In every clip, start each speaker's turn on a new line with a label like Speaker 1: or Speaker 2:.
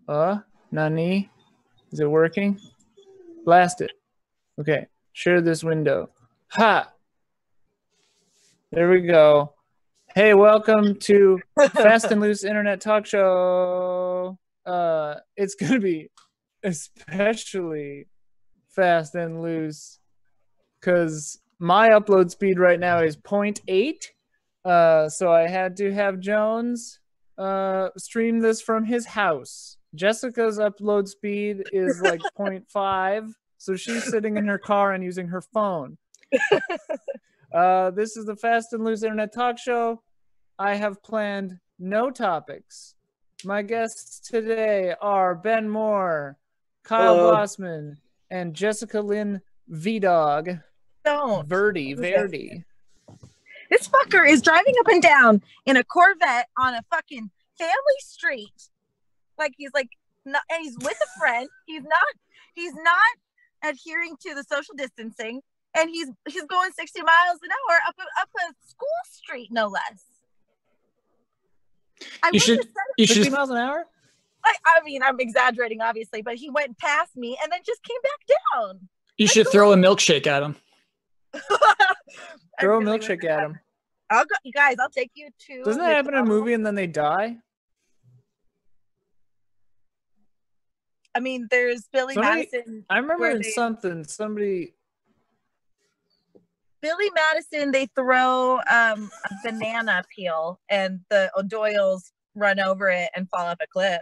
Speaker 1: Nani? Is it working? Blast it. Okay. Share this window. Ha! There we go. Hey, welcome to Fast and Loose Internet Talk Show. It's going to be especially fast and loose because my upload speed right now is 0.8. So I had to have Jones stream this from his house. Jessica's upload speed is like 0.5. So she's sitting in her car and using her phone. This is the Fast and Loose Internet Talk Show. I have planned no topics. My guests today are Ben Moore, Kyle Blossman, and Jessica Lynn V-Dog. Verdi.
Speaker 2: This fucker is driving up and down in a Corvette on a fucking family street. Like he's like, not, and he's with a friend. He's not adhering to the social distancing, and he's going 60 miles an hour up a school street, no less.
Speaker 1: You should 60 miles an hour?
Speaker 2: I mean, I'm exaggerating, obviously, but he went past me and then just came back down.
Speaker 3: You should throw a milkshake at him.
Speaker 1: Throw a milkshake at him.
Speaker 2: I'll go, you guys. I'll take you to.
Speaker 1: Doesn't that happen in a movie and then they die?
Speaker 2: I mean, there's Billy Madison.
Speaker 1: I remember in somebody.
Speaker 2: Billy Madison, they throw a banana peel and the O'Doyles run over it and fall off a cliff.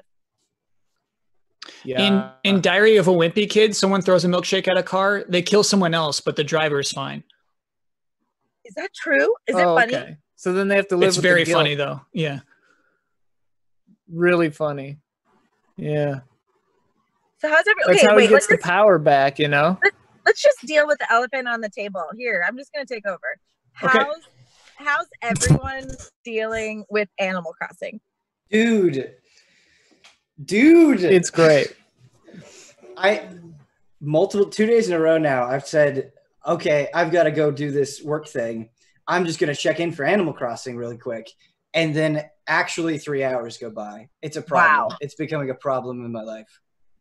Speaker 1: Yeah.
Speaker 3: In Diary of a Wimpy Kid, someone throws a milkshake at a car. They kill someone else, but the driver is fine.
Speaker 2: Is that true? Is it funny?
Speaker 1: Okay. So then they have to live with
Speaker 3: very
Speaker 1: the guilt.
Speaker 3: funny, though. Yeah.
Speaker 1: Really funny. Yeah.
Speaker 2: So how's everyone?
Speaker 1: That's how he gets the power back, you know?
Speaker 2: Let's just deal with the elephant on the table. Here, I'm just going to take over. How's everyone dealing with Animal Crossing?
Speaker 4: Dude.
Speaker 1: It's great.
Speaker 4: 2 days in a row now, I've said, okay, I've got to go do this work thing. I'm just going to check in for Animal Crossing really quick. And then actually 3 hours go by. It's a problem. Wow. It's becoming a problem in my life.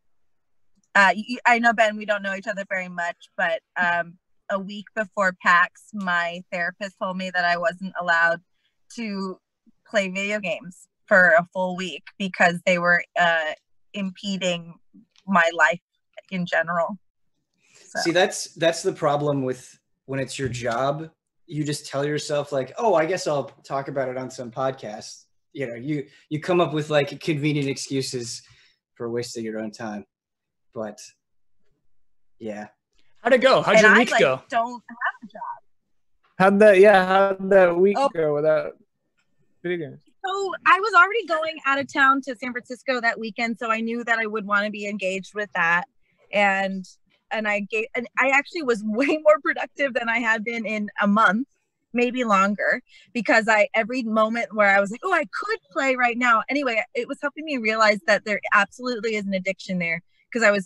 Speaker 2: I know, Ben, we don't know each other very much, but a week before PAX, my therapist told me that I wasn't allowed to play video games for a full week because they were impeding my life in general. So.
Speaker 4: See, that's the problem with when it's your job. You just tell yourself like, oh, I guess I'll talk about it on some podcast. You know, you come up with like convenient excuses for wasting your own time. But yeah.
Speaker 3: How'd it go? How'd your week go?
Speaker 2: Don't have a job.
Speaker 1: How'd that week go without video games?
Speaker 2: So I was already going out of town to San Francisco that weekend, so I knew that I would want to be engaged with that. And I actually was way more productive than I had been in a month, maybe longer, because every moment where I was like, oh, I could play right now. Anyway, it was helping me realize that there absolutely is an addiction there. Because I would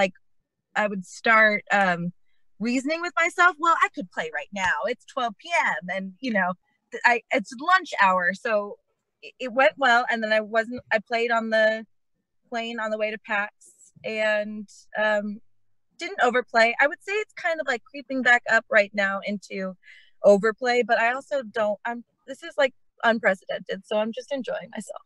Speaker 2: start reasoning with myself. Well, I could play right now. It's 12 p.m. and it's lunch hour, so it went well. And then I played on the plane on the way to PAX and didn't overplay. I would say it's kind of like creeping back up right now into overplay, but I also don't. This is like unprecedented, so I'm just enjoying myself.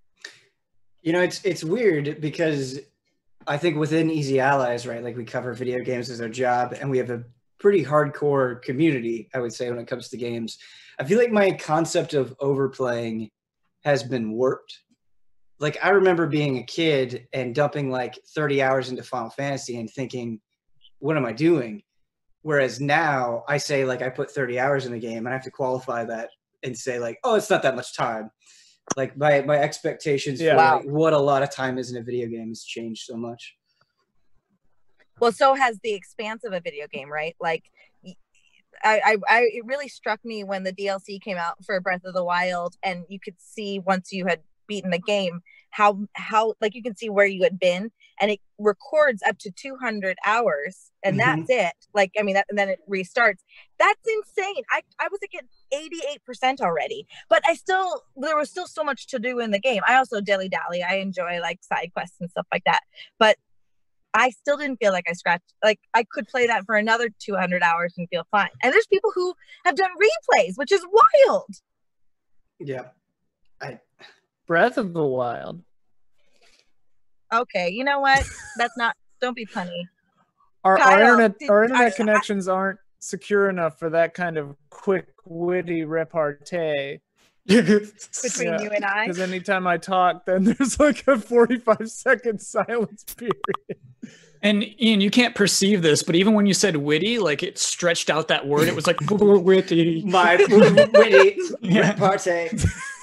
Speaker 4: You know, it's weird because I think within Easy Allies, right, like we cover video games as our job and we have a pretty hardcore community, I would say, when it comes to games. I feel like my concept of overplaying has been warped. Like I remember being a kid and dumping like 30 hours into Final Fantasy and thinking, what am I doing? Whereas now I say like I put 30 hours in the game and I have to qualify that and say like, oh, it's not that much time. Like my expectations for like what a lot of time is in a video game has changed so much.
Speaker 2: Well, so has the expanse of a video game, right? Like it really struck me when the DLC came out for Breath of the Wild and you could see once you had beaten the game how like you can see where you had been, and it records up to 200 hours, and that's it. Like, I mean, and then it restarts. That's insane. I was like at 88% already, but there was still so much to do in the game. I also dilly dally. I enjoy like side quests and stuff like that, but I still didn't feel like I scratched. Like, I could play that for another 200 hours and feel fine. And there's people who have done replays, which is wild.
Speaker 4: Yeah.
Speaker 1: Breath of the Wild.
Speaker 2: Okay, you know what? Don't be punny.
Speaker 1: Our
Speaker 2: Kyle,
Speaker 1: internet connections aren't secure enough for that kind of quick, witty repartee.
Speaker 2: Between you and I.
Speaker 1: Because anytime I talk, then there's like a 45-second silence period.
Speaker 3: And Ian, you can't perceive this, but even when you said witty, like it stretched out that word. It was like witty.
Speaker 4: My witty
Speaker 3: Yeah.
Speaker 4: repartee.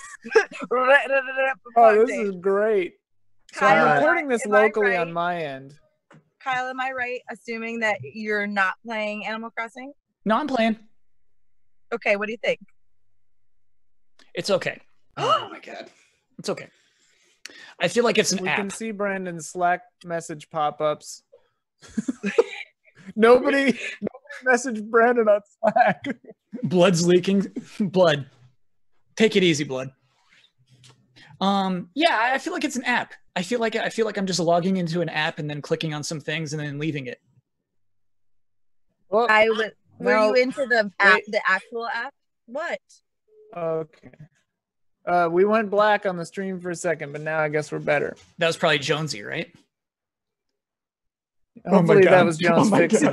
Speaker 1: Oh, this is great. So
Speaker 2: Kyle,
Speaker 1: I'm recording this
Speaker 2: am I
Speaker 1: locally
Speaker 2: right?
Speaker 1: on my end.
Speaker 2: Kyle, am I right assuming that you're not playing Animal Crossing?
Speaker 3: No, I'm playing.
Speaker 2: Okay, what do you think?
Speaker 3: It's okay.
Speaker 4: Oh my god.
Speaker 3: It's okay. I feel like it's an
Speaker 1: We can
Speaker 3: app.
Speaker 1: see Brandon's Slack message pop-ups. Nobody messaged Brandon on Slack.
Speaker 3: Blood's leaking. Blood. Take it easy, blood. Yeah, I feel like it's an app. I feel like I'm just logging into an app and then clicking on some things and then leaving it.
Speaker 1: Well,
Speaker 2: Were
Speaker 1: no,
Speaker 2: you into the app,
Speaker 1: wait.
Speaker 2: the actual app? What?
Speaker 1: okay. We went black on the stream for a second, but now I guess we're better.
Speaker 3: That was probably Jonesy, right? Oh my
Speaker 1: Hopefully that
Speaker 3: God.
Speaker 1: was Jones
Speaker 3: Oh my
Speaker 1: fixing.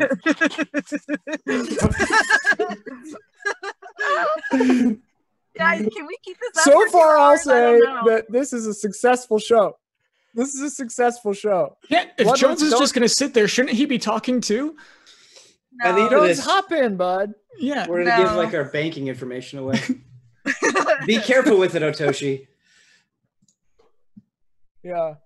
Speaker 2: Guys, can we keep this up?
Speaker 1: So
Speaker 2: for 2
Speaker 1: far, I'll
Speaker 2: hours? I
Speaker 1: say
Speaker 2: don't know.
Speaker 1: that this is a successful show. This is a successful show.
Speaker 3: Yeah, if
Speaker 1: What
Speaker 3: Jones
Speaker 1: was-
Speaker 3: is just going to sit there, shouldn't he be talking too?
Speaker 4: I think
Speaker 2: No.
Speaker 1: Jones,
Speaker 4: this-
Speaker 1: hop in, bud.
Speaker 3: Yeah.
Speaker 4: We're gonna give
Speaker 2: No.
Speaker 4: like our banking information away. Be careful with it, Otoshi.
Speaker 1: Yeah.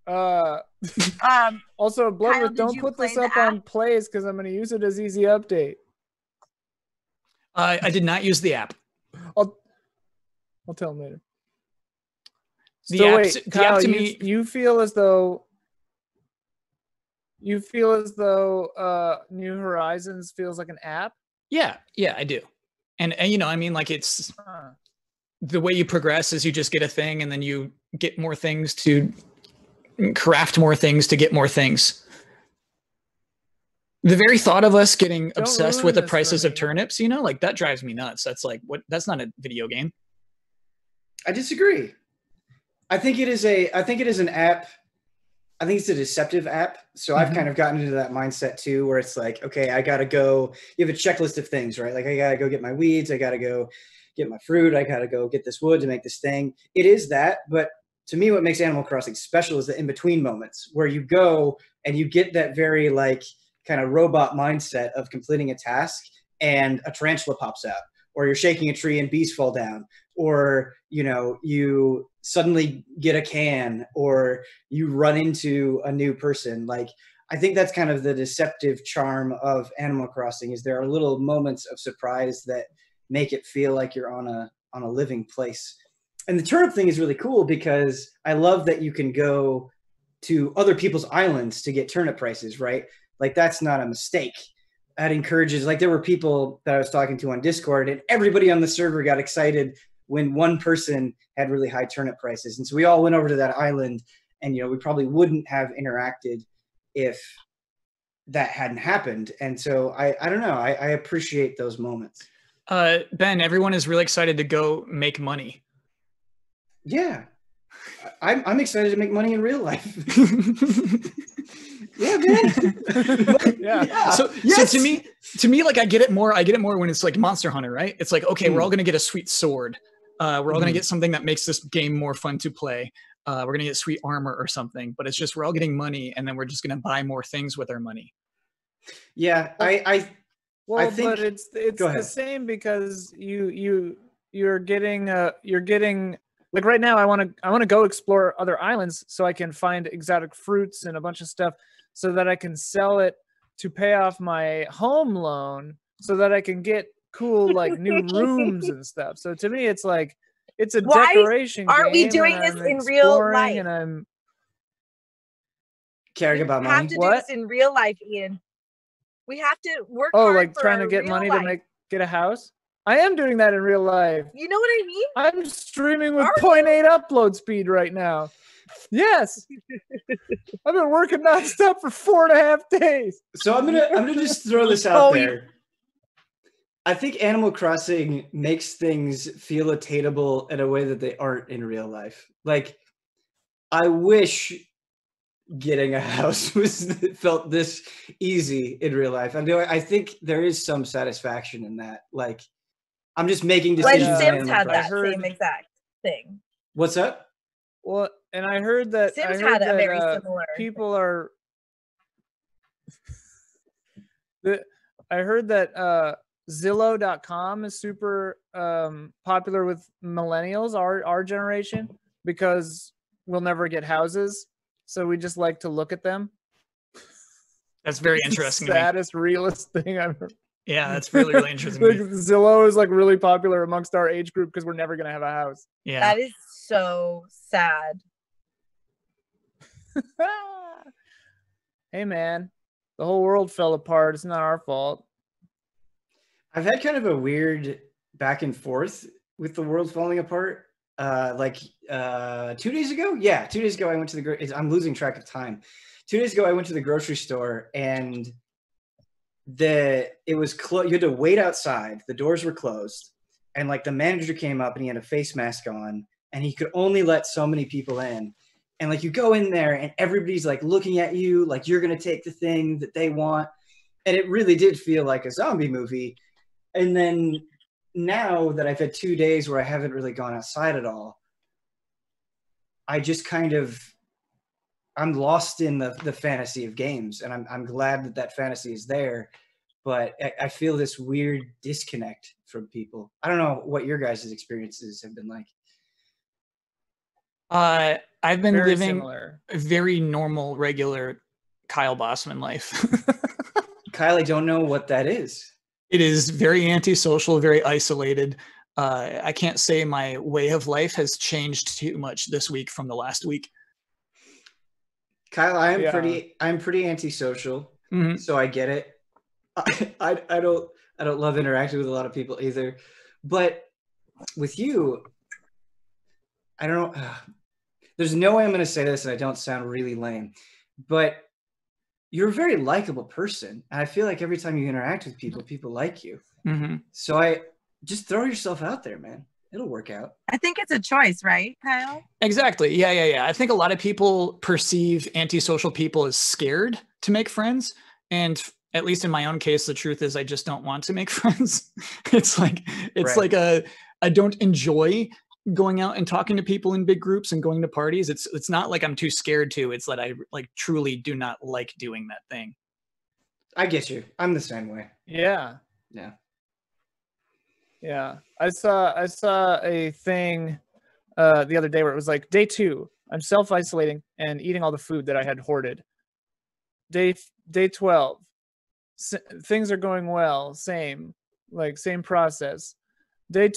Speaker 2: Um,
Speaker 1: Also,
Speaker 2: Kyle,
Speaker 1: Bloodworth,
Speaker 2: did
Speaker 1: don't
Speaker 2: you
Speaker 1: put
Speaker 2: play
Speaker 1: this
Speaker 2: the
Speaker 1: up on plays because I'm going to use it as easy update.
Speaker 3: I did not use the app.
Speaker 1: I'll tell him later.
Speaker 3: The
Speaker 1: So
Speaker 3: app
Speaker 1: wait,
Speaker 3: to- the
Speaker 1: Kyle,
Speaker 3: app to
Speaker 1: you,
Speaker 3: me-
Speaker 1: you feel as though New Horizons feels like an app?
Speaker 3: Yeah, I do. And you know, I mean, like it's the way you progress is you just get a thing and then you get more things to craft more things to get more things. The very thought of us getting
Speaker 1: Don't
Speaker 3: obsessed
Speaker 1: ruin
Speaker 3: with the
Speaker 1: this for
Speaker 3: prices of
Speaker 1: me.
Speaker 3: turnips, you know, like that drives me nuts. That's like, what? That's not a video game.
Speaker 4: I disagree. I think it is an app. I think it's a deceptive app. So I've kind of gotten into that mindset too, where it's like, okay, I gotta go. You have a checklist of things, right? Like I gotta go get my weeds. I gotta go get my fruit. I gotta go get this wood to make this thing. It is that, but to me, what makes Animal Crossing special is the in-between moments where you go and you get that very like kind of robot mindset of completing a task and a tarantula pops out, or you're shaking a tree and bees fall down, or you know, you suddenly get a can, or you run into a new person. Like, I think that's kind of the deceptive charm of Animal Crossing, is there are little moments of surprise that make it feel like you're on a living place. And the turnip thing is really cool because I love that you can go to other people's islands to get turnip prices, right? Like, that's not a mistake. That encourages, like, there were people that I was talking to on Discord and everybody on the server got excited when one person had really high turnip prices. And so we all went over to that island, and, you know, we probably wouldn't have interacted if that hadn't happened. And so I don't know, I appreciate those moments.
Speaker 3: Ben, everyone is really excited to go make money.
Speaker 4: Yeah. I'm excited to make money in real life. Yeah, man.
Speaker 1: Yeah.
Speaker 3: So to me, like I get it more when it's like Monster Hunter, right? It's like, okay, we're all gonna get a sweet sword. We're all gonna get something that makes this game more fun to play. We're gonna get sweet armor or something, but it's just we're all getting money and then we're just gonna buy more things with our money.
Speaker 4: Yeah,
Speaker 1: Well,
Speaker 4: I think-
Speaker 1: but it's
Speaker 4: Go
Speaker 1: the
Speaker 4: ahead.
Speaker 1: same because you're getting like right now I want to go explore other islands so I can find exotic fruits and a bunch of stuff so that I can sell it to pay off my home loan so that I can get cool like new rooms and stuff. So to me it's like it's a
Speaker 2: Why
Speaker 1: decoration
Speaker 2: aren't we
Speaker 1: game,
Speaker 2: doing
Speaker 1: and
Speaker 2: this
Speaker 1: I'm
Speaker 2: in real
Speaker 1: exploring,
Speaker 2: life?
Speaker 1: and I'm
Speaker 4: Caring about
Speaker 2: We have
Speaker 4: money.
Speaker 2: to do
Speaker 1: What?
Speaker 2: this in real life, Ian. We have to work
Speaker 1: oh,
Speaker 2: hard
Speaker 1: like
Speaker 2: for
Speaker 1: trying to
Speaker 2: our
Speaker 1: get
Speaker 2: real
Speaker 1: money
Speaker 2: life.
Speaker 1: to get a house. I am doing that in real life.
Speaker 2: You know what I mean?
Speaker 1: I'm streaming with
Speaker 2: Are
Speaker 1: 0.8 upload speed right now. Yes. I've been working nonstop for 4.5 days.
Speaker 4: So I'm gonna just throw this out there. I think Animal Crossing makes things feel attainable in a way that they aren't in real life. Like, I wish getting a house felt this easy in real life. I think there is some satisfaction in that. Like, I'm just making
Speaker 2: Like
Speaker 4: decisions. in
Speaker 2: Sims
Speaker 4: Animal
Speaker 2: had that
Speaker 4: Crossing.
Speaker 1: heard-
Speaker 2: same exact thing.
Speaker 4: What's up?
Speaker 1: Well, and I heard that
Speaker 2: Sims had a very similar.
Speaker 1: people are I heard that Zillow.com is super popular with millennials, our generation, because we'll never get houses, so we just like to look at them.
Speaker 3: That's very
Speaker 1: It's the
Speaker 3: interesting to me.
Speaker 1: saddest, realist thing I've heard.
Speaker 3: Yeah, that's really, really interesting to
Speaker 1: Like,
Speaker 3: me.
Speaker 1: Zillow is like really popular amongst our age group because we're never gonna have a house.
Speaker 3: Yeah.
Speaker 2: That is so sad.
Speaker 1: Hey man, the whole world fell apart. It's not our fault.
Speaker 4: I've had kind of a weird back and forth with the world falling apart. 2 days ago? Yeah, 2 days ago I went to I'm losing track of time. 2 days ago I went to the grocery store and it was closed. You had to wait outside. The doors were closed. And like the manager came up and he had a face mask on and he could only let so many people in. And like you go in there and everybody's like looking at you like you're going to take the thing that they want. And it really did feel like a zombie movie. And then now that I've had 2 days where I haven't really gone outside at all, I just I'm lost in the fantasy of games, and I'm glad that fantasy is there, but I feel this weird disconnect from people. I don't know what your guys' experiences have been like.
Speaker 3: I've been
Speaker 1: Very
Speaker 3: living
Speaker 1: similar.
Speaker 3: a very normal, regular Kyle Bossman life.
Speaker 4: Kyle, I don't know what that is.
Speaker 3: It is very antisocial, very isolated. I can't say my way of life has changed too much this week from the last week.
Speaker 4: Kyle, I'm
Speaker 1: Yeah.
Speaker 4: pretty antisocial,
Speaker 3: Mhm.
Speaker 4: so I get it. I don't love interacting with a lot of people either, but with you, I don't know. There's no way I'm going to say this, and I don't sound really lame, but you're a very likable person, and I feel like every time you interact with people, people like you.
Speaker 3: Mhm.
Speaker 4: So I just throw yourself out there, man. It'll work out.
Speaker 2: I think it's a choice, right, Kyle?
Speaker 3: Exactly. Yeah. I think a lot of people perceive antisocial people as scared to make friends. And at least in my own case, the truth is I just don't want to make friends. It's
Speaker 4: Right.
Speaker 3: like I don't enjoy going out and talking to people in big groups and going to parties. It's not like I'm too scared to. It's that I like truly do not like doing that thing.
Speaker 4: I get you. I'm the same way.
Speaker 1: Yeah.
Speaker 4: Yeah.
Speaker 1: Yeah, I saw a thing the other day where it was like day 2, I'm self-isolating and eating all the food that I had hoarded. Day 12, things are going well, same process. Day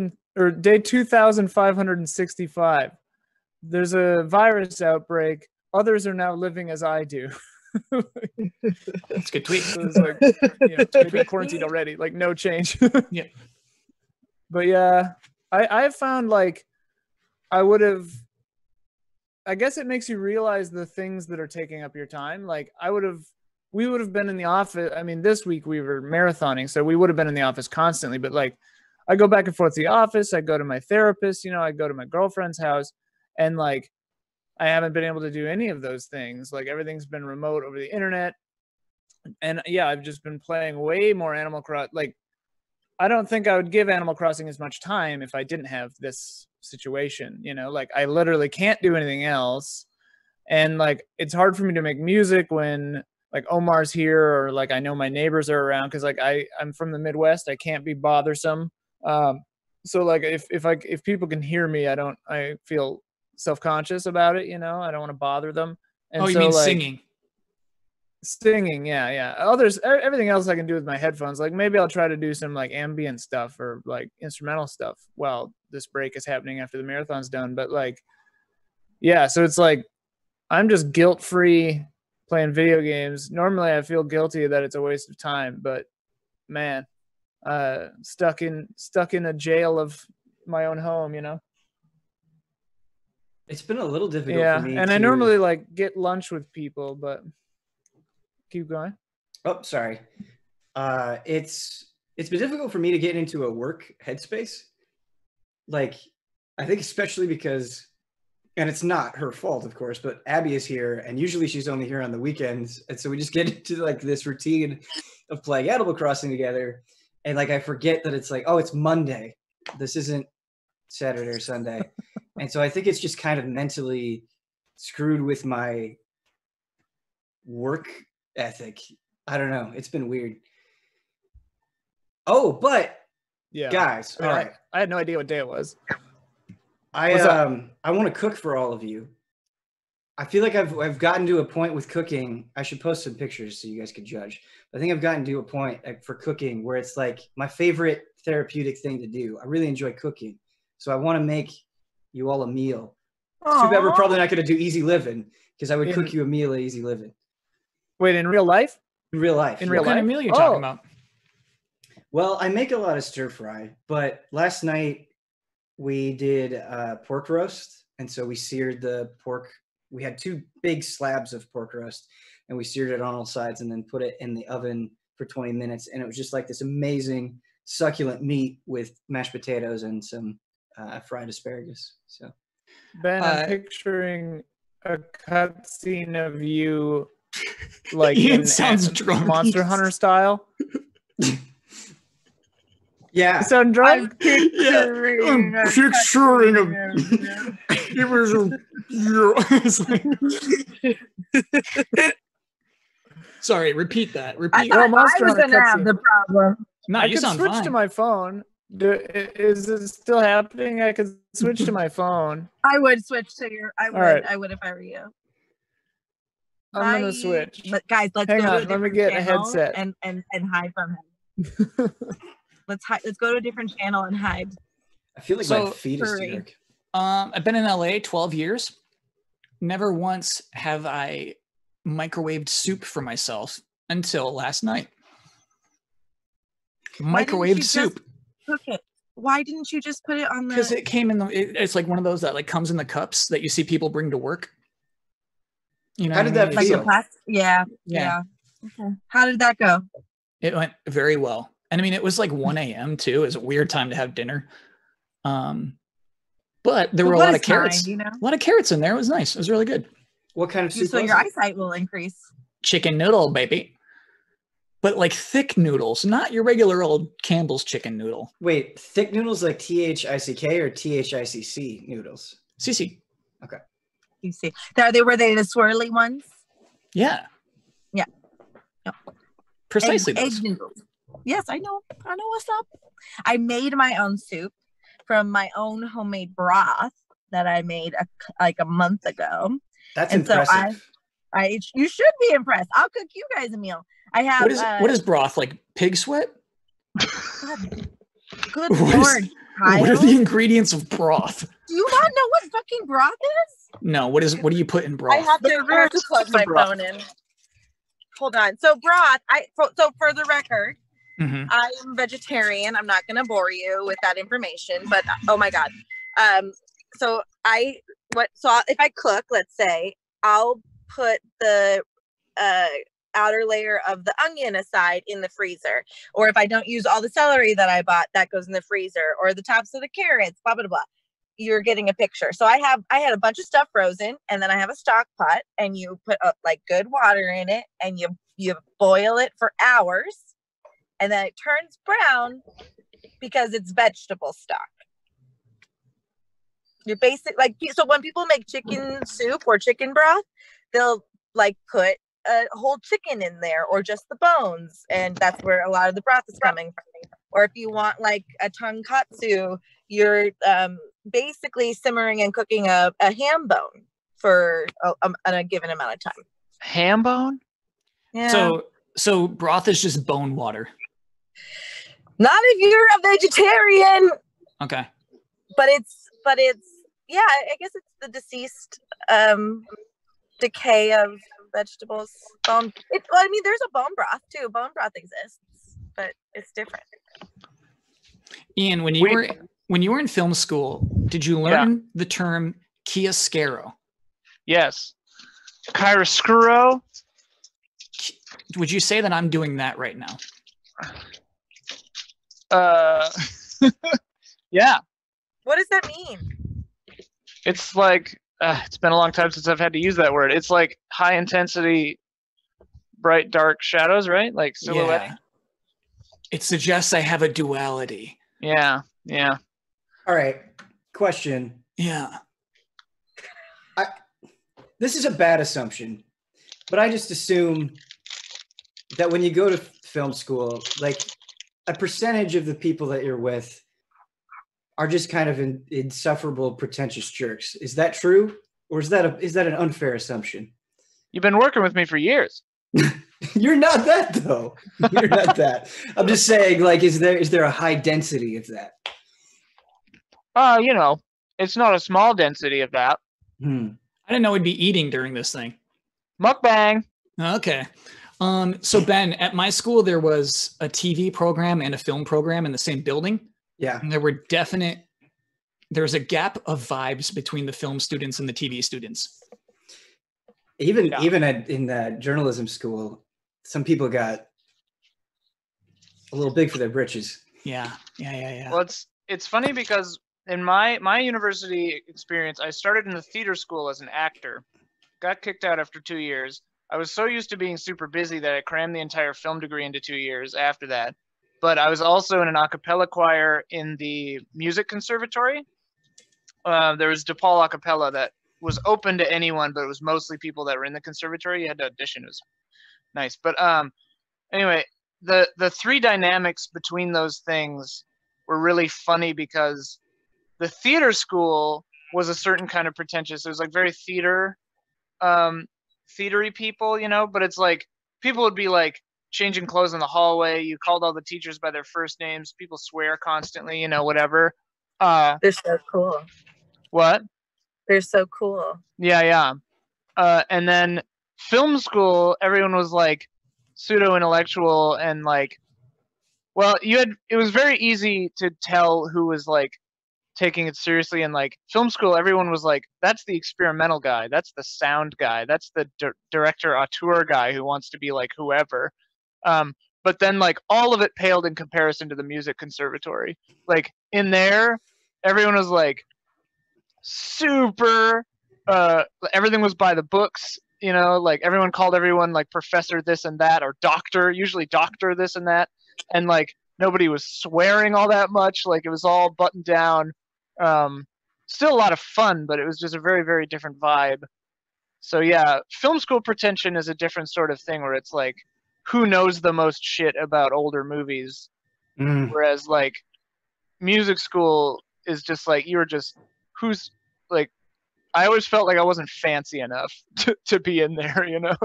Speaker 1: 2565, there's a virus outbreak. Others are now living as I do.
Speaker 3: It's a good tweet.
Speaker 1: So it's like, they've been quarantined already, like no change.
Speaker 3: Yeah.
Speaker 1: But yeah, I found like I guess it makes you realize the things that are taking up your time. Like we would have been in the office. I mean, this week we were marathoning, so we would have been in the office constantly. But like, I go back and forth to the office. I go to my therapist. I go to my girlfriend's house, and like, I haven't been able to do any of those things. Like, everything's been remote over the internet. And yeah, I've just been playing way more Animal Crossing. Like, I don't think I would give Animal Crossing as much time if I didn't have this situation. Like, I literally can't do anything else. And like, it's hard for me to make music when like Omar's here, or like I know my neighbors are around, because like I'm from the Midwest. I can't be bothersome. So like if people can hear me, I feel self-conscious about it. I don't want to bother them. And
Speaker 3: Oh, you
Speaker 1: so,
Speaker 3: mean
Speaker 1: like,
Speaker 3: singing?
Speaker 1: Singing, yeah. Everything else I can do with my headphones. Like maybe I'll try to do some like ambient stuff or like instrumental stuff while this break is happening after the marathon's done. But like, yeah, so it's like I'm just guilt-free playing video games. Normally I feel guilty that it's a waste of time, but man, stuck in a jail of my own home, you know?
Speaker 4: It's been a little difficult
Speaker 1: Yeah,
Speaker 4: for me.
Speaker 1: and I normally like get lunch with people, but keep going.
Speaker 4: Oh, sorry. It's been difficult for me to get into a work headspace. Like, I think especially because, and it's not her fault, of course, but Abby is here, and usually she's only here on the weekends, and so we just get into like this routine of playing Animal Crossing together, and like I forget that it's like, oh, it's Monday. This isn't Saturday or Sunday, and so I think it's just kind of mentally screwed with my work ethic. I don't know. It's been weird. Oh, but
Speaker 1: Yeah,
Speaker 4: guys,
Speaker 1: I mean,
Speaker 4: all right.
Speaker 1: I had no idea what day it was.
Speaker 4: I
Speaker 1: What's up?
Speaker 4: I want to cook for all of you. I feel like I've gotten to a point with cooking. I should post some pictures so you guys could judge. I think I've gotten to a point for cooking where it's like my favorite therapeutic thing to do. I really enjoy cooking, so I want to make you all a meal. It's too bad we're probably not going to do easy living because I would cook you a meal at easy living.
Speaker 1: Wait, in real life?
Speaker 4: In real life.
Speaker 1: In
Speaker 4: yeah.
Speaker 1: real
Speaker 3: What kind
Speaker 1: life?
Speaker 3: of meal are you
Speaker 1: Oh.
Speaker 3: talking about?
Speaker 4: Well, I make a lot of stir fry, but last night we did pork roast. And so we seared the pork. We had 2 big slabs of pork roast and we seared it on all sides and then put it in the oven for 20 minutes. And it was just like this amazing succulent meat with mashed potatoes and some fried asparagus. So
Speaker 1: Ben, I'm picturing a cutscene of you like
Speaker 3: Ian
Speaker 1: in
Speaker 3: sounds drunk.
Speaker 1: Monster Hunter style.
Speaker 4: yeah.
Speaker 1: You sound drunk?
Speaker 3: I'm picturing it was a it's like- Sorry, repeat that. Repeat.
Speaker 1: Well,
Speaker 2: I
Speaker 1: Monster
Speaker 2: was
Speaker 1: Hunter
Speaker 2: gonna have
Speaker 1: cutscene.
Speaker 2: the problem.
Speaker 3: No,
Speaker 1: I
Speaker 3: you
Speaker 1: could
Speaker 3: sound
Speaker 1: switch
Speaker 3: fine.
Speaker 1: to my phone. Is it still happening? I could switch to my phone.
Speaker 2: I would switch to your. I would.
Speaker 1: right.
Speaker 2: I would if I were you.
Speaker 1: I'm gonna
Speaker 2: Bye.
Speaker 1: switch.
Speaker 2: But guys, let's
Speaker 1: Hang
Speaker 2: go
Speaker 1: on,
Speaker 2: to a
Speaker 1: let me
Speaker 2: different
Speaker 1: get a
Speaker 2: channel
Speaker 1: headset.
Speaker 2: and hide from him. Let's go to a different channel and hide.
Speaker 4: I feel like
Speaker 3: So,
Speaker 4: my feet is
Speaker 2: hurry.
Speaker 4: jerk.
Speaker 3: I've been in LA 12 years. Never once have I microwaved soup for myself until last night.
Speaker 2: Why didn't you
Speaker 3: Microwaved
Speaker 2: just
Speaker 3: soup
Speaker 2: cook it? Why didn't you just put it on
Speaker 3: because
Speaker 2: the?
Speaker 3: it came in the. It's like one of those that like comes in the cups that you see people bring to work. You know,
Speaker 4: How
Speaker 3: what I
Speaker 4: did that
Speaker 3: mean?
Speaker 2: Like
Speaker 4: feel?
Speaker 2: a plastic? Yeah.
Speaker 3: Yeah.
Speaker 2: Okay. How did that go?
Speaker 3: It went very well. And I mean, it was like 1 a.m. too. It was a weird time to have dinner. But there were a
Speaker 2: What
Speaker 3: lot
Speaker 2: is
Speaker 3: of carrots.
Speaker 2: time, you know?
Speaker 3: A lot of carrots in there. It was nice. It was really good.
Speaker 4: What kind of soup
Speaker 2: So
Speaker 4: was
Speaker 2: your
Speaker 4: it?
Speaker 2: eyesight will increase.
Speaker 3: Chicken noodle, baby. But like thick noodles, not your regular old Campbell's chicken noodle.
Speaker 4: Wait, thick noodles like THICK or THICC noodles?
Speaker 3: Cece.
Speaker 2: You see, were they the swirly ones?
Speaker 3: Yeah.
Speaker 2: Yeah. Yep.
Speaker 3: Precisely
Speaker 2: Egg
Speaker 3: those.
Speaker 2: noodles. Yes, I know. I know what's up. I made my own soup from my own homemade broth that I made like a month ago.
Speaker 4: That's
Speaker 2: And so
Speaker 4: impressive.
Speaker 2: You should be impressed. I'll cook you guys a meal. I have.
Speaker 3: What is broth? Like pig sweat?
Speaker 2: Good
Speaker 3: What is-
Speaker 2: Lord, Kyle.
Speaker 3: What are the ingredients of broth?
Speaker 2: Do you not know what fucking broth is?
Speaker 3: No, what do you put in broth?
Speaker 2: I have to plug my phone in. Hold on. So broth. So for the record,
Speaker 3: Mhm.
Speaker 2: I am vegetarian. I'm not going to bore you with that information, but oh my god. So if I cook, let's say, I'll put the outer layer of the onion aside in the freezer, or if I don't use all the celery that I bought, that goes in the freezer, or the tops of the carrots, blah blah blah. You're getting a picture. So I had a bunch of stuff frozen, and then I have a stock pot, and you put like good water in it, and you boil it for hours, and then it turns brown because it's vegetable stock. You're so when people make chicken soup or chicken broth, they'll like put a whole chicken in there or just the bones, and that's where a lot of the broth is coming from. Or if you want like a tonkatsu, you're basically simmering and cooking a ham bone for a given amount of time.
Speaker 1: Ham bone?
Speaker 2: Yeah.
Speaker 3: So broth is just bone water.
Speaker 2: Not if you're a vegetarian.
Speaker 3: Okay.
Speaker 2: But it's yeah, I guess it's the deceased decay of vegetables. Bone. Well, I mean, there's a bone broth too. Bone broth exists, but it's different.
Speaker 3: Ian, when you were in film school, did you learn the term chiaroscuro?
Speaker 1: Yes. Chiaroscuro.
Speaker 3: Would you say that I'm doing that right now?
Speaker 1: Yeah.
Speaker 2: What does that mean?
Speaker 1: It's like it's been a long time since I've had to use that word. It's like high intensity, bright, dark shadows, right? Like silhouette.
Speaker 3: Yeah. It suggests I have a duality.
Speaker 1: Yeah.
Speaker 4: All right. Question.
Speaker 3: Yeah.
Speaker 4: This is a bad assumption, but I just assume that when you go to film school, like a percentage of the people that you're with are just kind of insufferable, pretentious jerks. Is that true? Or is that an unfair assumption?
Speaker 1: You've been working with me for years.
Speaker 4: You're not that though. You're not that. I'm just saying, like, is there a high density of that?
Speaker 1: It's not a small density of that.
Speaker 3: I didn't know we'd be eating during this thing.
Speaker 1: Mukbang.
Speaker 3: Okay. So Ben, at my school, there was a TV program and a film program in the same building.
Speaker 4: Yeah.
Speaker 3: And there was a gap of vibes between the film students and the TV students.
Speaker 4: Even in the journalism school, some people got a little big for their britches.
Speaker 3: Yeah.
Speaker 1: Well, it's funny because in my university experience, I started in the theater school as an actor, got kicked out after 2 years. I was so used to being super busy that I crammed the entire film degree into 2 years after that. But I was also in an a cappella choir in the music conservatory. There was DePaul a cappella that was open to anyone, but it was mostly people that were in the conservatory. You had to audition. It was nice. But anyway, the three dynamics between those things were really funny because the theater school was a certain kind of pretentious. It was like very theatery people, but it's like people would be like changing clothes in the hallway. You called all the teachers by their first names. People swear constantly, whatever.
Speaker 2: They're so cool.
Speaker 1: What?
Speaker 2: They're so cool.
Speaker 1: Yeah. And then film school, everyone was like pseudo intellectual and like, well, it was very easy to tell who was like taking it seriously. And like film school, everyone was like, that's the experimental guy, that's the sound guy, that's the director auteur guy who wants to be like whoever. But then like all of it paled in comparison to the music conservatory. Like in there, everyone was like super everything was by the books, like everyone called everyone like professor this and that, or doctor, usually doctor this and that, and like nobody was swearing all that much. Like it was all buttoned down. Still a lot of fun, but it was just a very, very different vibe. So yeah, film school pretension is a different sort of thing where it's like who knows the most shit about older movies, whereas like music school is just like you're just who's like, I always felt like I wasn't fancy enough to be in there,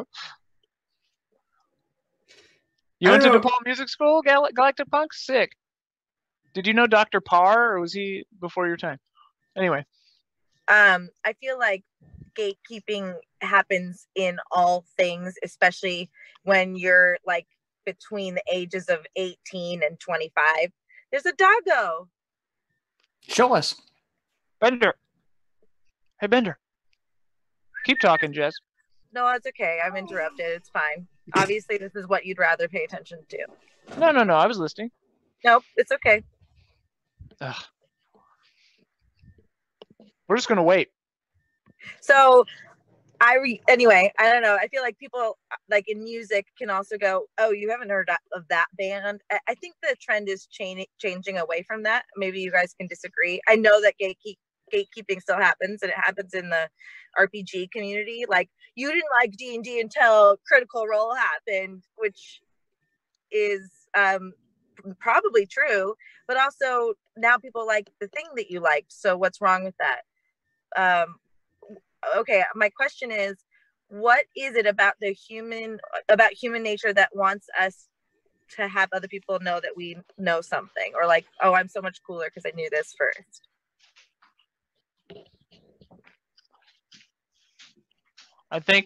Speaker 1: You went to DePaul Music School, Galactic Punk? Sick. Did you know Dr. Parr, or was he before your time? Anyway.
Speaker 2: I feel like gatekeeping happens in all things, especially when you're like between the ages of 18 and 25. There's a doggo.
Speaker 3: Show us.
Speaker 1: Bender. Hey, Bender. Keep talking, Jess.
Speaker 2: No, it's okay. I'm interrupted. It's fine. Obviously, this is what you'd rather pay attention to.
Speaker 1: No. I was listening.
Speaker 2: Nope, it's okay.
Speaker 1: Ugh. We're just going to wait.
Speaker 2: So, anyway, I don't know. I feel like people like in music can also go, oh, you haven't heard of that band. I think the trend is changing away from that. Maybe you guys can disagree. I know that gatekeeping still happens, and it happens in the RPG community. Like, you didn't like D&D until Critical Role happened, which is probably true, but also now people like the thing that you liked. So what's wrong with that? Okay, my question is, what is it about human nature that wants us to have other people know that we know something, or like, oh, I'm so much cooler because I knew this first?
Speaker 1: I think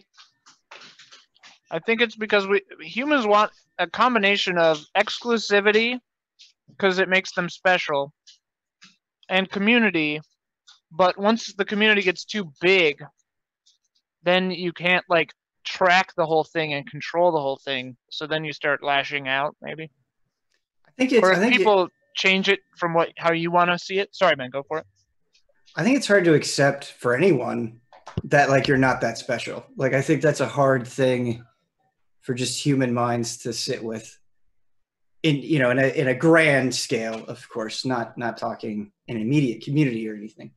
Speaker 1: it's because humans want a combination of exclusivity, because it makes them special, and community. But once the community gets too big, then you can't like track the whole thing and control the whole thing. So then you start lashing out, maybe. Or if people change it from how you want to see it. Sorry, man, go for it.
Speaker 4: I think it's hard to accept for anyone that like you're not that special. Like I think that's a hard thing for just human minds to sit with. In a grand scale, of course, not talking an immediate community or anything.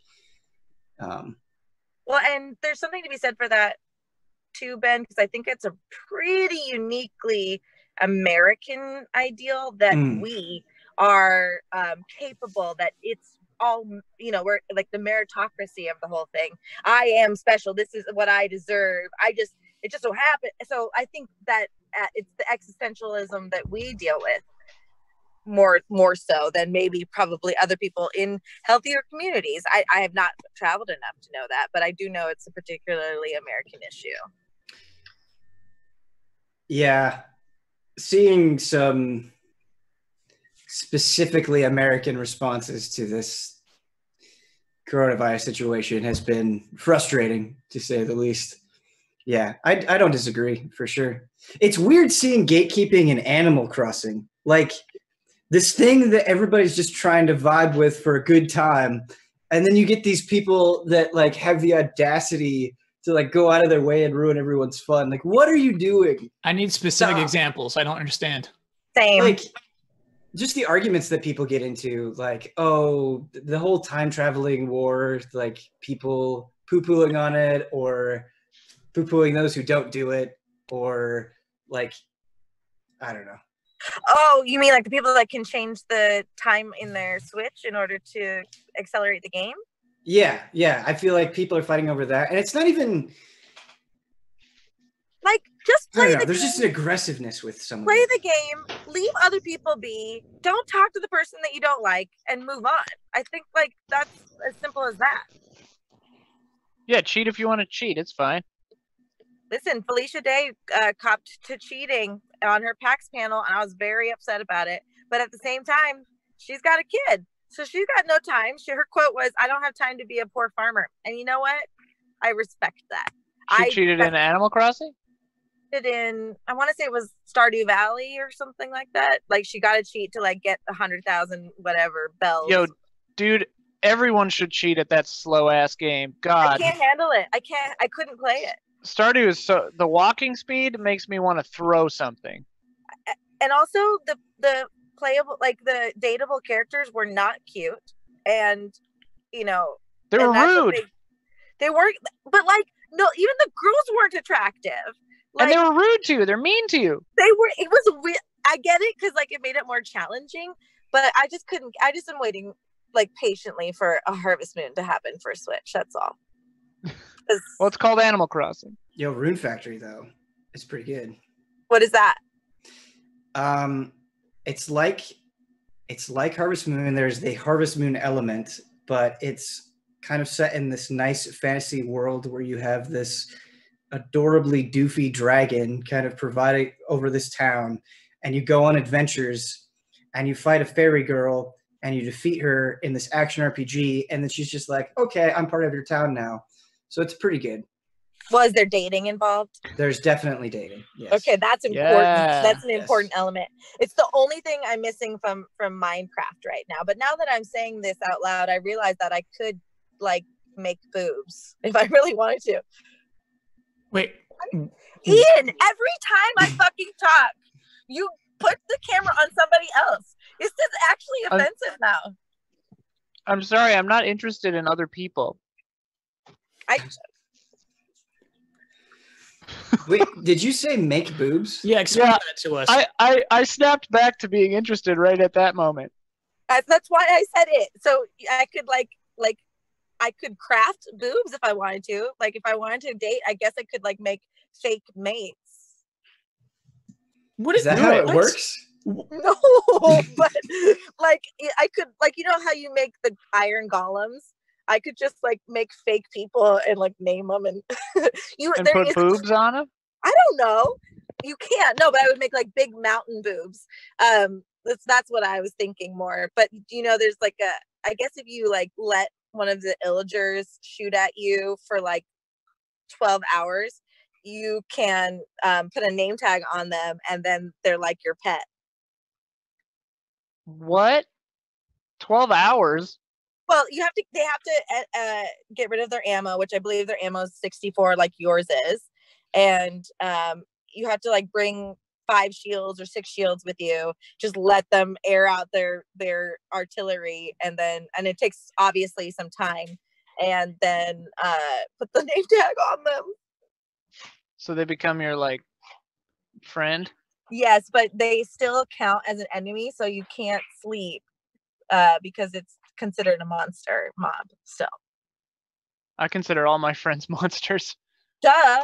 Speaker 2: Well, and there's something to be said for that too, Ben, because I think it's a pretty uniquely American ideal that we are capable, that it's all, we're like the meritocracy of the whole thing. I am special. This is what I deserve. It just so happened. So I think that it's the existentialism that we deal with more so than maybe probably other people in healthier communities. I have not traveled enough to know that, but I do know it's a particularly American issue.
Speaker 4: Yeah. Seeing some specifically American responses to this coronavirus situation has been frustrating, to say the least. Yeah, I don't disagree, for sure. It's weird seeing gatekeeping in Animal Crossing. Like, this thing that everybody's just trying to vibe with for a good time, and then you get these people that like have the audacity to like go out of their way and ruin everyone's fun. Like, what are you doing?
Speaker 3: I need specific examples. I don't understand.
Speaker 2: Same.
Speaker 4: Like, just the arguments that people get into, like, oh, the whole time traveling war, like people poo-pooing on it, or poo-pooing those who don't do it, or like, I don't know.
Speaker 2: Oh, you mean like the people that can change the time in their Switch in order to accelerate the game?
Speaker 4: Yeah. I feel like people are fighting over that, and it's not even
Speaker 2: like, just play the game.
Speaker 4: There's just an aggressiveness with some.
Speaker 2: Play the game, leave other people be, don't talk to the person that you don't like, and move on. I think like that's as simple as that.
Speaker 1: Yeah, cheat if you want to cheat. It's fine.
Speaker 2: Listen, Felicia Day copped to cheating on her PAX panel, and I was very upset about it. But at the same time, she's got a kid, so she's got no time. Her quote was, "I don't have time to be a poor farmer." And you know what? I respect that.
Speaker 1: She cheated in Animal Crossing?
Speaker 2: In, I want to say it was Stardew Valley or something like that. Like, she got to cheat to like get 100,000 whatever bells.
Speaker 1: Yo, dude, everyone should cheat at that slow ass game. God,
Speaker 2: I can't handle it. I couldn't play it.
Speaker 1: Stardew is the walking speed makes me want to throw something.
Speaker 2: And also the playable, like the dateable characters were not cute, and they were
Speaker 1: rude.
Speaker 2: They weren't, but like, no, even the girls weren't attractive. Like,
Speaker 1: and they were rude to you. They're mean to you.
Speaker 2: They were. It was weird. I get it, because like it made it more challenging, but I just couldn't. I just am waiting like patiently for a Harvest Moon to happen for Switch. That's all.
Speaker 1: Well, it's called Animal Crossing.
Speaker 4: Yo, Rune Factory though, it's pretty good.
Speaker 2: What is that?
Speaker 4: It's like Harvest Moon. There's the Harvest Moon element, but it's kind of set in this nice fantasy world where you have this adorably doofy dragon kind of providing over this town, and you go on adventures, and you fight a fairy girl, and you defeat her in this action RPG, and then she's just like, okay, I'm part of your town now. So it's pretty good.
Speaker 2: Was there dating involved?
Speaker 4: There's definitely dating. Yes.
Speaker 2: Okay, that's important.
Speaker 1: Yeah.
Speaker 2: That's an important element. It's the only thing I'm missing from Minecraft right now. But now that I'm saying this out loud, I realize that I could like make boobs if I really wanted to.
Speaker 3: Wait,
Speaker 2: Ian, every time I fucking talk, you put the camera on somebody else. Is this actually offensive now?
Speaker 1: I'm sorry, I'm not interested in other people.
Speaker 4: Wait, did you say make boobs?
Speaker 3: Yeah, explain that to us.
Speaker 1: I snapped back to being interested right at that moment.
Speaker 2: That's why I said it. So I could I could craft boobs if I wanted to. Like, if I wanted to date, I guess I could like make fake mates.
Speaker 3: What
Speaker 4: Is that how it
Speaker 3: what?
Speaker 4: works?
Speaker 2: No, but like I could, like, you know how you make the iron golems? I could just like make fake people and like name them, and
Speaker 5: And
Speaker 2: there
Speaker 5: put
Speaker 2: is,
Speaker 5: boobs on them?
Speaker 2: I don't know. You can't. No, but I would make like big mountain boobs. That's what I was thinking more. But you know, there's like I guess if you like let one of the illagers shoot at you for like 12 hours, you can put a name tag on them, and then they're like your pet.
Speaker 5: What? 12 hours?
Speaker 2: Well, they have to get rid of their ammo, which I believe their ammo is 64, like yours is, and you have to like bring 5 shields or 6 shields with you. Just let them air out their artillery, and it takes obviously some time, and then put the name tag on them.
Speaker 5: So they become your like friend?
Speaker 2: Yes, but they still count as an enemy, so you can't sleep because it's considered a monster mob. So
Speaker 5: I consider all my friends monsters.
Speaker 2: duh.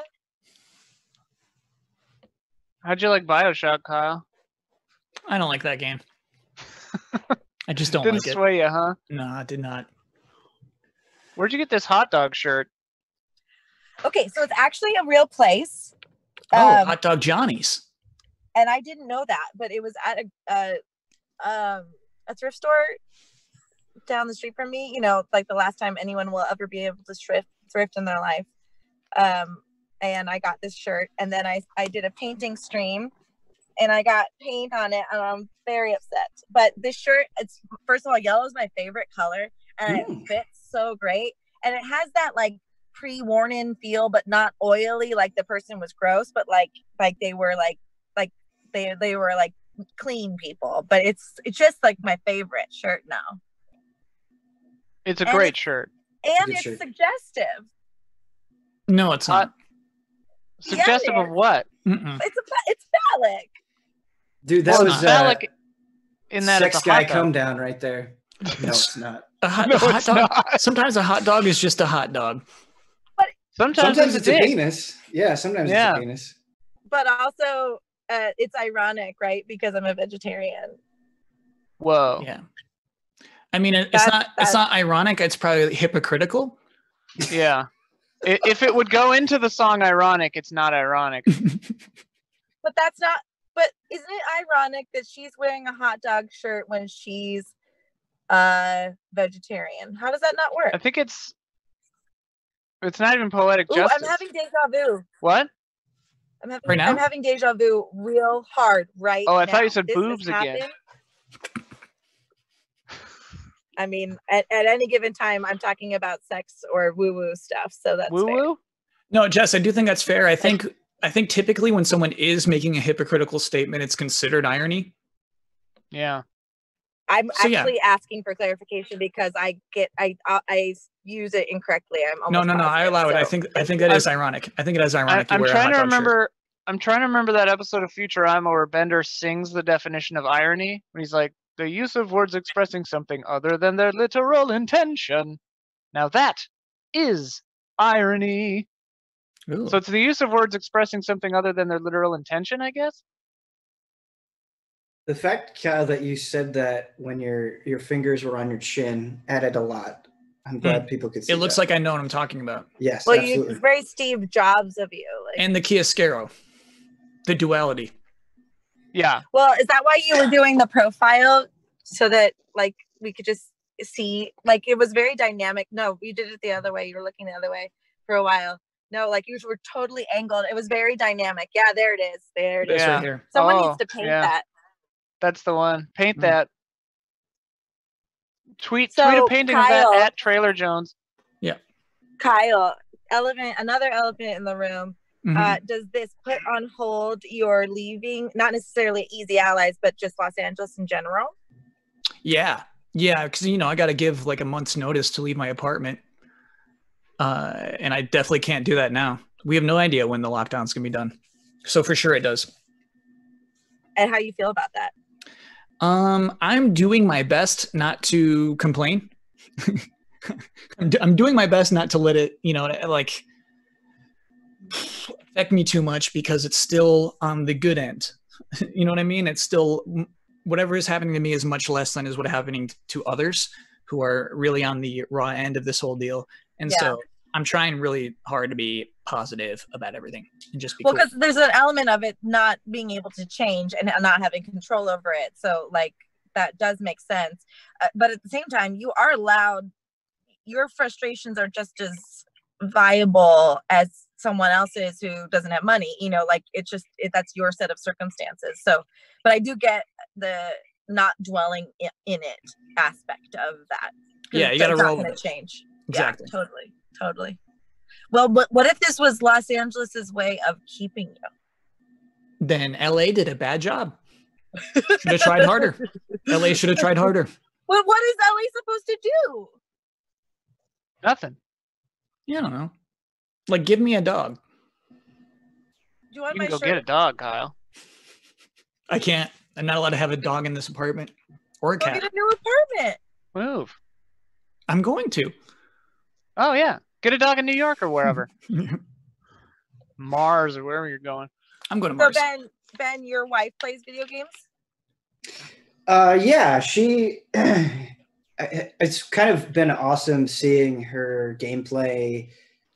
Speaker 5: How'd you like BioShock, Kyle?
Speaker 3: I don't like that game. I just don't
Speaker 5: Didn't
Speaker 3: like it.
Speaker 5: sway you, huh?
Speaker 3: No, I did not.
Speaker 5: Where'd you get this hot dog shirt?
Speaker 2: Okay, so it's actually a real place.
Speaker 3: Oh, Hot Dog Johnny's.
Speaker 2: And I didn't know that, but it was at a thrift store down the street from me. You know, like the last time anyone will ever be able to thrift in their life. And I got this shirt, and then I did a painting stream, and I got paint on it, and I'm very upset. But this shirt, it's, first of all, yellow is my favorite color, and it fits so great, and it has that like pre-worn-in feel, but not oily, like the person was gross, but like they were like they were like clean people. But it's just like my favorite shirt now.
Speaker 5: It's a great shirt.
Speaker 2: And
Speaker 4: Good
Speaker 2: it's
Speaker 4: shirt.
Speaker 2: suggestive.
Speaker 3: No, it's not.
Speaker 5: Suggestive
Speaker 2: Yeah,
Speaker 5: of what?
Speaker 3: Mm-mm.
Speaker 2: It's phallic.
Speaker 4: Dude, that
Speaker 5: Well,
Speaker 4: was
Speaker 5: it's phallic in that
Speaker 4: sex
Speaker 5: it's a
Speaker 4: guy
Speaker 5: hot dog.
Speaker 4: come down right there. No, it's not.
Speaker 3: A hot,
Speaker 5: No,
Speaker 3: a hot
Speaker 5: it's
Speaker 3: dog.
Speaker 5: not.
Speaker 3: Sometimes a hot dog is just a hot dog.
Speaker 5: Sometimes
Speaker 4: Sometimes
Speaker 5: it's
Speaker 4: it's
Speaker 5: a
Speaker 4: a
Speaker 5: dick.
Speaker 4: penis. Yeah, sometimes
Speaker 5: Yeah.
Speaker 4: it's a penis.
Speaker 2: But also it's ironic, right? Because I'm a vegetarian.
Speaker 5: Whoa.
Speaker 3: Yeah. I mean, it's
Speaker 2: That's-
Speaker 3: not ironic. It's probably hypocritical.
Speaker 5: Yeah. If it would go into the song ironic, it's not ironic.
Speaker 2: But that's not, but isn't it ironic that she's wearing a hot dog shirt when she's vegetarian? How does that not work?
Speaker 5: I think it's not even poetic
Speaker 2: Ooh,
Speaker 5: justice.
Speaker 2: I'm having deja vu.
Speaker 5: What?
Speaker 3: Right now?
Speaker 2: I'm having deja vu real hard right now.
Speaker 5: Oh, I thought you said
Speaker 2: This has
Speaker 5: boobs again.
Speaker 2: happened. I mean, at any given time, I'm talking about sex or woo-woo stuff, so that's
Speaker 5: Woo
Speaker 2: fair.
Speaker 5: woo?
Speaker 3: No, Jess, I do think that's fair. I think typically when someone is making a hypocritical statement, it's considered irony.
Speaker 5: Yeah.
Speaker 2: I'm
Speaker 3: So, yeah.
Speaker 2: actually asking for clarification because I use it incorrectly. I'm
Speaker 3: No,
Speaker 2: almost
Speaker 3: I
Speaker 2: positive,
Speaker 3: allow it.
Speaker 2: so
Speaker 3: I think that is ironic. I think it is ironic.
Speaker 5: I'm
Speaker 3: wear a
Speaker 5: trying to
Speaker 3: hot dog shirt.
Speaker 5: remember. I'm trying to remember that episode of Futurama where Bender sings the definition of irony. When he's like, the use of words expressing something other than their literal intention. Now that is irony.
Speaker 3: Ooh.
Speaker 5: So it's the use of words expressing something other than their literal intention, I guess.
Speaker 4: The fact, Kyle, that you said that when your fingers were on your chin added a lot. I'm glad people could see
Speaker 3: It looks
Speaker 4: that.
Speaker 3: like I know what I'm talking about.
Speaker 4: Yes,
Speaker 2: well,
Speaker 4: absolutely.
Speaker 2: it's very Steve Jobs of you. Like,
Speaker 3: And the Chiaroscuro, the duality.
Speaker 5: Yeah.
Speaker 2: well, is that why you were doing the profile so that like we could just see? Like it was very dynamic. No, you did it the other way. You were looking the other way for a while. No, like you were totally angled. It was very dynamic. Yeah, there it is. There it is.
Speaker 3: This
Speaker 5: Yeah.
Speaker 3: right here.
Speaker 2: Someone
Speaker 5: Oh,
Speaker 2: needs to paint
Speaker 5: yeah.
Speaker 2: that.
Speaker 5: That's the one. Paint
Speaker 3: Mm.
Speaker 5: that. Tweet a
Speaker 2: So,
Speaker 5: painting of
Speaker 2: Kyle-
Speaker 5: that at Trailer Jones.
Speaker 2: Kyle, another elephant in the room.
Speaker 3: Mhm.
Speaker 2: Does this put on hold your leaving? Not necessarily Easy Allies, but just Los Angeles in general.
Speaker 3: Yeah, because I got to give like a month's notice to leave my apartment, and I definitely can't do that now. We have no idea when the lockdown's gonna be done, so for sure it does.
Speaker 2: And how you feel about that?
Speaker 3: I'm doing my best not to complain. I'm doing my best not to let it, like affect me too much because it's still on the good end. You know what I mean? It's still, whatever is happening to me is much less than is what happening to others who are really on the raw end of this whole deal. And so I'm trying really hard to be positive about everything and just be
Speaker 2: well,
Speaker 3: cool.
Speaker 2: because there's an element of it not being able to change and not having control over it. So like that does make sense. But at the same time, you are allowed, your frustrations are just as viable as someone else's who doesn't have money, you know, like it's just, that's your set of circumstances. So, but I do get the not dwelling in it aspect of that.
Speaker 3: Yeah, you got to roll
Speaker 2: with
Speaker 3: with
Speaker 2: it.
Speaker 3: it.
Speaker 2: Change.
Speaker 3: Exactly.
Speaker 2: Yeah, totally. Well, what if this was Los Angeles's way of keeping you?
Speaker 3: Then LA did a bad job. Should have tried harder. LA should have tried harder.
Speaker 2: Well, what is LA supposed to do?
Speaker 5: Nothing.
Speaker 3: Yeah, I don't know. Like, give me a dog.
Speaker 2: Do you want
Speaker 5: You
Speaker 2: my
Speaker 5: can go
Speaker 2: shirt?
Speaker 5: get a dog, Kyle.
Speaker 3: I can't. I'm not allowed to have a dog in this apartment or a
Speaker 2: Go
Speaker 3: cat.
Speaker 2: get a new apartment.
Speaker 5: Move.
Speaker 3: I'm going to.
Speaker 5: Oh yeah, get a dog in New York or wherever. Mars or wherever you're going.
Speaker 3: I'm going to
Speaker 2: So
Speaker 3: Mars.
Speaker 2: Ben, your wife plays video games?
Speaker 4: Yeah, she. It's kind of been awesome seeing her gameplay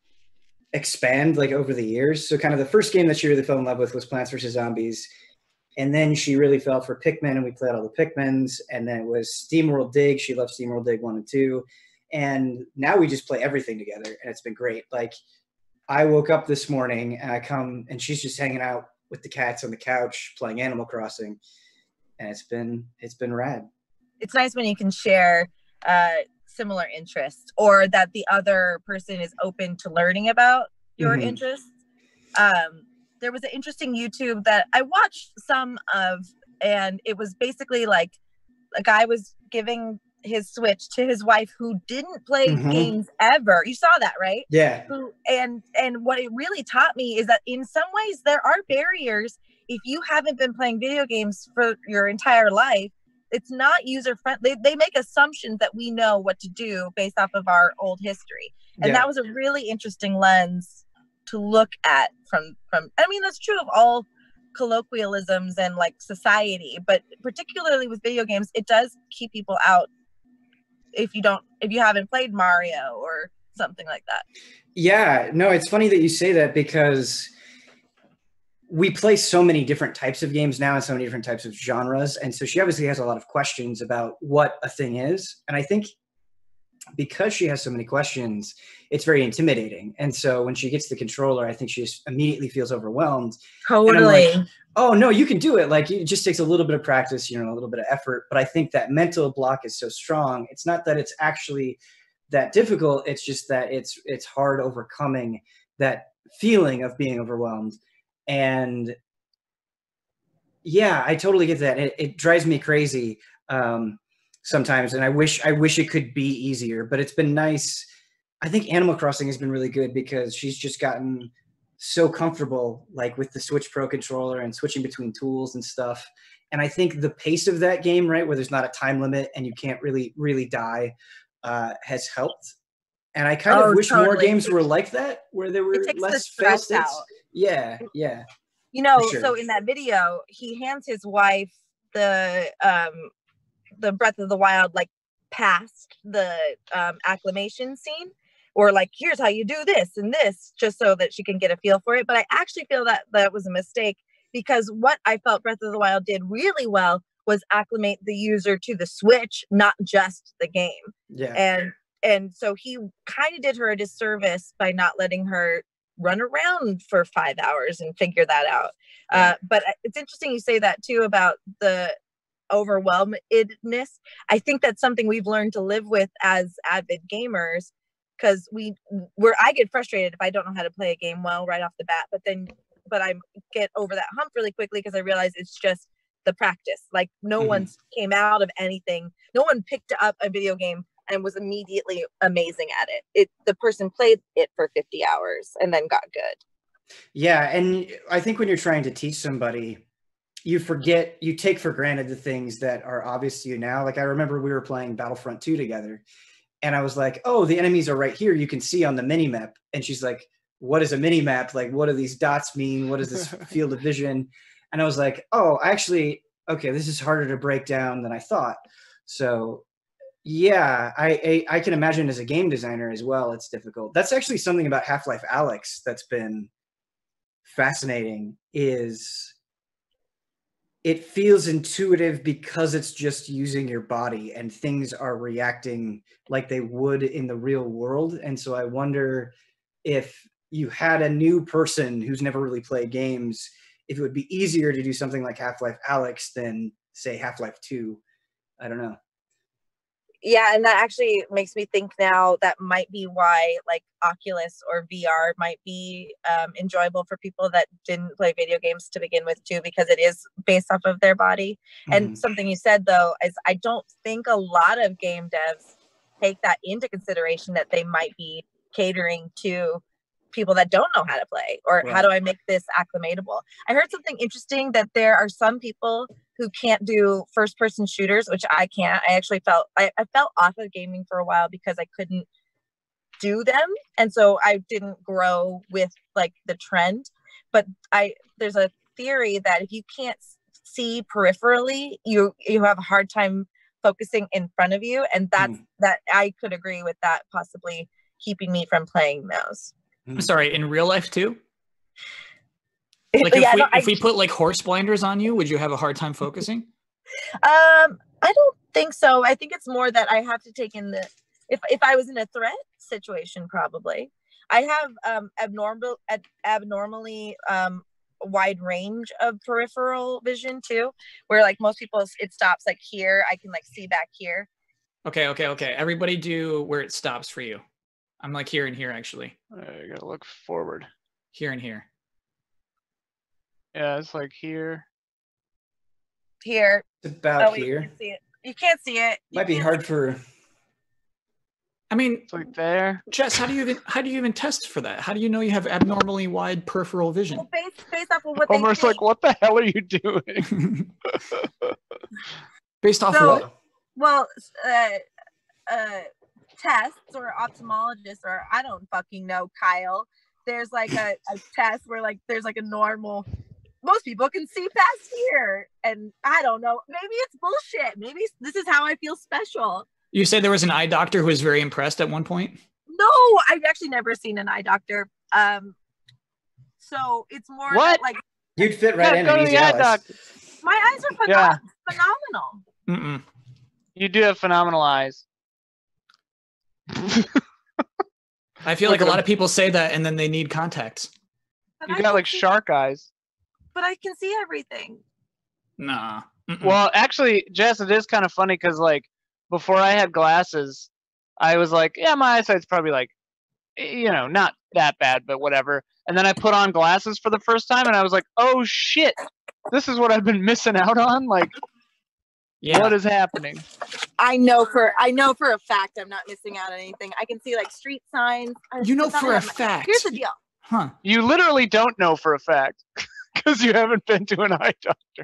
Speaker 4: expand like over the years. So kind of the first game that she really fell in love with was Plants vs. Zombies. And then she really fell for Pikmin, and we played all the Pikmins. And then it was SteamWorld Dig. She loved SteamWorld Dig 1 and 2. And now we just play everything together, and it's been great. Like, I woke up this morning, and I come, and she's just hanging out with the cats on the couch playing Animal Crossing. And it's been rad. It's
Speaker 2: nice when you can share similar interests, or that the other person is open to learning about your interests. There was an interesting YouTube that I watched some of, and it was basically like a guy was giving his Switch to his wife who didn't play games ever. You saw that, right?
Speaker 4: Yeah.
Speaker 2: And what it really taught me is that in some ways there are barriers. If you haven't been playing video games for your entire life, it's not user friendly. They make assumptions that we know what to do based off of our old history. And that was a really interesting lens to look at from, I mean, that's true of all colloquialisms and like society, but particularly with video games, it does keep people out if you haven't played Mario or something like that.
Speaker 4: Yeah, no, it's funny that you say that because we play so many different types of games now and so many different types of genres. And so she obviously has a lot of questions about what a thing is. And I think because she has so many questions, it's very intimidating. And so when she gets the controller, I think she just immediately feels overwhelmed.
Speaker 2: Totally.
Speaker 4: Like, oh no, you can do it. Like, it just takes a little bit of practice, a little bit of effort. But I think that mental block is so strong. It's not that it's actually that difficult. It's just that it's hard overcoming that feeling of being overwhelmed. And yeah, I totally get that. It drives me crazy sometimes, and I wish it could be easier, but it's been nice. I think Animal Crossing has been really good because she's just gotten so comfortable like with the Switch Pro controller and switching between tools and stuff. And I think the pace of that game, right, where there's not a time limit and you can't really die, has helped. And I kind of wish more games were like that, where there were less fail states. Yeah. Sure.
Speaker 2: So in that video, he hands his wife the Breath of the Wild, like past the acclamation scene, or like, here's how you do this and this, just so that she can get a feel for it. But I actually feel that was a mistake, because what I felt Breath of the Wild did really well was acclimate the user to the Switch, not just the game.
Speaker 4: Yeah.
Speaker 2: And so he kind of did her a disservice by not letting her run around for 5 hours and figure that out.
Speaker 4: Yeah.
Speaker 2: But it's interesting you say that too about the overwhelmedness. I think that's something we've learned to live with as avid gamers, because I get frustrated if I don't know how to play a game well right off the bat, but I get over that hump really quickly because I realize it's just the practice. Like no one's came out of anything. No one picked up a video game and was immediately amazing at it. The person played it for 50 hours and then got good.
Speaker 4: Yeah, and I think when you're trying to teach somebody, you take for granted the things that are obvious to you now. Like I remember we were playing Battlefront 2 together, and I was like, oh, the enemies are right here. You can see on the mini map. And she's like, what is a mini map? Like, what do these dots mean? What is this field of vision? And I was like, oh, actually, okay, this is harder to break down than I thought. So yeah, I can imagine as a game designer as well, it's difficult. That's actually something about Half-Life Alyx that's been fascinating, is it feels intuitive because it's just using your body and things are reacting like they would in the real world. And so I wonder if you had a new person who's never really played games, if it would be easier to do something like Half-Life Alyx than, say, Half-Life 2. I don't know.
Speaker 2: Yeah, and that actually makes me think now that might be why like Oculus or VR might be enjoyable for people that didn't play video games to begin with too, because it is based off of their body. And something you said though is I don't think a lot of game devs take that into consideration, that they might be catering to people that don't know how to play, or how do I make this acclimatable. I heard something interesting, that there are some people who can't do first person shooters, which I can't. I actually felt I felt off of gaming for a while because I couldn't do them, and so I didn't grow with like the trend. But there's a theory that if you can't see peripherally, you have a hard time focusing in front of you, and that I could agree with that possibly keeping me from playing those.
Speaker 3: I'm sorry, in real life too? Like if we put like horse blinders on you, would you have a hard time focusing?
Speaker 2: I don't think so. I think it's more that I have to take in the, if I was in a threat situation, probably. I have abnormally wide range of peripheral vision too, where like most people it stops like here. I can like see back here.
Speaker 3: Okay. Everybody do where it stops for you. I'm like here and here actually.
Speaker 5: I gotta look forward.
Speaker 3: Here and here.
Speaker 5: Yeah, it's like here.
Speaker 2: Here.
Speaker 4: It's about
Speaker 2: wait,
Speaker 4: here.
Speaker 2: You can't see it.
Speaker 4: Might be hard for.
Speaker 3: I mean,
Speaker 5: it's like there.
Speaker 3: Jess, how do you even test for that? How do you know you have abnormally wide peripheral vision?
Speaker 2: Well, based off of what
Speaker 5: Homer's like, what the hell are you doing?
Speaker 3: Based off of what?
Speaker 2: Well, tests or ophthalmologists, or I don't fucking know, Kyle. There's like a test where like there's like a normal, most people can see past here, and I don't know, maybe it's bullshit, maybe this is how I feel special.
Speaker 3: You said there was an eye doctor who was very impressed at one point?
Speaker 2: No, I've actually never seen an eye doctor. So it's more like
Speaker 4: you'd fit right in an easy doctor.
Speaker 2: My eyes are phenomenal.
Speaker 3: Mm-mm.
Speaker 5: You do have phenomenal eyes.
Speaker 3: I feel like a lot of people say that and then they need contacts.
Speaker 5: You got like shark eyes.
Speaker 2: But I can see everything.
Speaker 3: Nah. Mm-mm.
Speaker 5: Well, actually, Jess, it is kind of funny because like before I had glasses, I was like, yeah, my eyesight's probably like, not that bad, but whatever. And then I put on glasses for the first time and I was like, oh shit, this is what I've been missing out on. Like, what is happening?
Speaker 2: I know for a fact I'm not missing out on anything. I can see like street signs.
Speaker 3: You know for a fact.
Speaker 2: Here's the deal.
Speaker 3: Huh.
Speaker 5: You literally don't know for a fact because you haven't been to an eye doctor.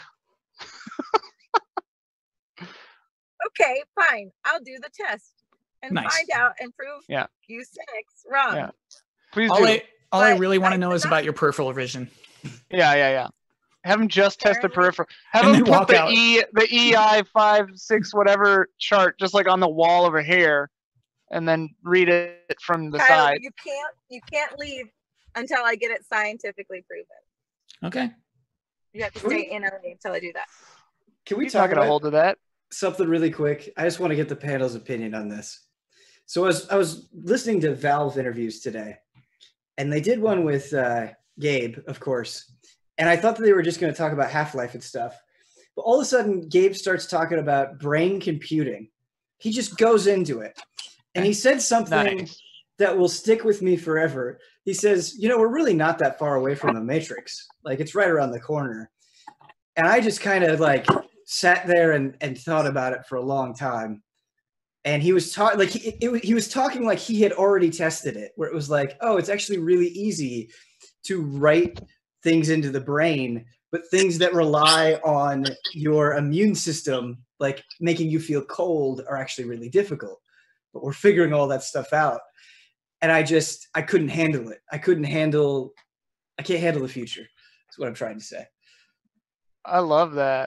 Speaker 2: Okay, fine. I'll do the test and find out and prove you cynics wrong.
Speaker 5: Yeah. Please do.
Speaker 3: All I really want to know is about your peripheral vision.
Speaker 5: Yeah. Have them just test the peripheral. Have them put the EI 5, 6, whatever chart just like on the wall over here, and then read it from the side.
Speaker 2: You can't leave until I get it scientifically proven.
Speaker 3: Okay.
Speaker 2: You have to stay in LA until I do that.
Speaker 4: Can we
Speaker 5: He's
Speaker 4: talk
Speaker 5: not gonna
Speaker 4: about
Speaker 5: hold to that?
Speaker 4: Something really quick? I just want to get the panel's opinion on this. So I was listening to Valve interviews today, and they did one with Gabe, of course. And I thought that they were just going to talk about Half-Life and stuff. But all of a sudden, Gabe starts talking about brain computing. He just goes into it. And he said something that will stick with me forever. He says, we're really not that far away from the Matrix. Like, it's right around the corner. And I just kind of, like, sat there and thought about it for a long time. And he was talking like he was talking like he had already tested it, where it was like, oh, it's actually really easy to write things into the brain, but things that rely on your immune system, like making you feel cold, are actually really difficult. But we're figuring all that stuff out. and I couldn't handle it. I can't handle the future. That's what I'm trying to say.
Speaker 5: I love that.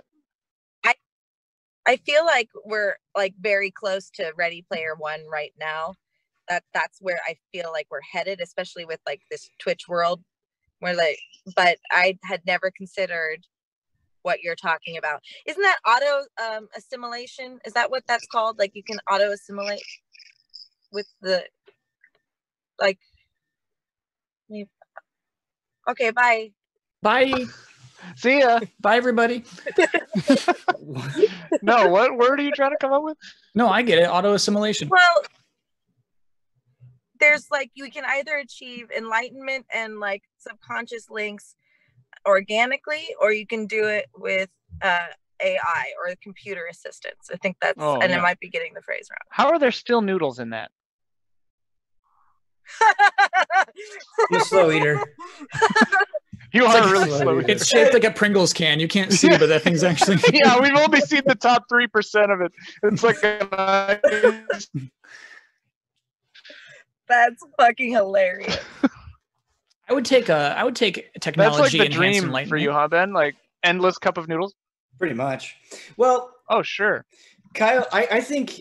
Speaker 2: I feel like we're like very close to Ready Player One right now. That's where I feel like we're headed, especially with like this Twitch world where but I had never considered what you're talking about. Isn't that auto assimilation? Is that what that's called? Like you can auto assimilate with the like. Okay, bye.
Speaker 3: Bye.
Speaker 5: See ya.
Speaker 3: Bye, everybody.
Speaker 5: No, what word are you trying to come up with?
Speaker 3: No, I get it. Auto assimilation.
Speaker 2: Well, there's like you can either achieve enlightenment and like subconscious links organically, or you can do it with AI or computer assistance. I think that's, and I might be getting the phrase wrong.
Speaker 5: How are there still noodles in that?
Speaker 4: You're a slow eater.
Speaker 5: You are really slow.
Speaker 3: It's shaped like a Pringles can. You can't see, but that thing's actually.
Speaker 5: Yeah, we've only seen the top 3% of it. It's like
Speaker 2: That's fucking hilarious.
Speaker 3: I would take technology.
Speaker 5: That's like the dream
Speaker 3: enlightenment
Speaker 5: for you, huh, Ben? Like endless cup of noodles.
Speaker 4: Pretty much. Well.
Speaker 5: Oh, sure.
Speaker 4: Kyle, I think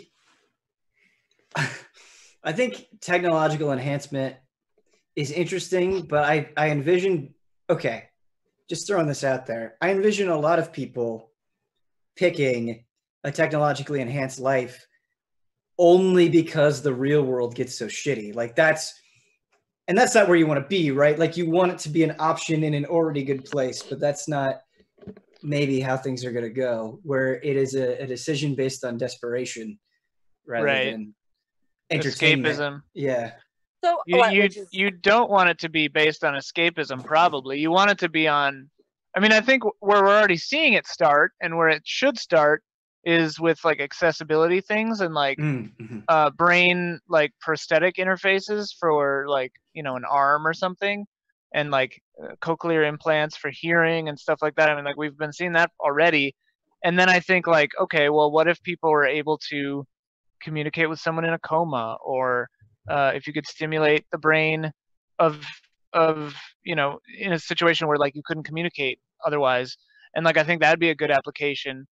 Speaker 4: technological enhancement is interesting, but I envision, okay, just throwing this out there. I envision a lot of people picking a technologically enhanced life only because the real world gets so shitty. Like that's not where you want to be, right? Like you want it to be an option in an already good place, but that's not maybe how things are going to go, where it is a decision based on desperation rather than entertainment.
Speaker 5: Escapism.
Speaker 4: Yeah.
Speaker 2: So
Speaker 5: you don't want it to be based on escapism, probably. You want it to be on, I mean, I think where we're already seeing it start and where it should start is with like accessibility things and like brain like prosthetic interfaces for like, you know, an arm or something, and like cochlear implants for hearing and stuff like that. I mean, like we've been seeing that already. And then I think like, okay, well, what if people were able to communicate with someone in a coma, or if you could stimulate the brain of you know, in a situation where like you couldn't communicate otherwise, and like I think that'd be a good application.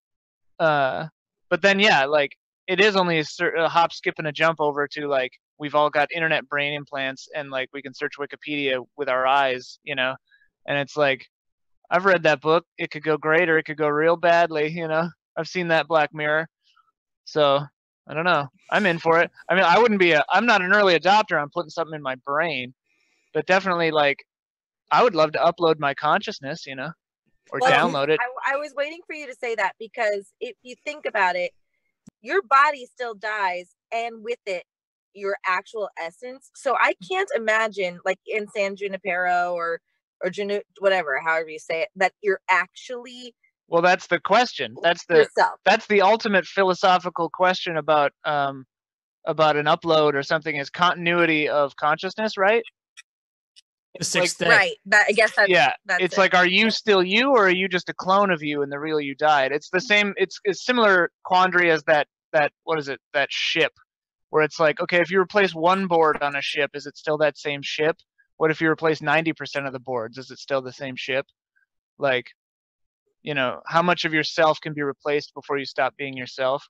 Speaker 5: But then yeah, like it is only a hop, skip, and a jump over to like we've all got internet brain implants and like we can search Wikipedia with our eyes, you know, and it's like I've read that book. It could go great or it could go real badly, you know. I've seen that Black Mirror, so I don't know. I'm in for it. I mean, I'm not an early adopter on putting something in my brain, but definitely like, I would love to upload my consciousness, you know, or download it.
Speaker 2: I was waiting for you to say that, because if you think about it, your body still dies, and with it, your actual essence. So I can't imagine like in San Junipero or whatever, however you say it, that you're actually.
Speaker 5: Well, that's the question. That's the ultimate philosophical question about an upload or something, is continuity of consciousness, right?
Speaker 3: The sixth day.
Speaker 2: Right. I guess that's,
Speaker 5: yeah.
Speaker 2: That's
Speaker 5: it's like, are you still you, or are you just a clone of you and the real you died? It's the same. It's similar quandary as that what is it? That ship, where it's like, okay, if you replace one board on a ship, is it still that same ship? What if you replace 90% of the boards? Is it still the same ship? Like, you know, how much of yourself can be replaced before you stop being yourself?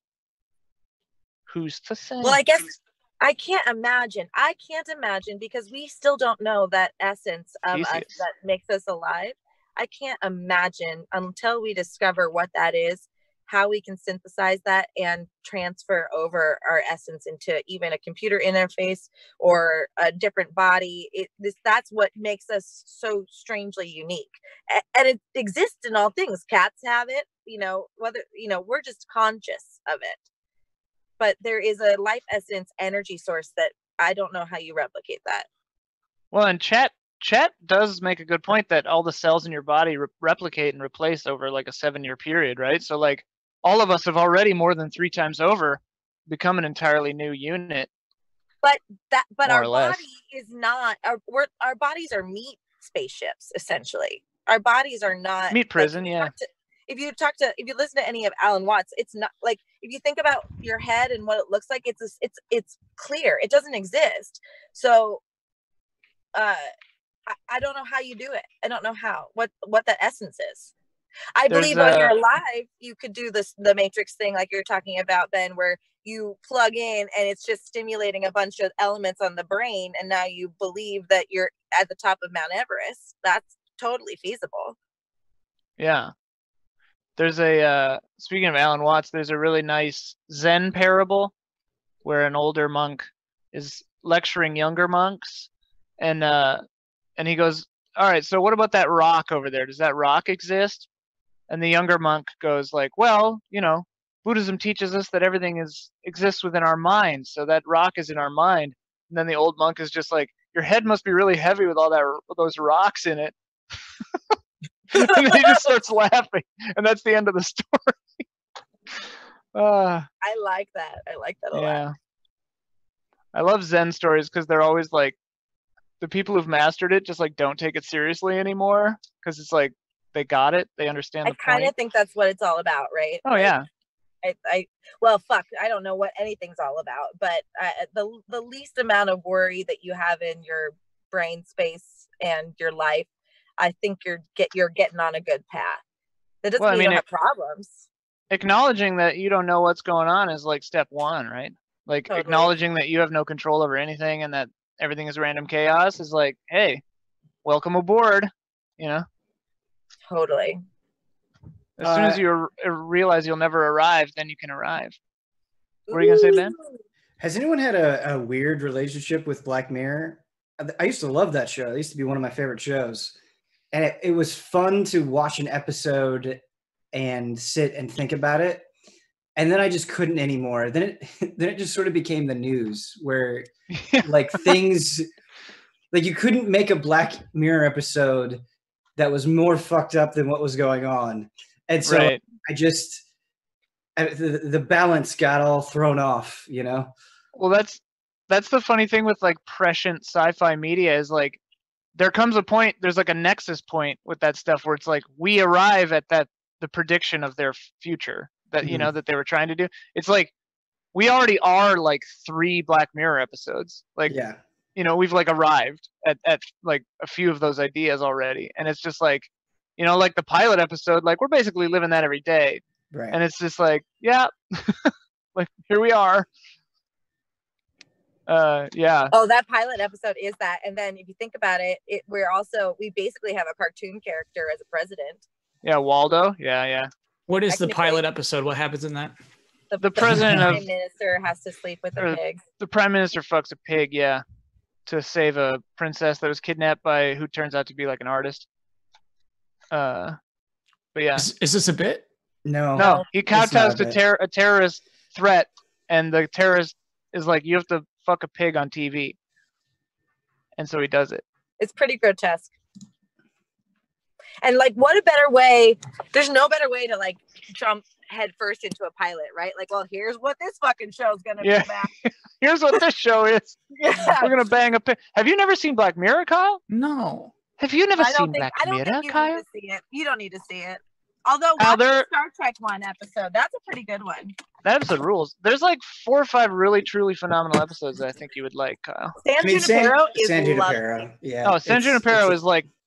Speaker 5: Who's to say?
Speaker 2: Well, I guess I can't imagine, because we still don't know that essence of us that makes us alive. I can't imagine until we discover what that is, how we can synthesize that and transfer over our essence into even a computer interface or a different body. That's what makes us so strangely unique, and it exists in all things. Cats have it, you know, whether, you know, we're just conscious of it, but there is a life essence energy source that I don't know how you replicate that.
Speaker 5: Well, and chat does make a good point that all the cells in your body replicate and replace over like a 7-year period, right? So like all of us have already more than 3 times over become an entirely new unit.
Speaker 2: But our body is not, our bodies are meat spaceships, essentially. Our bodies are not
Speaker 5: meat prison.
Speaker 2: Like, if you listen to any of Alan Watts, it's not like, if you think about your head and what it looks like, it's clear. It doesn't exist. So I don't know how you do it. I don't know what that essence is. I believe when you're alive, you could do the Matrix thing like you're talking about, Ben, where you plug in and it's just stimulating a bunch of elements on the brain, and now you believe that you're at the top of Mount Everest. That's totally feasible.
Speaker 5: Yeah. There's a speaking of Alan Watts, there's a really nice Zen parable where an older monk is lecturing younger monks, and he goes, "All right, so what about that rock over there? Does that rock exist?" And the younger monk goes like, "Well, Buddhism teaches us that everything exists within our mind, so that rock is in our mind." And then the old monk is just like, "Your head must be really heavy with all those rocks in it." And then he just starts laughing, and that's the end of the story.
Speaker 2: I like that. I like that a lot.
Speaker 5: I love Zen stories because they're always like, the people who've mastered it just like don't take it seriously anymore because it's like they got it, they understand the point.
Speaker 2: I kind of think that's what it's all about, right?
Speaker 5: Oh yeah.
Speaker 2: Well, fuck, I don't know what anything's all about, but the least amount of worry that you have in your brain space and your life, I think you're getting on a good path. That doesn't mean you don't have problems.
Speaker 5: Acknowledging that you don't know what's going on is like step one, right? Like totally. Acknowledging that you have no control over anything and that everything is random chaos is like, hey, welcome aboard,
Speaker 2: Totally.
Speaker 5: As soon as you realize you'll never arrive, then you can arrive. What are you gonna say, Ben?
Speaker 4: Has anyone had a weird relationship with Black Mirror? I used to love that show. It used to be one of my favorite shows. And it was fun to watch an episode and sit and think about it. And then I just couldn't anymore. Then it just sort of became the news where like things, like you couldn't make a Black Mirror episode that was more fucked up than what was going on. And so right. The balance got all thrown off,
Speaker 5: Well, that's the funny thing with like prescient sci-fi media is like, there comes a point, there's like a nexus point with that stuff where it's like we arrive at the prediction of their future that that they were trying to do. It's like we already are like 3 Black Mirror episodes. Like we've like arrived at like a few of those ideas already, and it's just like like the pilot episode, like we're basically living that every day,
Speaker 4: right?
Speaker 5: And it's just like like here we are.
Speaker 2: Oh, that pilot episode is that. And then if you think about it, we basically have a cartoon character as a president.
Speaker 5: Yeah, Waldo. Yeah.
Speaker 3: What is the pilot episode? What happens in that?
Speaker 5: The president
Speaker 2: the prime minister has to sleep with a pig.
Speaker 5: The prime minister fucks a pig, to save a princess that was kidnapped by who turns out to be like an artist. But yeah.
Speaker 3: Is this a bit?
Speaker 5: No. He kowtows to a terrorist threat, and the terrorist is like, you have to fuck a pig on TV. And so he does it.
Speaker 2: It's pretty grotesque. And like, what a better way, there's no better way to like jump head first into a pilot, right? Like, well, here's what this fucking show is gonna be about.
Speaker 5: Here's what this show is. We're gonna bang a pig. Have you never seen Black Mirror, Kyle?
Speaker 3: No.
Speaker 5: Have you never seen Black Mirror, Kyle?
Speaker 2: Need to see it. You don't need to see it. Although watch the Star Trek one episode. That's a pretty good one.
Speaker 5: That episode rules. There's like 4 or 5 really truly phenomenal episodes that I think you would like, Kyle.
Speaker 2: San Junipero is
Speaker 4: San Junipero. Yeah.
Speaker 5: Oh, San Junipero is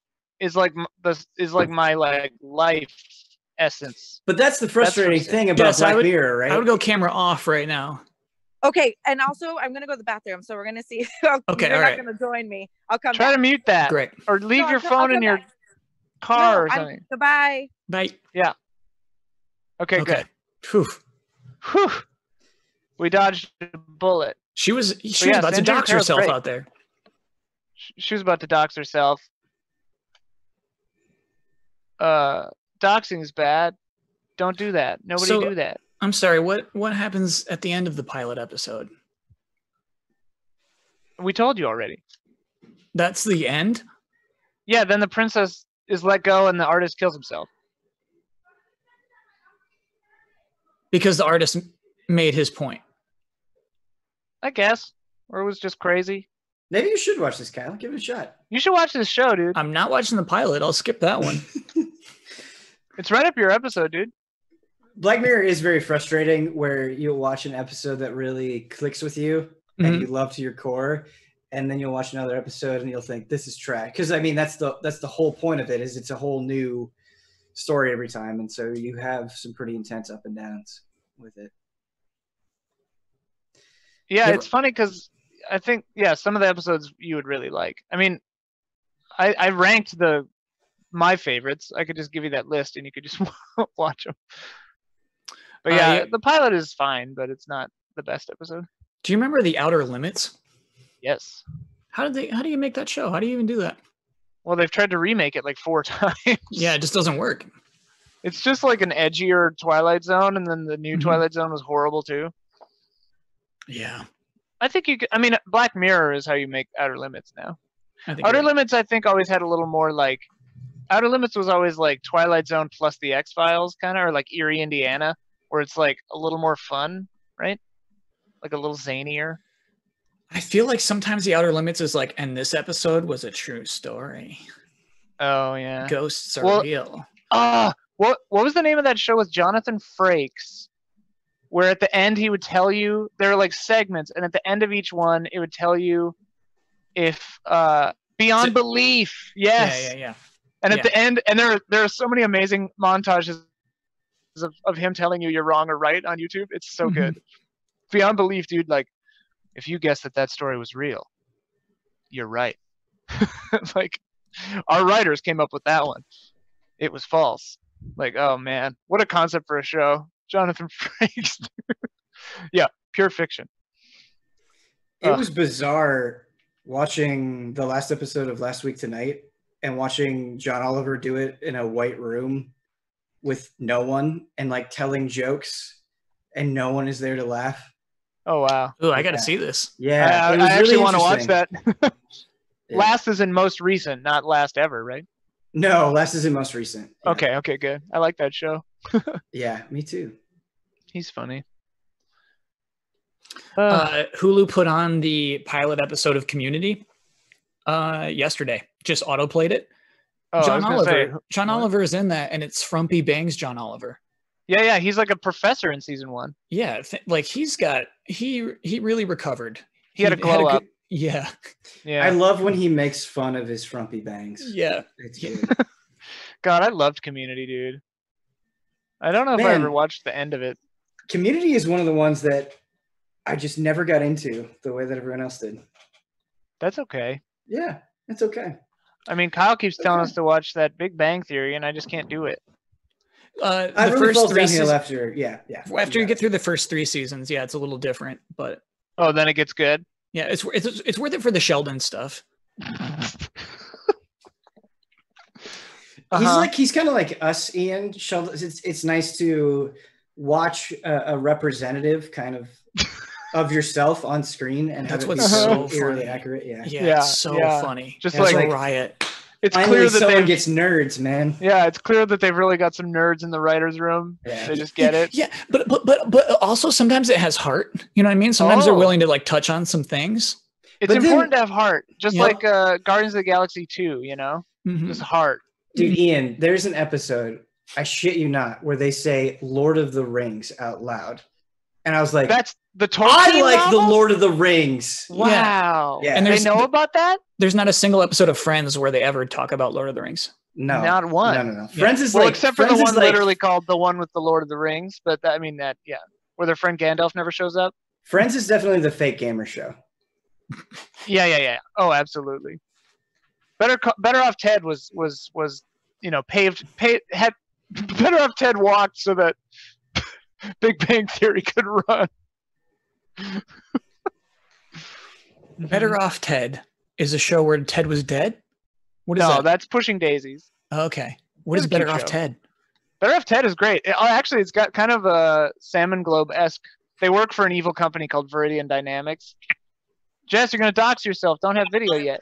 Speaker 5: like my like life essence.
Speaker 4: But that's the frustrating thing about Black Mirror, right?
Speaker 3: I would go camera off right now.
Speaker 2: Okay, and also I'm gonna go to the bathroom, so we're gonna see.
Speaker 3: Okay,
Speaker 2: you're
Speaker 3: all right.
Speaker 2: not gonna join me. I'll come.
Speaker 5: Try to mute that.
Speaker 3: Great.
Speaker 5: Or leave your phone in your car or something.
Speaker 2: Goodbye.
Speaker 3: Bye.
Speaker 5: Yeah. Okay, good.
Speaker 3: Whew.
Speaker 5: We dodged a bullet.
Speaker 3: She was about to dox herself out there.
Speaker 5: She was about to dox herself. Doxing is bad. Don't do that. Nobody do that.
Speaker 3: I'm sorry, what happens at the end of the pilot episode?
Speaker 5: We told you already.
Speaker 3: That's the end?
Speaker 5: Yeah, then the princess is let go and the artist kills himself.
Speaker 3: Because the artist made his point.
Speaker 5: I guess. Or it was just crazy.
Speaker 4: Maybe you should watch this, Kyle. Give it a shot.
Speaker 5: You should watch this show, dude.
Speaker 3: I'm not watching the pilot. I'll skip that one.
Speaker 5: It's right up your episode, dude.
Speaker 4: Black Mirror is very frustrating where you'll watch an episode that really clicks with you and
Speaker 3: Mhm.
Speaker 4: you love to your core, and then you'll watch another episode and you'll think this is trash. Because I mean that's the whole point of it, is it's a whole new story every time, and so you have some pretty intense up and downs with it.
Speaker 5: Yeah,
Speaker 3: Never-
Speaker 5: it's funny because I think some of the episodes you would really like. I mean, I ranked my favorites. I could just give you that list and you could just watch them. But
Speaker 3: yeah.
Speaker 5: the pilot is fine, but it's not the best episode.
Speaker 3: Do you remember The Outer Limits?
Speaker 5: Yes.
Speaker 3: How do you make that show? How do you even do that?
Speaker 5: Well, they've tried to remake it like 4 times.
Speaker 3: Yeah, it just doesn't work.
Speaker 5: It's just like an edgier Twilight Zone, and then the new
Speaker 3: Mhm.
Speaker 5: Twilight Zone was horrible too.
Speaker 3: Yeah.
Speaker 5: I think you could, I mean, Black Mirror is how you make Outer Limits now.
Speaker 3: I think
Speaker 5: Outer
Speaker 3: you're-
Speaker 5: Limits, I think, always had a little more like, Outer Limits was always like Twilight Zone plus the X-Files kind of, or like Erie, Indiana, where it's like a little more fun, right? Like a little zanier.
Speaker 3: I feel like sometimes The Outer Limits is like, and this episode was a true story.
Speaker 5: Oh yeah.
Speaker 3: Ghosts are
Speaker 5: Well-
Speaker 3: real.
Speaker 5: What was the name of that show with Jonathan Frakes? Where at the end he would tell you, there are like segments, and at the end of each one it would tell you if beyond
Speaker 3: So-
Speaker 5: belief. Yes.
Speaker 3: Yeah.
Speaker 5: And at
Speaker 3: Yeah.
Speaker 5: the end, and there are so many amazing montages of him telling you you're wrong or right on YouTube. It's so
Speaker 3: Mhm.
Speaker 5: good. Beyond belief, dude. Like, if you guessed that story was real, you're right. Like, our writers came up with that one. It was false. Like, oh man, what a concept for a show. Jonathan Frakes. Yeah, pure fiction.
Speaker 4: It
Speaker 5: Ugh.
Speaker 4: was bizarre watching the last episode of Last Week Tonight and watching John Oliver do it in a white room with no one and like telling jokes and no one is there to laugh.
Speaker 5: Oh wow.
Speaker 3: Ooh, I got to
Speaker 4: Yeah.
Speaker 3: see this.
Speaker 4: Yeah,
Speaker 5: I
Speaker 4: it was
Speaker 5: actually
Speaker 4: really
Speaker 5: want to watch
Speaker 4: interesting.
Speaker 5: that.
Speaker 4: Yeah.
Speaker 5: Last is in most recent, not last ever, right?
Speaker 4: No, last is in most recent. Yeah.
Speaker 5: Okay, good. I like that show.
Speaker 4: Yeah, me too.
Speaker 5: He's funny.
Speaker 3: Hulu put on the pilot episode of Community yesterday. Just autoplayed it.
Speaker 5: Oh, I
Speaker 3: John
Speaker 5: was gonna
Speaker 3: Oliver.
Speaker 5: say,
Speaker 3: John
Speaker 5: what?
Speaker 3: Oliver is in that, and it's Frumpy Bangs John Oliver.
Speaker 5: yeah, he's like a professor in season 1.
Speaker 3: Yeah, like he really recovered.
Speaker 5: He had a glow up.
Speaker 3: Yeah,
Speaker 5: Yeah.
Speaker 4: I love when he makes fun of his frumpy bangs.
Speaker 3: yeah.
Speaker 4: It's
Speaker 3: Yeah.
Speaker 4: good.
Speaker 5: God, I loved Community, dude. I don't know if I
Speaker 4: Man.
Speaker 5: ever watched the end of it.
Speaker 4: Community is one of the ones that I just never got into the way that everyone else did.
Speaker 5: That's okay.
Speaker 4: Yeah, it's okay.
Speaker 5: I mean, Kyle keeps telling
Speaker 4: Okay.
Speaker 5: us to watch that Big Bang Theory, and I just can't do it.
Speaker 3: The
Speaker 4: I really
Speaker 3: first
Speaker 4: falls
Speaker 3: 3
Speaker 4: downhill
Speaker 3: seasons.
Speaker 4: after, yeah.
Speaker 3: After you get through the first 3 seasons, yeah, it's a little different, but
Speaker 5: Oh, then it gets good.
Speaker 3: yeah, it's worth it for the Sheldon stuff.
Speaker 4: He's kind of like us, Ian. Sheldon. It's nice to watch a representative kind of yourself on screen, and
Speaker 3: That's
Speaker 4: have it be
Speaker 3: what's
Speaker 5: so
Speaker 4: eerily
Speaker 3: funny.
Speaker 4: accurate. Yeah,
Speaker 3: Yeah,
Speaker 5: Yeah,
Speaker 3: it's so
Speaker 5: yeah.
Speaker 3: funny.
Speaker 5: Just
Speaker 3: It's
Speaker 4: like-
Speaker 3: a riot.
Speaker 5: It's
Speaker 4: finally
Speaker 5: clear that
Speaker 4: someone
Speaker 5: they've
Speaker 4: gets nerds, man.
Speaker 5: yeah, it's clear that they've really got some nerds in the writers' room.
Speaker 4: Yeah.
Speaker 5: They just get it.
Speaker 3: Yeah, but also sometimes it has heart. You know what I mean? Sometimes they're
Speaker 5: Oh.
Speaker 3: willing to like touch on some things.
Speaker 5: It's
Speaker 4: But then-
Speaker 5: important to have heart, just
Speaker 3: Yeah.
Speaker 5: like Guardians of the Galaxy 2. You know,
Speaker 3: Mhm.
Speaker 5: just heart.
Speaker 4: Dude, Ian, there's an episode, I shit you not, where they say Lord of the Rings out loud. And I was like,
Speaker 5: That's the Tolkien
Speaker 4: I like the
Speaker 5: novel?
Speaker 4: Lord of the Rings.
Speaker 5: Wow.
Speaker 4: Yeah.
Speaker 3: And
Speaker 5: They
Speaker 3: there's
Speaker 5: know about that?
Speaker 3: there's not a single episode of Friends where they ever talk about Lord of the Rings.
Speaker 4: No.
Speaker 5: Not one.
Speaker 4: No. Friends is
Speaker 5: Well,
Speaker 4: like,
Speaker 5: except for the
Speaker 4: Friends is
Speaker 5: one
Speaker 4: like-
Speaker 5: literally called the one with the Lord of the Rings, but that, I mean that, yeah, where their friend Gandalf never shows up.
Speaker 4: Friends is definitely the fake gamer show.
Speaker 5: Yeah. Oh, absolutely. Better Off Ted was had Better Off Ted walked so that Big Bang Theory could run.
Speaker 3: Better Off Ted is a show where Ted was dead. What is
Speaker 5: No,
Speaker 3: that?
Speaker 5: that's Pushing Daisies.
Speaker 3: Okay. What
Speaker 5: That's
Speaker 3: is
Speaker 5: a cute
Speaker 3: Better Off
Speaker 5: show.
Speaker 3: Ted?
Speaker 5: Better Off Ted is great. Actually, it's got kind of a Salmon Globe-esque. They work for an evil company called Viridian Dynamics. Jess, you're gonna dox yourself. Don't have video yet.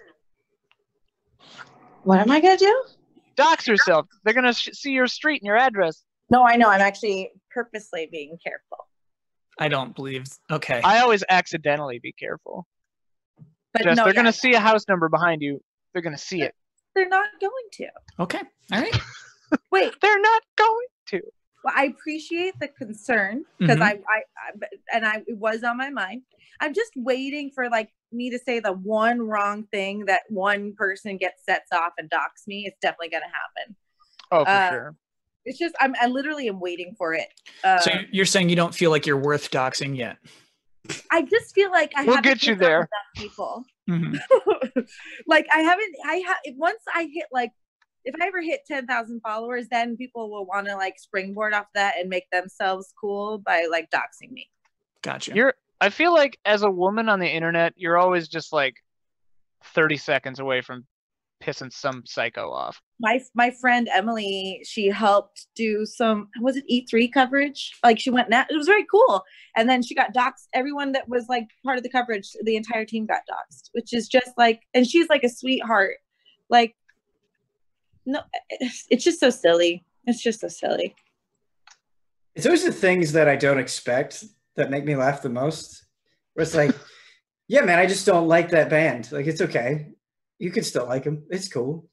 Speaker 2: What am I gonna do?
Speaker 5: Dox yourself. They're gonna see your street and your address.
Speaker 2: No, I know. I'm actually purposely being careful.
Speaker 3: I don't believe. Okay.
Speaker 5: I always accidentally be careful.
Speaker 2: But
Speaker 5: Jess,
Speaker 2: no,
Speaker 5: they're
Speaker 2: yeah,
Speaker 5: gonna see a house number behind you. They're gonna see it.
Speaker 2: they're not going to.
Speaker 3: Okay. All right.
Speaker 2: Wait,
Speaker 5: They're not going to.
Speaker 2: Well, I appreciate the concern because
Speaker 3: Mhm.
Speaker 2: it was on my mind. I'm just waiting for like me to say the one wrong thing that one person gets sets off and docks me. It's definitely going to happen.
Speaker 5: Oh, for
Speaker 2: Uh,
Speaker 5: sure.
Speaker 2: It's just I literally am waiting for it.
Speaker 3: So you're saying you don't feel like you're worth doxing yet?
Speaker 2: I just feel like I
Speaker 5: We'll
Speaker 2: haven't
Speaker 5: get you
Speaker 2: hit up
Speaker 5: there.
Speaker 2: enough people.
Speaker 3: Mhm.
Speaker 2: Like once I hit like, if I ever hit 10,000 followers, then people will want to like springboard off that and make themselves cool by like doxing me.
Speaker 3: Gotcha.
Speaker 5: I feel like as a woman on the internet, you're always just like 30 seconds away from pissing some psycho off.
Speaker 2: My friend Emily, she helped do some, was it E3 coverage? Like she went, it was very cool. And then she got doxxed. Everyone that was like part of the coverage, the entire team got doxxed, which is just like, and she's like a sweetheart. Like, no, it's just so silly. It's just so silly.
Speaker 4: It's always the things that I don't expect that make me laugh the most. Where it's like, yeah, man, I just don't like that band. Like, it's okay. You could still like them. It's cool.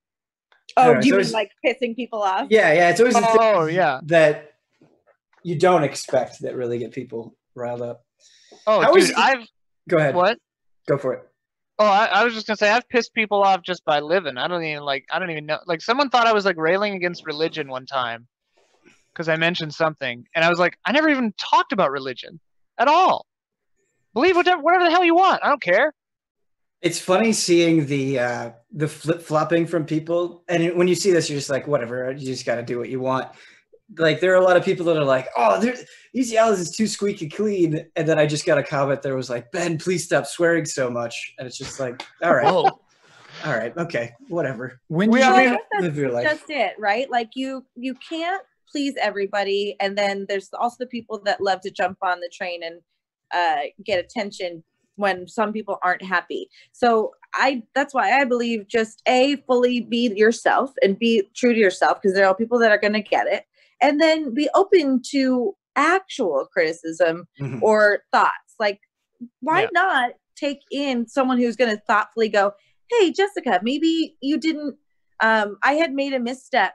Speaker 2: Oh,
Speaker 4: know,
Speaker 2: do you
Speaker 4: it's
Speaker 2: mean
Speaker 4: always-
Speaker 2: like pissing people off?
Speaker 4: Yeah, it's always the
Speaker 5: Oh,
Speaker 4: things
Speaker 5: yeah.
Speaker 4: that you don't expect that really get people riled up.
Speaker 5: Oh,
Speaker 4: How
Speaker 5: dude,
Speaker 4: is it- Go ahead.
Speaker 5: What?
Speaker 4: Go for it.
Speaker 5: Oh, I was just gonna say I've pissed people off just by living. I don't even know. Like someone thought I was like railing against religion one time because I mentioned something, and I was like, I never even talked about religion at all. Believe whatever the hell you want. I don't care.
Speaker 4: It's funny seeing the flip-flopping from people, and when you see this, you're just like, whatever. You just got to do what you want. Like there are a lot of people that are like, "Oh, Easy Alice is too squeaky clean," and then I just got a comment that was like, "Ben, please stop swearing so much," and it's just like, all right,
Speaker 3: Whoa.
Speaker 4: all right, okay, whatever.
Speaker 3: When
Speaker 5: We
Speaker 3: did
Speaker 5: are-
Speaker 3: you-
Speaker 5: I mean-
Speaker 4: Live your life.
Speaker 2: That's it, right? Like you can't please everybody, and then there's also the people that love to jump on the train and get attention when some people aren't happy. So that's why I believe just fully be yourself and be true to yourself, because there are people that are going to get it, and then be open to actual criticism
Speaker 4: Mhm.
Speaker 2: or thoughts. Like, why
Speaker 5: Yeah.
Speaker 2: not take in someone who's going to thoughtfully go, hey, Jessica, maybe you didn't, I had made a misstep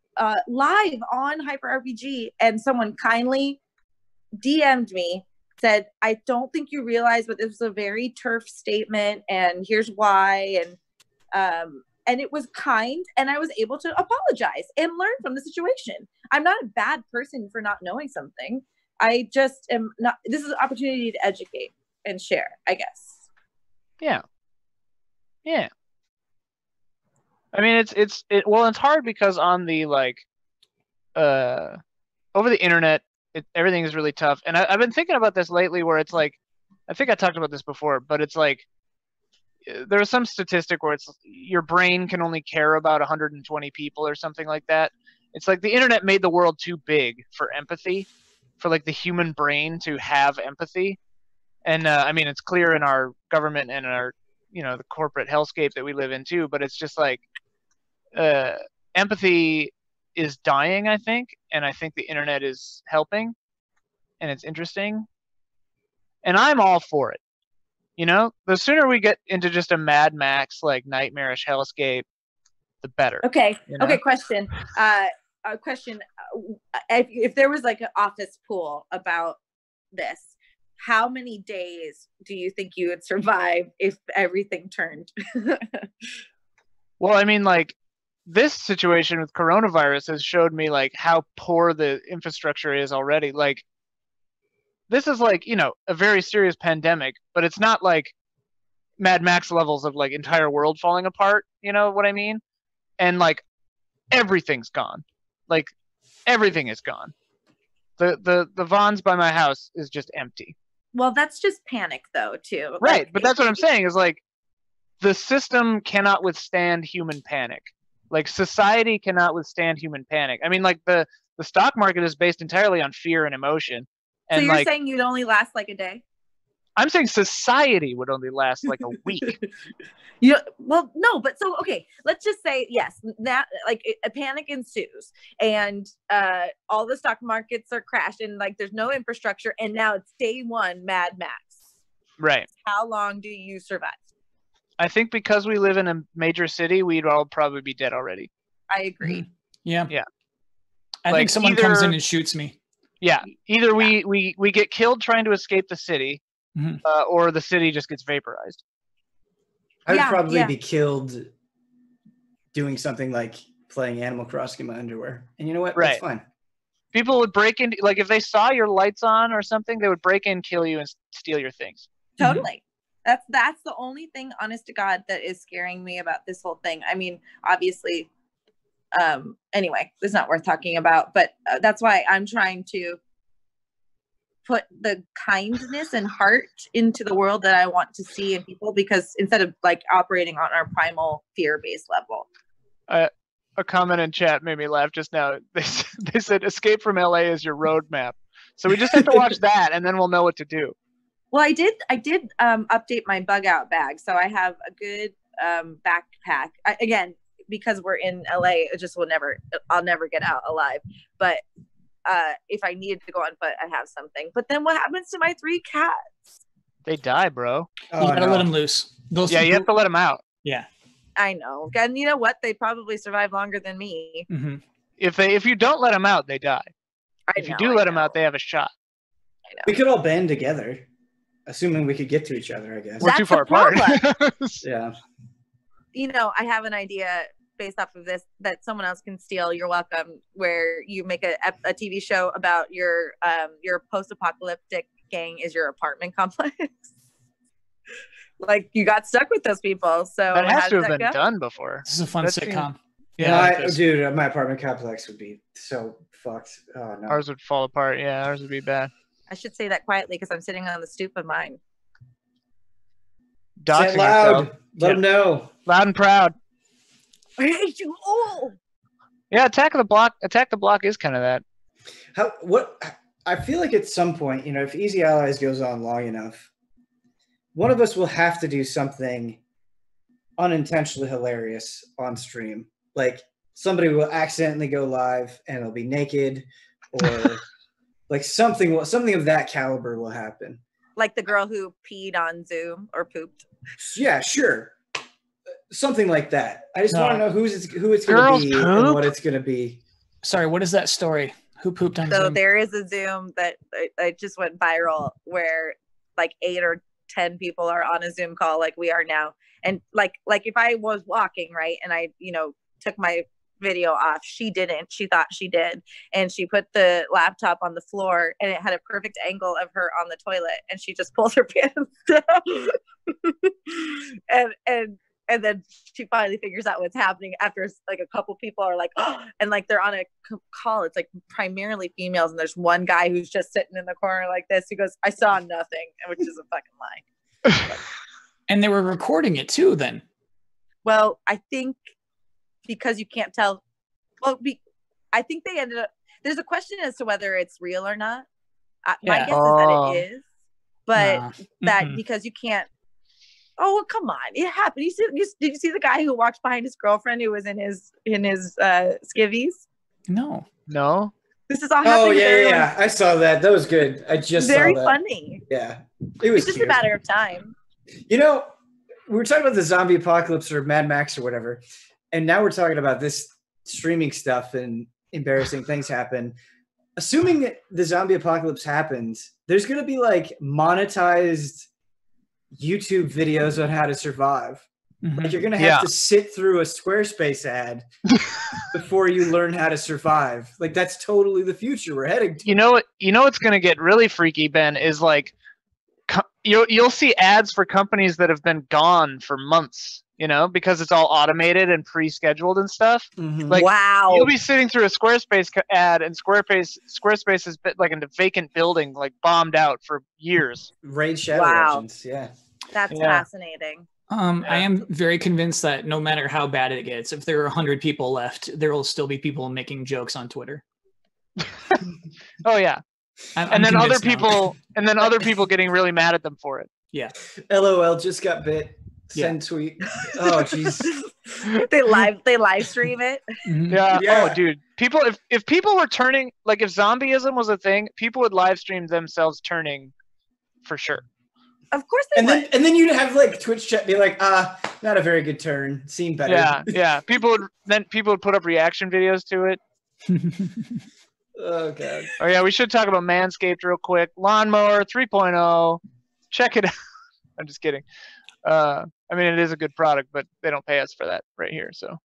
Speaker 2: live on Hyper RPG, and someone kindly DM'd me, said, I don't think you realize, but this was a very turf statement, and here's why. And it was kind, and I was able to apologize and learn from the situation. I'm not a bad person for not knowing something. I just am not. This is an opportunity to educate and share, I guess.
Speaker 5: Yeah. I mean, it's hard because on the like, over the internet, everything is really tough. And I've been thinking about this lately, where it's like, I think I talked about this before, but it's like, there's some statistic where it's your brain can only care about 120 people or something like that. It's like the internet made the world too big for empathy, for like the human brain to have empathy. And I mean, it's clear in our government and in our, the corporate hellscape that we live in too. But it's just like empathy is dying, I think, and I think the internet is helping, and it's interesting, and I'm all for it. The sooner we get into just a Mad Max like nightmarish hellscape, the better.
Speaker 2: Okay.
Speaker 5: You know?
Speaker 2: Okay. Question. A question. If there was like an office pool about this, how many days do you think you would survive if everything turned?
Speaker 5: Well, I mean, like, this situation with coronavirus has showed me like how poor the infrastructure is already. Like, this is like, a very serious pandemic, but it's not like Mad Max levels of like entire world falling apart. You know what I mean? And like everything's gone. Like everything is gone. The Vons by my house is just empty.
Speaker 2: Well, that's just panic though, too.
Speaker 5: Right,
Speaker 2: Like,
Speaker 5: but that's what I'm saying is like the system cannot withstand human panic. Like society cannot withstand human panic. I mean, like the stock market is based entirely on fear and emotion.
Speaker 2: So
Speaker 5: And
Speaker 2: you're
Speaker 5: like,
Speaker 2: saying you'd only last like a day?
Speaker 5: I'm saying society would only last like a week.
Speaker 2: Well, no, but so okay, let's just say yes, that like a panic ensues, and all the stock markets are crashed, and like there's no infrastructure, and now it's day one, Mad Max.
Speaker 5: Right.
Speaker 2: How long do you survive?
Speaker 5: I think because we live in a major city, we'd all probably be dead already.
Speaker 2: I agree.
Speaker 3: Yeah.
Speaker 5: Yeah.
Speaker 3: I
Speaker 5: Like,
Speaker 3: think someone comes in
Speaker 5: either-
Speaker 3: and shoots me.
Speaker 5: Yeah, either we get killed trying to escape the city,
Speaker 3: Mhm.
Speaker 5: or the city just gets vaporized.
Speaker 4: I would
Speaker 2: Yeah,
Speaker 4: probably
Speaker 2: yeah.
Speaker 4: be killed doing something like playing Animal Crossing in my underwear. And you know what?
Speaker 5: Right.
Speaker 4: That's fine.
Speaker 5: People would break in, like if they saw your lights on or something, they would break in, kill you, and steal your things.
Speaker 2: Totally. That's the only thing, honest to God, that is scaring me about this whole thing. I mean, obviously, anyway, it's not worth talking about, but that's why I'm trying to put the kindness and heart into the world that I want to see in people, because instead of like operating on our primal fear-based level.
Speaker 5: A comment in chat made me laugh just now. They said escape from LA is your roadmap. So we just have to watch that, and then we'll know what to do.
Speaker 2: Well, I did update my bug out bag, so I have a good backpack. Again, because we're in LA, I'll never get out alive. But if I needed to go on foot, I have something. But then what happens to my 3 cats?
Speaker 5: They die, bro.
Speaker 3: You
Speaker 4: Oh,
Speaker 3: gotta
Speaker 4: no.
Speaker 3: let them loose. Those
Speaker 5: Yeah, you have to let them out.
Speaker 3: Yeah.
Speaker 2: I know. And you know what? They probably survive longer than me.
Speaker 3: hmm
Speaker 5: If you don't let them out, they die. If you do let them out, they have a shot.
Speaker 4: We could all band together, assuming we could get to each other, I guess.
Speaker 5: We're
Speaker 2: That's
Speaker 5: too far
Speaker 2: the
Speaker 5: apart.
Speaker 4: Yeah.
Speaker 2: You know, I have an idea based off of this that someone else can steal. You're welcome. Where you make a TV show about your post-apocalyptic gang is your apartment complex. Like you got stuck with those people. So
Speaker 5: That
Speaker 2: how
Speaker 5: has to
Speaker 2: does
Speaker 5: have
Speaker 2: that
Speaker 5: been
Speaker 2: go?
Speaker 5: done before.
Speaker 3: This is a fun
Speaker 5: That seems-
Speaker 3: sitcom.
Speaker 5: Yeah,
Speaker 4: Dude, my apartment complex would be so fucked. Oh, no.
Speaker 5: Ours would fall apart. Yeah, ours would be bad.
Speaker 2: I should say that quietly because I'm sitting on the stoop of mine.
Speaker 4: Say
Speaker 5: Doxing
Speaker 4: it loud.
Speaker 5: yourself.
Speaker 4: Let them know.
Speaker 5: Loud and proud.
Speaker 2: I hate you all.
Speaker 5: Yeah, Attack the Block is kind of that.
Speaker 4: I feel like at some point, you know, if Easy Allies goes on long enough, one of us will have to do something unintentionally hilarious on stream. Like somebody will accidentally go live and they'll be naked, or like something of that caliber will happen.
Speaker 2: Like the girl who peed on Zoom or pooped.
Speaker 4: Yeah, sure. Something like that. I just
Speaker 3: No.
Speaker 4: want to know who it's going
Speaker 5: Girls
Speaker 4: to be and
Speaker 5: poop?
Speaker 4: what it's going to be.
Speaker 3: Sorry, what is that story? Who pooped on
Speaker 2: So
Speaker 3: Zoom?
Speaker 2: there is a Zoom that I just went viral where like 8 or 10 people are on a Zoom call like we are now. And like if I was walking, right, and I, took my video off, she didn't. She thought she did. And she put the laptop on the floor and it had a perfect angle of her on the toilet, and she just pulled her pants down. and then she finally figures out what's happening after like a couple people are like, oh, and like they're on a call. It's like primarily females, and there's one guy who's just sitting in the corner like this. He goes, "I saw nothing," which is a fucking lie.
Speaker 3: And they were recording it too then.
Speaker 2: Well, I think because you can't tell. Well, I think they ended up. There's a question as to whether it's real or not. My
Speaker 3: Yeah.
Speaker 2: guess is that it is, but
Speaker 3: Nah.
Speaker 2: that
Speaker 3: Mm-mm.
Speaker 2: because you can't. Oh, well, come on! It happened. Did you see the guy who walked behind his girlfriend who was in his skivvies?
Speaker 3: No.
Speaker 5: No.
Speaker 2: This is all
Speaker 4: Oh,
Speaker 2: happening.
Speaker 4: yeah. I saw that. That was good. I just
Speaker 2: Very
Speaker 4: saw that.
Speaker 2: funny.
Speaker 4: Yeah. It was
Speaker 2: It's just
Speaker 4: cute.
Speaker 2: a matter of time.
Speaker 4: You know, we were talking about the zombie apocalypse or Mad Max or whatever, and now we're talking about this streaming stuff and embarrassing things happen. Assuming that the zombie apocalypse happens, there's going to be like monetized YouTube videos on how to survive.
Speaker 3: Mhm.
Speaker 4: Like you're going to
Speaker 5: Yeah.
Speaker 4: have to sit through a Squarespace ad before you learn how to survive. Like that's totally the future we're heading to.
Speaker 5: You know what's going to get really freaky, Ben, is like you'll see ads for companies that have been gone for months, because it's all automated and pre-scheduled and stuff.
Speaker 4: Mhm.
Speaker 5: Like,
Speaker 2: Wow.
Speaker 5: You'll be sitting through a Squarespace ad, and Squarespace has been like in a vacant building, like bombed out for years.
Speaker 4: Raid Shadow
Speaker 2: Wow.
Speaker 4: Legends, yeah.
Speaker 2: That's
Speaker 5: Yeah.
Speaker 2: fascinating.
Speaker 3: I am very convinced that no matter how bad it gets, if there are 100 people left, there will still be people making jokes on Twitter.
Speaker 5: Oh yeah,
Speaker 3: I'm
Speaker 5: and then other
Speaker 3: convinced now.
Speaker 5: people getting really mad at them for it.
Speaker 4: LOL just got bit. Send tweet. Oh jeez.
Speaker 2: they live stream it.
Speaker 3: Mhm.
Speaker 5: Yeah.
Speaker 4: Yeah.
Speaker 5: Oh, dude. People, if people were turning, like if zombieism was a thing, people would live stream themselves turning, for sure.
Speaker 2: Of course they
Speaker 4: And
Speaker 2: would.
Speaker 4: then you'd have like Twitch chat be like, not a very good turn. Seen better.
Speaker 5: Yeah, yeah. People would put up reaction videos to it.
Speaker 4: Oh god.
Speaker 5: Oh yeah, we should talk about Manscaped real quick. Lawnmower 3.0. Check it out. I'm just kidding. I mean, it is a good product, but they don't pay us for that right here. So,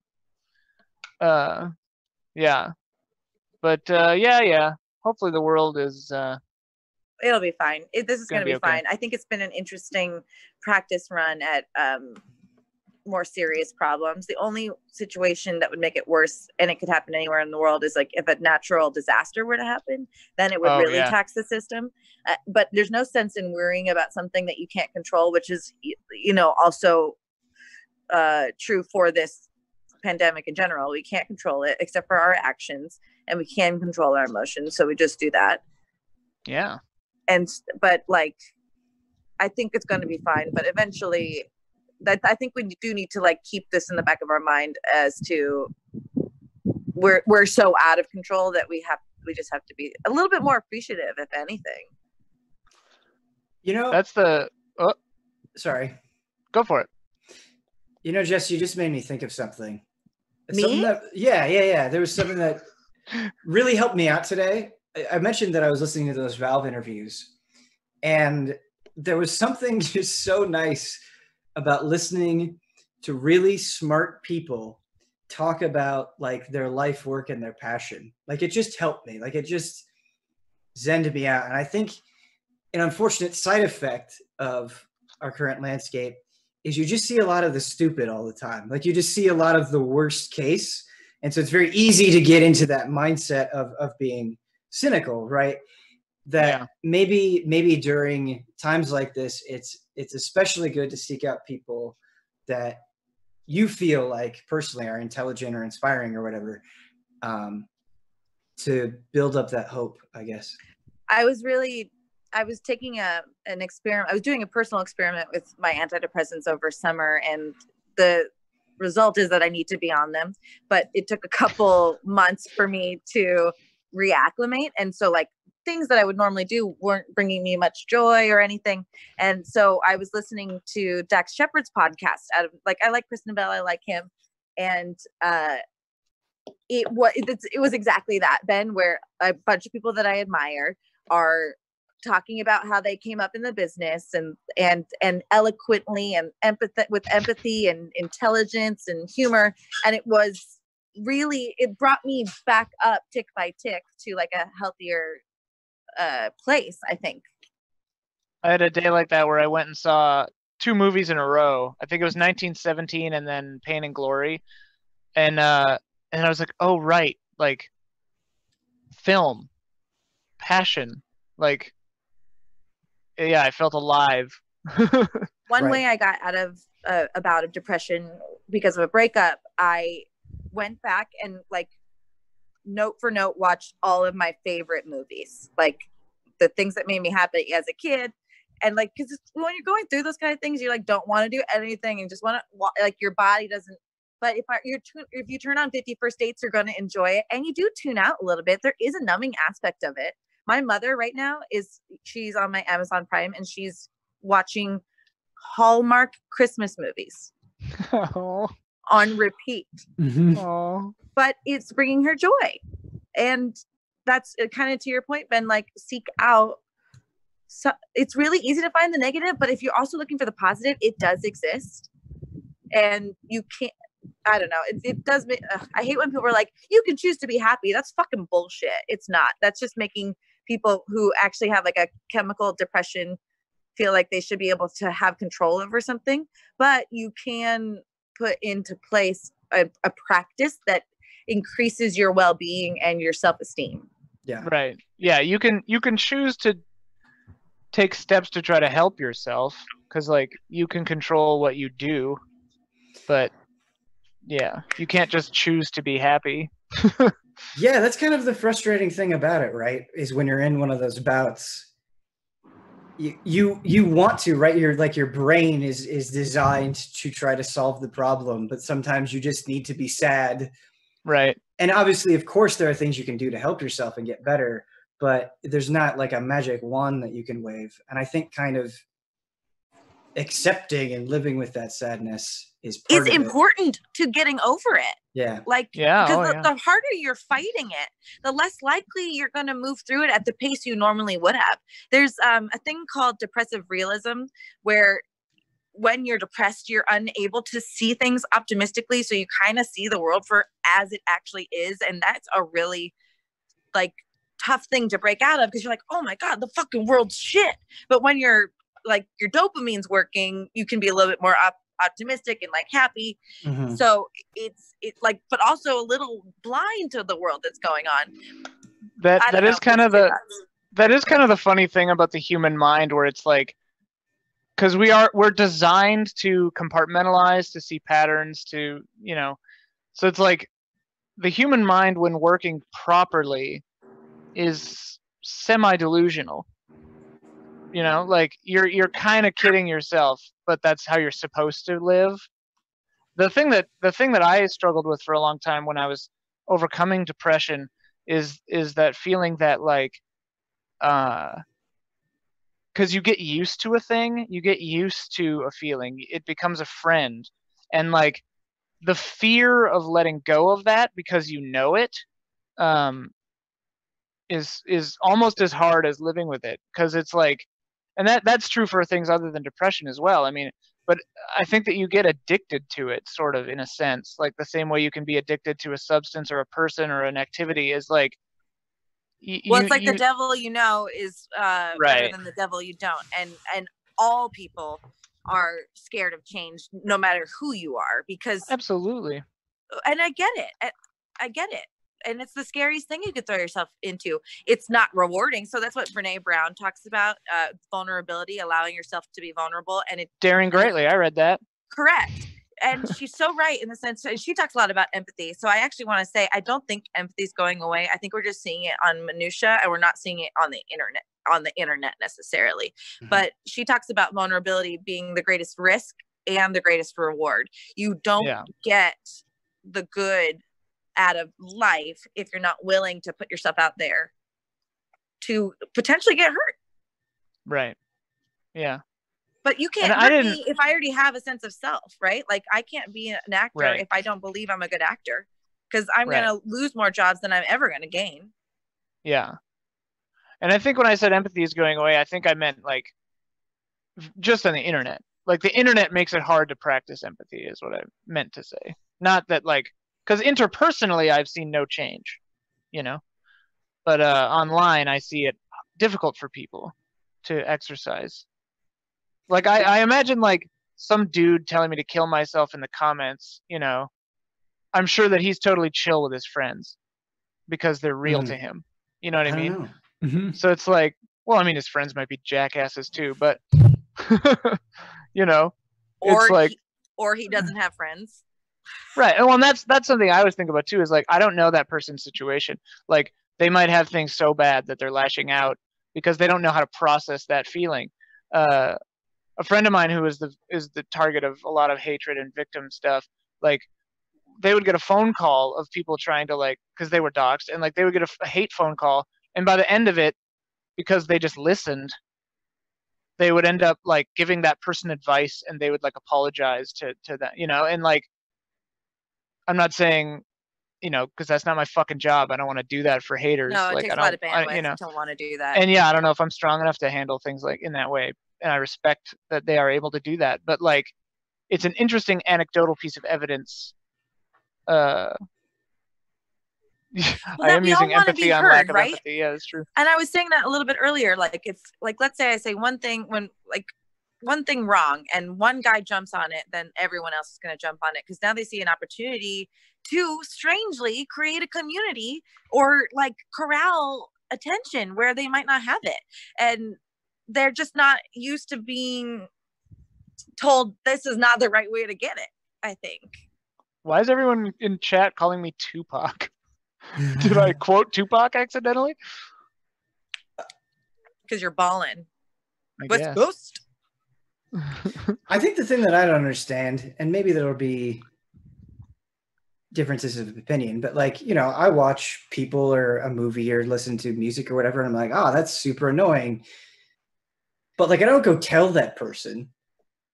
Speaker 5: yeah. But yeah. Hopefully the world is.
Speaker 2: It'll be fine. This is going to be
Speaker 5: okay.
Speaker 2: fine. I think it's been an interesting practice run at more serious problems. The only situation that would make it worse, and it could happen anywhere in the world, is like if a natural disaster were to happen, then it would really tax the system. But there's no sense in worrying about something that you can't control, which is, also true for this pandemic in general. We can't control it except for our actions, and we can control our emotions. So we just do that.
Speaker 5: Yeah.
Speaker 2: But like, I think it's going to be fine. But eventually, I think we do need to like keep this in the back of our mind as to we're so out of control that we just have to be a little bit more appreciative, if anything.
Speaker 5: That's the. Oh,
Speaker 4: sorry.
Speaker 5: Go for it.
Speaker 4: Jess, you just made me think of something.
Speaker 2: Me?
Speaker 4: Yeah. There was something that really helped me out today. I mentioned that I was listening to those Valve interviews, and there was something just so nice about listening to really smart people talk about like their life work and their passion. Like it just helped me. Like it just zenned me out. And I think an unfortunate side effect of our current landscape is you just see a lot of the stupid all the time. Like you just see a lot of the worst case. And so it's very easy to get into that mindset of being cynical, right? That maybe during times like this, it's especially good to seek out people that you feel like personally are intelligent or inspiring or whatever, to build up that hope, I guess.
Speaker 2: I was taking an experiment. I was doing a personal experiment with my antidepressants over summer, and the result is that I need to be on them. But it took a couple months for me to reacclimate, and so like things that I would normally do weren't bringing me much joy or anything. And so I was listening to Dax Shepard's podcast. I like Kristen Bell, I like him, and it was exactly that, Ben, where a bunch of people that I admire are talking about how they came up in the business and eloquently and with empathy and intelligence and humor, and it brought me back up tick by tick to like a healthier place, I think.
Speaker 5: I had a day like that where I went and saw 2 movies in a row. I think it was 1917 and then Pain and Glory, and I was like, oh right, like film, passion, like I felt alive.
Speaker 2: One way I got out of a bout of depression because of a breakup, I went back and like note for note watched all of my favorite movies, like the things that made me happy as a kid. And like, because when you're going through those kind of things, you like don't want to do anything and just want to like your body doesn't. But if you turn on 50 First Dates, you're going to enjoy it, and you do tune out a little bit. There is a numbing aspect of it. My mother right now she's on my Amazon Prime and she's watching Hallmark Christmas movies on repeat.
Speaker 1: Mm-hmm.
Speaker 2: But it's bringing her joy. And that's kind of to your point, Ben, like seek out. So it's really easy to find the negative, but if you're also looking for the positive, it does exist. And you can't, I don't know. It does. I hate when people are like, you can choose to be happy. That's fucking bullshit. It's not. That's just making people who actually have like a chemical depression feel like they should be able to have control over something. But you can put into place a practice that increases your well-being and your self-esteem.
Speaker 4: Yeah.
Speaker 5: Right. Yeah. You can choose to take steps to try to help yourself, because like you can control what you do, but yeah, you can't just choose to be happy.
Speaker 4: Yeah, that's kind of the frustrating thing about it, right? Is when you're in one of those bouts, you want to, right? Your brain is designed to try to solve the problem, but sometimes you just need to be sad.
Speaker 5: Right.
Speaker 4: And obviously, of course, there are things you can do to help yourself and get better, but there's not like a magic wand that you can wave. And I think kind of accepting and living with that sadness is part
Speaker 2: It's
Speaker 4: of it.
Speaker 2: important to getting over it.
Speaker 4: Yeah.
Speaker 2: Like,
Speaker 5: Yeah,
Speaker 2: because
Speaker 5: oh, yeah.
Speaker 2: the harder you're fighting it, the less likely you're going to move through it at the pace you normally would have. There's a thing called depressive realism, where when you're depressed, you're unable to see things optimistically. So you kind of see the world for as it actually is. And that's a really like tough thing to break out of, because you're like, oh my God, the fucking world's shit. But when you're like, your dopamine's working, you can be a little bit more optimistic and like happy.
Speaker 4: Mhm.
Speaker 2: So it's like, but also a little blind to the world that's going on.
Speaker 5: That is kind of the funny thing about the human mind, where it's like, because we're designed to compartmentalize, to see patterns, to, you know, so it's like the human mind, when working properly, is semi-delusional. You know, like you're kind of kidding yourself, but that's how you're supposed to live. The thing that I struggled with for a long time when I was overcoming depression is that feeling that like, because you get used to a thing, you get used to a feeling, it becomes a friend, and like the fear of letting go of that because you know it, is almost as hard as living with it, because it's like, and that's true for things other than depression as well. I mean, but I think that you get addicted to it, sort of, in a sense, like the same way you can be addicted to a substance or a person or an activity. Is like,
Speaker 2: well, it's like the devil you know is better
Speaker 5: Right.
Speaker 2: than the devil you don't, and all people are scared of change, no matter who you are, because
Speaker 5: Absolutely.
Speaker 2: and I get it. I get it. And it's the scariest thing you could throw yourself into. It's not rewarding. So that's what Brene Brown talks about, vulnerability, allowing yourself to be vulnerable. And it
Speaker 5: Daring greatly. I read that.
Speaker 2: correct. And she's so right in the sense, she talks a lot about empathy. So I actually want to say, I don't think empathy is going away. I think we're just seeing it on minutia, and we're not seeing it on the internet necessarily.
Speaker 4: Mm-hmm.
Speaker 2: But she talks about vulnerability being the greatest risk and the greatest reward. You don't get the good out of life if you're not willing to put yourself out there to potentially get hurt.
Speaker 5: Right. Yeah.
Speaker 2: But you can't hurt me if I already have a sense of self, right? Like, I can't be an actor if I don't believe I'm a good actor, because I'm going to lose more jobs than I'm ever going to gain.
Speaker 5: Yeah. And I think when I said empathy is going away, I think I meant like just on the internet. Like, the internet makes it hard to practice empathy is what I meant to say. Not that, like, because interpersonally I've seen no change, you know, but online I see it difficult for people to exercise. Like, I imagine like some dude telling me to kill myself in the comments, you know, I'm sure that he's totally chill with his friends because they're real to him. You know what I mean?
Speaker 3: Mm-hmm.
Speaker 5: So it's like, well, I mean, his friends might be jackasses too, but you know, it's like,
Speaker 2: or he doesn't have friends.
Speaker 5: Right. Well, and that's something I always think about too, is like, I don't know that person's situation. Like, they might have things so bad that they're lashing out because they don't know how to process that feeling. A friend of mine who is the target of a lot of hatred and victim stuff, like, they would get a phone call of people trying to, like, because they were doxxed, and like they would get a hate phone call, and by the end of it, because they just listened, they would end up like giving that person advice, and they would like apologize to that, you know, and like, I'm not saying, you know, because that's not my fucking job. I don't want to do that for haters.
Speaker 2: No, it
Speaker 5: like,
Speaker 2: takes a lot of bandwidth. You know, don't want to do that.
Speaker 5: And yeah, I don't know if I'm strong enough to handle things like in that way. And I respect that they are able to do that. But like, it's an interesting anecdotal piece of evidence. I am using empathy on lack of empathy. Yeah, that's true.
Speaker 2: And I was saying that a little bit earlier. Like, if, like, let's say I say one thing one thing wrong and one guy jumps on it, then everyone else is going to jump on it, because now they see an opportunity to strangely create a community or like corral attention where they might not have it. And they're just not used to being told this is not the right way to get it, I think.
Speaker 5: Why is everyone in chat calling me Tupac? Did I quote Tupac accidentally?
Speaker 2: Because you're balling.
Speaker 5: West
Speaker 2: Coast.
Speaker 4: I think the thing that I don't understand, and maybe there'll be differences of opinion, but like, you know, I watch people or a movie or listen to music or whatever, and I'm like, oh, that's super annoying. But like, I don't go tell that person.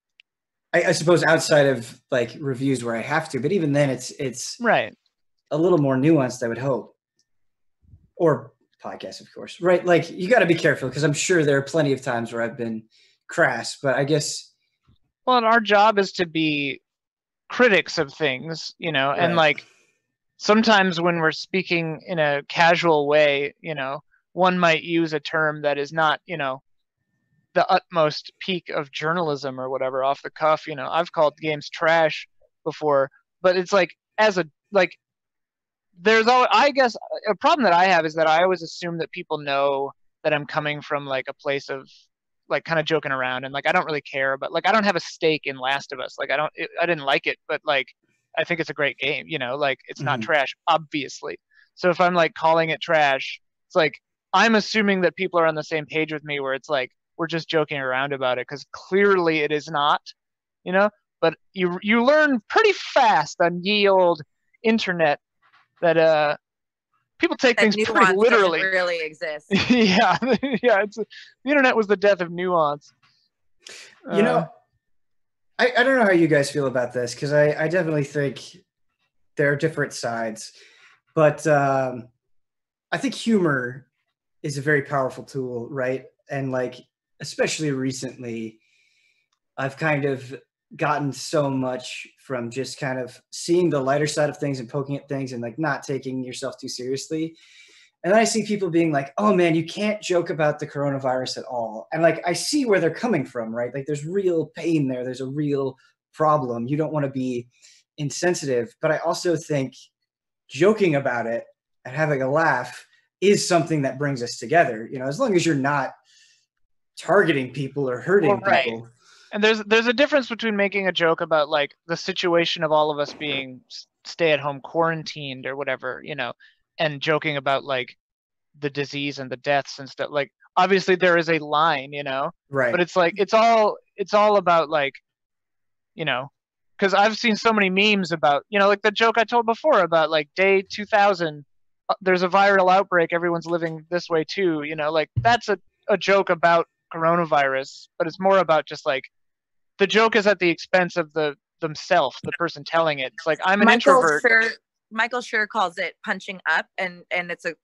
Speaker 4: I suppose outside of like reviews where I have to, but even then it's
Speaker 5: Right.
Speaker 4: a little more nuanced, I would hope. Or podcasts, of course, right? Like you got to be careful because I'm sure there are plenty of times where I've been crass, but I guess.
Speaker 5: Well, and our job is to be critics of things, you know, and
Speaker 4: Right.
Speaker 5: like sometimes when we're speaking in a casual way, you know, one might use a term that is not, you know, the utmost peak of journalism or whatever off the cuff. You know, I've called games trash before, but it's like as a like there's all I guess a problem that I have is that I always assume that people know that I'm coming from like a place of like kind of joking around and like I don't really care, but like I don't have a stake in Last of Us. Like I didn't like it, but like I think it's a great game, you know, like it's not trash, obviously. So if I'm like calling it trash, it's like I'm assuming that people are on the same page with me where it's like we're just joking around about it because clearly it is not, you know. But you learn pretty fast on ye old internet that people take
Speaker 2: That
Speaker 5: things
Speaker 2: nuance
Speaker 5: pretty literally.
Speaker 2: doesn't really exist.
Speaker 5: Yeah, yeah. The internet was the death of nuance.
Speaker 4: You know, I don't know how you guys feel about this because I definitely think there are different sides, but I think humor is a very powerful tool, right? And like, especially recently, I've kind of gotten so much from just kind of seeing the lighter side of things and poking at things and like not taking yourself too seriously. And then I see people being like, oh man, you can't joke about the coronavirus at all. And like, I see where they're coming from, right? Like there's real pain there. There's a real problem. You don't want to be insensitive. But I also think joking about it and having a laugh is something that brings us together. You know, as long as you're not targeting people or hurting
Speaker 5: right.
Speaker 4: people.
Speaker 5: And there's a difference between making a joke about like the situation of all of us being stay at home quarantined or whatever, you know, and joking about like the disease and the deaths and stuff. Like obviously there is a line, you know,
Speaker 4: Right.
Speaker 5: but it's like it's all about like, you know, because I've seen so many memes about, you know, like the joke I told before about like day 2000, there's a viral outbreak, everyone's living this way too, you know, like that's a joke about coronavirus, but it's more about just like the joke is at the expense of themselves, the person telling it. It's like I'm an introvert.
Speaker 2: Michael Schur calls it punching up, and it's a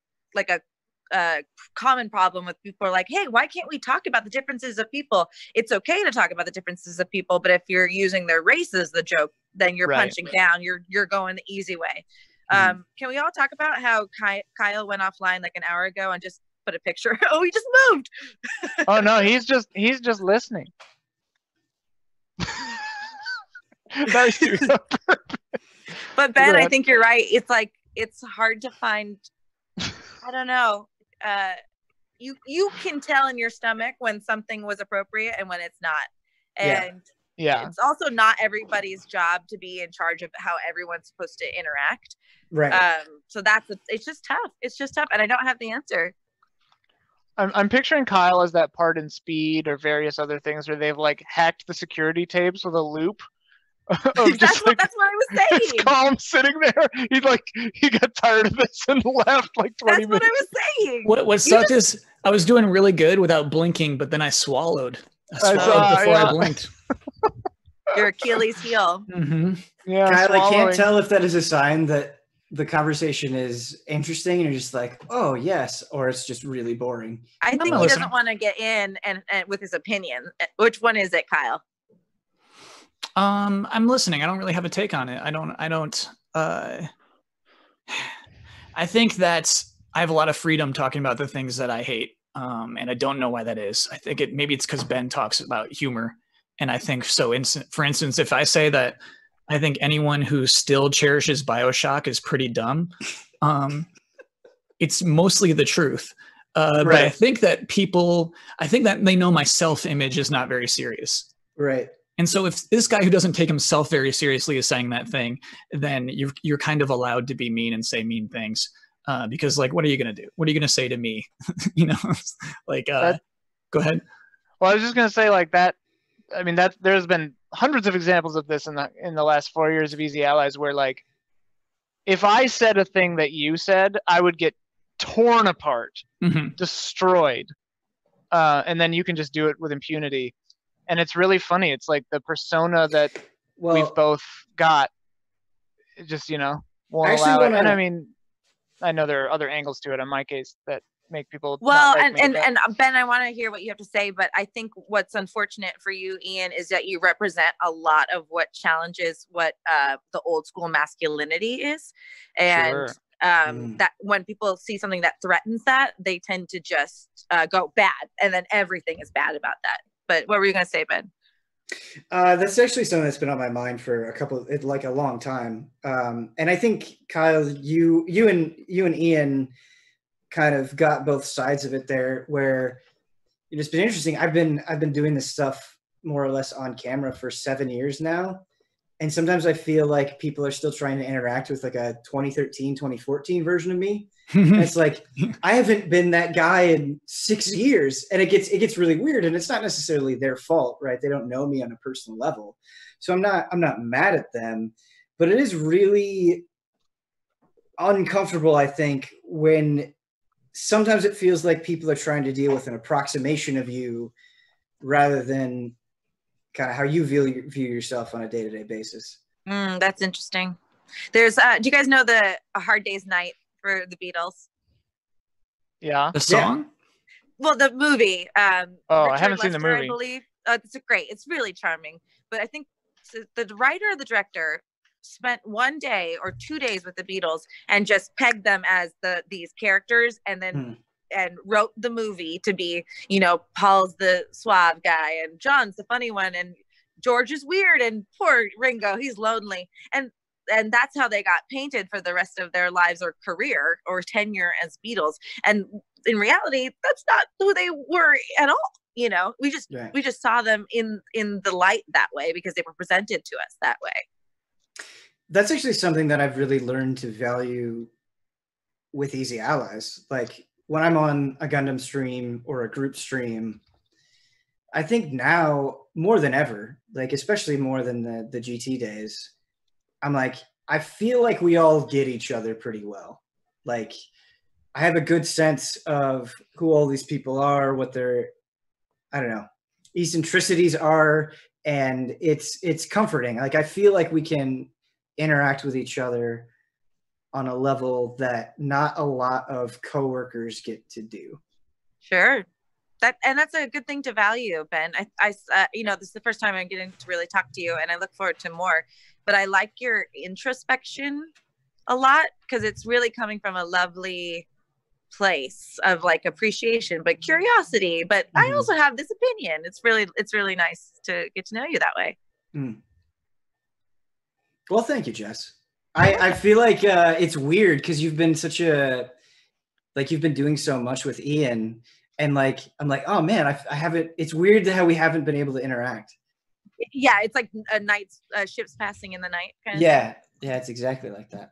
Speaker 2: common problem with people are like, hey, why can't we talk about the differences of people? It's okay to talk about the differences of people, but if you're using their race as the joke, then you're punching down. You're going the easy way. Can we all talk about how Kyle went offline like an hour ago and just put a picture? Oh, he just moved.
Speaker 5: Oh no, he's just listening.
Speaker 2: But Ben, I think you're right. It's like it's hard to find. I don't know. You can tell in your stomach when something was appropriate and when it's not. And
Speaker 5: yeah,
Speaker 2: it's also not everybody's job to be in charge of how everyone's supposed to interact.
Speaker 4: Right.
Speaker 2: So it's just tough. It's just tough, and I don't have the answer.
Speaker 5: I'm picturing Kyle as that part in Speed or various other things where they've like hacked the security tapes with a loop.
Speaker 2: That's what I was saying.
Speaker 5: It's calm sitting there. He got tired of this and left like 20 minutes.
Speaker 2: That's what I was saying.
Speaker 3: What sucked is I was doing really good without blinking, but then I swallowed. I swallowed before I blinked.
Speaker 2: Your Achilles heel.
Speaker 3: Mm-hmm.
Speaker 5: Yeah,
Speaker 4: Kyle, I can't tell if that is a sign that the conversation is interesting and you're just like, oh yes, or it's just really boring.
Speaker 2: I think he doesn't want to get in and with his opinion. Which one is it, Kyle?
Speaker 3: I'm listening. I don't really have a take on it. I think that I have a lot of freedom talking about the things that I hate. And I don't know why that is. I think maybe it's because Ben talks about humor. And I think so. For instance, if I say that I think anyone who still cherishes BioShock is pretty dumb, it's mostly the truth. But I think that they know my self-image is not very serious.
Speaker 4: Right.
Speaker 3: And so if this guy who doesn't take himself very seriously is saying that thing, then you're kind of allowed to be mean and say mean things. Because like, what are you going to do? What are you going to say to me? You know, like, go ahead.
Speaker 5: Well, I was just going to say like that. I mean, there's been hundreds of examples of this in the last 4 years of Easy Allies where like, if I said a thing that you said, I would get torn apart, destroyed. And then you can just do it with impunity. and it's really funny. It's like the persona that
Speaker 4: Well,
Speaker 5: we've both got. It just won't
Speaker 4: I actually
Speaker 5: allow it. And
Speaker 4: wanna-
Speaker 5: I mean, I know there are other angles to it in my case that make people
Speaker 2: Well,
Speaker 5: not like me,
Speaker 2: and
Speaker 5: but-
Speaker 2: and Ben, I want to hear what you have to say, but I think what's unfortunate for you, Ian, is that you represent a lot of what challenges what the old school masculinity is, and
Speaker 5: Sure.
Speaker 2: that when people see something that threatens that, they tend to just go bad, and then everything is bad about that. But what were you gonna say, Ben?
Speaker 4: That's actually something that's been on my mind for a long time. And I think Kyle, you and Ian kind of got both sides of it there, where it's been interesting. I've been doing this stuff more or less on camera for 7 years now. And sometimes I feel like people are still trying to interact with like a 2013, 2014 version of me. And it's like, I haven't been that guy in 6 years, and it gets really weird. And it's not necessarily their fault, right? They don't know me on a personal level, so I'm not mad at them, but it is really uncomfortable, I think, when sometimes it feels like people are trying to deal with an approximation of you rather than kind of how you view yourself on a day-to-day basis.
Speaker 2: That's interesting. There's do you guys know the A Hard Day's Night for the Beatles?
Speaker 5: Yeah.
Speaker 3: The song?
Speaker 2: Well, the movie.
Speaker 5: I haven't seen the movie.
Speaker 2: I believe it's great. It's really charming. But I think the writer or the director spent 1 day or 2 days with the Beatles and just pegged them as these characters, and then and wrote the movie to be, Paul's the suave guy, and John's the funny one, and George is weird, and poor Ringo, he's lonely, and that's how they got painted for the rest of their lives or career or tenure as Beatles. And in reality, that's not who they were at all. We just saw them in the light that way because they were presented to us that way.
Speaker 4: That's actually something that I've really learned to value with Easy Allies. Like when I'm on a Gundam stream or a group stream, I think now more than ever, like especially more than the GT days, I'm like, I feel like we all get each other pretty well. Like I have a good sense of who all these people are, what their, I don't know, eccentricities are, and it's comforting. Like I feel like we can interact with each other on a level that not a lot of coworkers get to do.
Speaker 2: Sure. That's a good thing to value, Ben. I this is the first time I'm getting to really talk to you, and I look forward to more. But I like your introspection a lot because it's really coming from a lovely place of like appreciation, but curiosity. But I also have this opinion. It's really nice to get to know you that way.
Speaker 4: Well, thank you, Jess. I feel like it's weird because you've been you've been doing so much with Ian, and like I'm like, oh man, I haven't. It's weird how we haven't been able to interact.
Speaker 2: Yeah, it's like a night's ships passing in the night kind of
Speaker 4: thing. Yeah, it's exactly like that.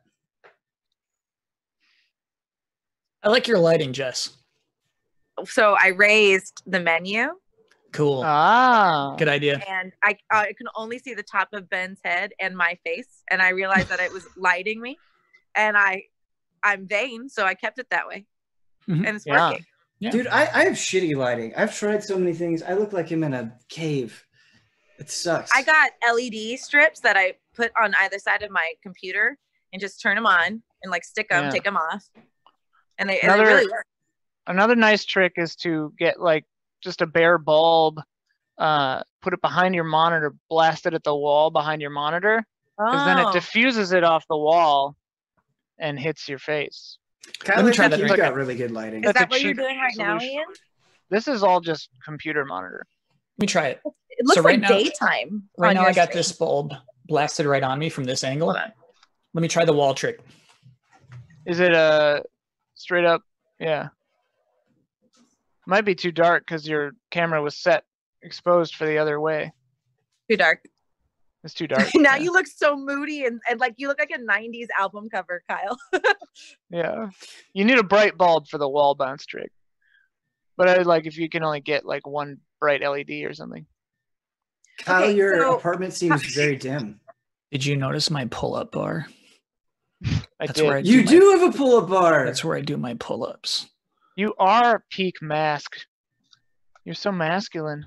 Speaker 3: I like your lighting, Jess.
Speaker 2: So I raised the menu.
Speaker 3: Cool. Good idea.
Speaker 2: And I can only see the top of Ben's head and my face, and I realized that it was lighting me, and I'm vain, so I kept it that way, and it's working.
Speaker 3: Yeah.
Speaker 4: Dude, I have shitty lighting. I've tried so many things. I look like I'm in a cave. It sucks.
Speaker 2: I got LED strips that I put on either side of my computer and just turn them on and like stick them, take them off, and they really work.
Speaker 5: Another nice trick is to get like just a bare bulb, put it behind your monitor, blast it at the wall behind your monitor, because then it diffuses it off the wall and hits your face.
Speaker 4: Let me try that. You've got really good lighting.
Speaker 2: Is that what you're doing right now, Ian?
Speaker 5: This is all just computer monitor.
Speaker 3: Let me try it.
Speaker 2: It looks like daytime.
Speaker 3: Right now I got this bulb blasted right on me from this angle. Let me try the wall trick.
Speaker 5: Is it straight up? Yeah. Might be too dark because your camera was exposed for the other way.
Speaker 2: Too dark.
Speaker 5: It's too dark.
Speaker 2: Now you look so moody and like you look like a 90s album cover, Kyle.
Speaker 5: Yeah. You need a bright bulb for the wall bounce trick. But I like if you can only get like one bright LED or something.
Speaker 4: Kyle, your apartment seems very dim.
Speaker 3: Did you notice my pull-up bar?
Speaker 5: I did.
Speaker 4: You do have a pull-up bar.
Speaker 3: That's where I do my pull-ups.
Speaker 5: You are peak mask. You're so masculine.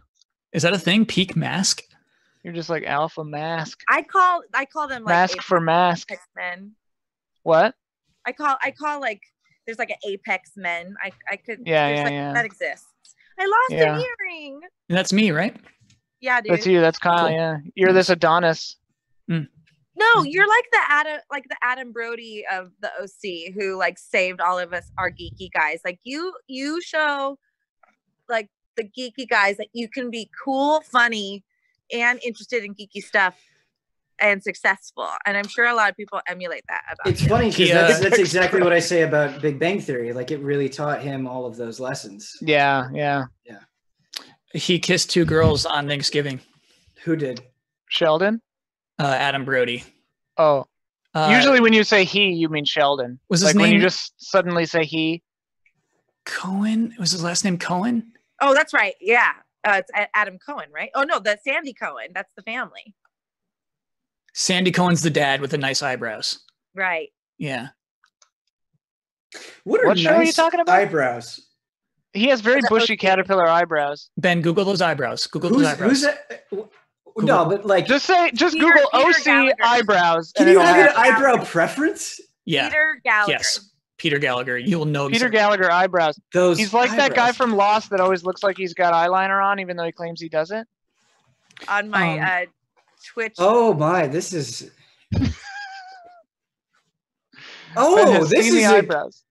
Speaker 3: Is that a thing? Peak mask?
Speaker 5: You're just like alpha mask.
Speaker 2: I call them like
Speaker 5: Mask for mask.
Speaker 2: Apex men.
Speaker 5: What?
Speaker 2: I call like there's like an Apex men. I could
Speaker 5: Yeah,
Speaker 2: there's
Speaker 5: yeah,
Speaker 2: like,
Speaker 5: yeah.
Speaker 2: that exists. I lost
Speaker 5: Yeah.
Speaker 2: an earring.
Speaker 3: And that's me, right?
Speaker 2: Yeah, dude.
Speaker 5: That's you. That's Kyle.
Speaker 3: Cool.
Speaker 5: Yeah, you're this Adonis.
Speaker 2: No, you're like the Adam Brody of the OC who like saved all of us, our geeky guys. Like you show like the geeky guys that you can be cool, funny, and interested in geeky stuff and successful. And I'm sure a lot of people emulate that about
Speaker 4: It's
Speaker 2: you.
Speaker 4: funny because
Speaker 3: Yeah.
Speaker 4: that's exactly what I say about Big Bang Theory. Like, it really taught him all of those lessons.
Speaker 5: Yeah, yeah.
Speaker 3: He kissed 2 girls on Thanksgiving.
Speaker 4: Who did?
Speaker 5: Sheldon.
Speaker 3: Adam Brody.
Speaker 5: Oh,
Speaker 3: Uh,
Speaker 5: usually when you say he, you mean Sheldon.
Speaker 3: Was his
Speaker 5: like when you
Speaker 3: name-
Speaker 5: just suddenly say he.
Speaker 3: Cohen? Was his last name Cohen?
Speaker 2: Oh, that's right. Yeah. It's Adam Cohen, right? Oh no, that's Sandy Cohen. That's the family.
Speaker 3: Sandy Cohen's the dad with the nice eyebrows.
Speaker 2: Right.
Speaker 3: Yeah.
Speaker 4: What are
Speaker 5: What show are you
Speaker 4: nice
Speaker 5: talking about?
Speaker 4: eyebrows?
Speaker 5: He has very
Speaker 2: The
Speaker 5: bushy
Speaker 2: OC.
Speaker 5: caterpillar eyebrows.
Speaker 3: Ben, Google those eyebrows. Google those eyebrows.
Speaker 4: Who's that? No, but like,
Speaker 5: Just
Speaker 2: Peter
Speaker 5: Google OC
Speaker 2: Gallagher.
Speaker 5: eyebrows.
Speaker 4: can
Speaker 5: and
Speaker 4: you
Speaker 5: it'll
Speaker 4: have an
Speaker 5: have
Speaker 4: eyebrow preference?
Speaker 3: Yeah.
Speaker 2: Peter Gallagher.
Speaker 3: Yes. Peter Gallagher. You will know.
Speaker 5: Peter
Speaker 3: exactly.
Speaker 5: Gallagher eyebrows.
Speaker 4: Those
Speaker 5: He's like that guy
Speaker 4: eyebrows.
Speaker 5: from Lost that always looks like he's got eyeliner on, even though he claims he doesn't.
Speaker 2: On my Twitch.
Speaker 4: Oh my, this is.
Speaker 5: Ben
Speaker 4: Oh,
Speaker 5: has
Speaker 4: this
Speaker 5: seen the
Speaker 4: is
Speaker 5: eyebrows.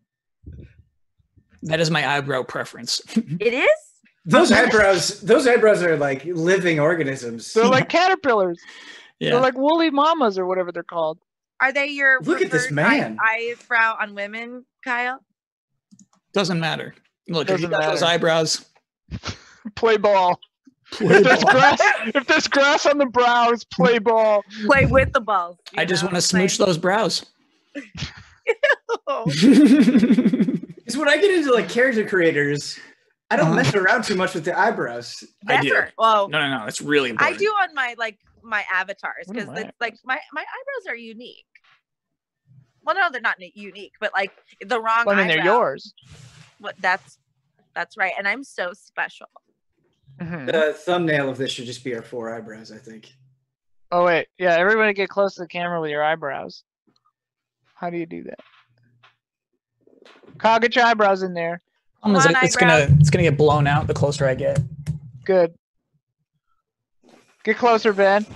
Speaker 3: That is my eyebrow preference.
Speaker 2: It is?
Speaker 4: those eyebrows. Those eyebrows are like living organisms.
Speaker 5: They're like caterpillars.
Speaker 3: Yeah.
Speaker 5: They're like woolly mamas or whatever they're called.
Speaker 2: Are they your
Speaker 4: Look at this
Speaker 2: preferred
Speaker 4: man.
Speaker 2: eyebrow on women, Kyle?
Speaker 3: Doesn't matter. Look, if you
Speaker 5: Doesn't
Speaker 3: got those
Speaker 5: matter.
Speaker 3: eyebrows,
Speaker 5: Play ball.
Speaker 3: play
Speaker 5: If there's
Speaker 3: ball.
Speaker 5: grass, if there's grass on the brows, play ball.
Speaker 2: Play with the balls. you
Speaker 3: I just
Speaker 2: know?
Speaker 3: want to smooch those brows.
Speaker 2: Oh,
Speaker 4: Because when I get into like character creators, I don't
Speaker 3: Uh-huh.
Speaker 4: mess around too much with the eyebrows.
Speaker 3: I do.
Speaker 2: never. Well,
Speaker 3: No. It's really
Speaker 2: I
Speaker 3: important.
Speaker 2: do on my avatars
Speaker 5: What are
Speaker 2: because
Speaker 5: my
Speaker 2: it's like my eyebrows are unique. Well, no, they're not unique, but like the wrong.
Speaker 5: Well, I mean, they're
Speaker 2: eyebrow-
Speaker 5: yours.
Speaker 2: What? That's right, and I'm so special.
Speaker 5: Mhm.
Speaker 4: The thumbnail of this should just be our 4 eyebrows, I think.
Speaker 5: Oh wait, yeah. Everybody get close to the camera with your eyebrows. How do you do that? Kyle, get your eyebrows in there.
Speaker 3: Problem is
Speaker 2: Come on,
Speaker 3: that it's gonna get blown out the closer I get.
Speaker 5: Good. Get closer, Ben.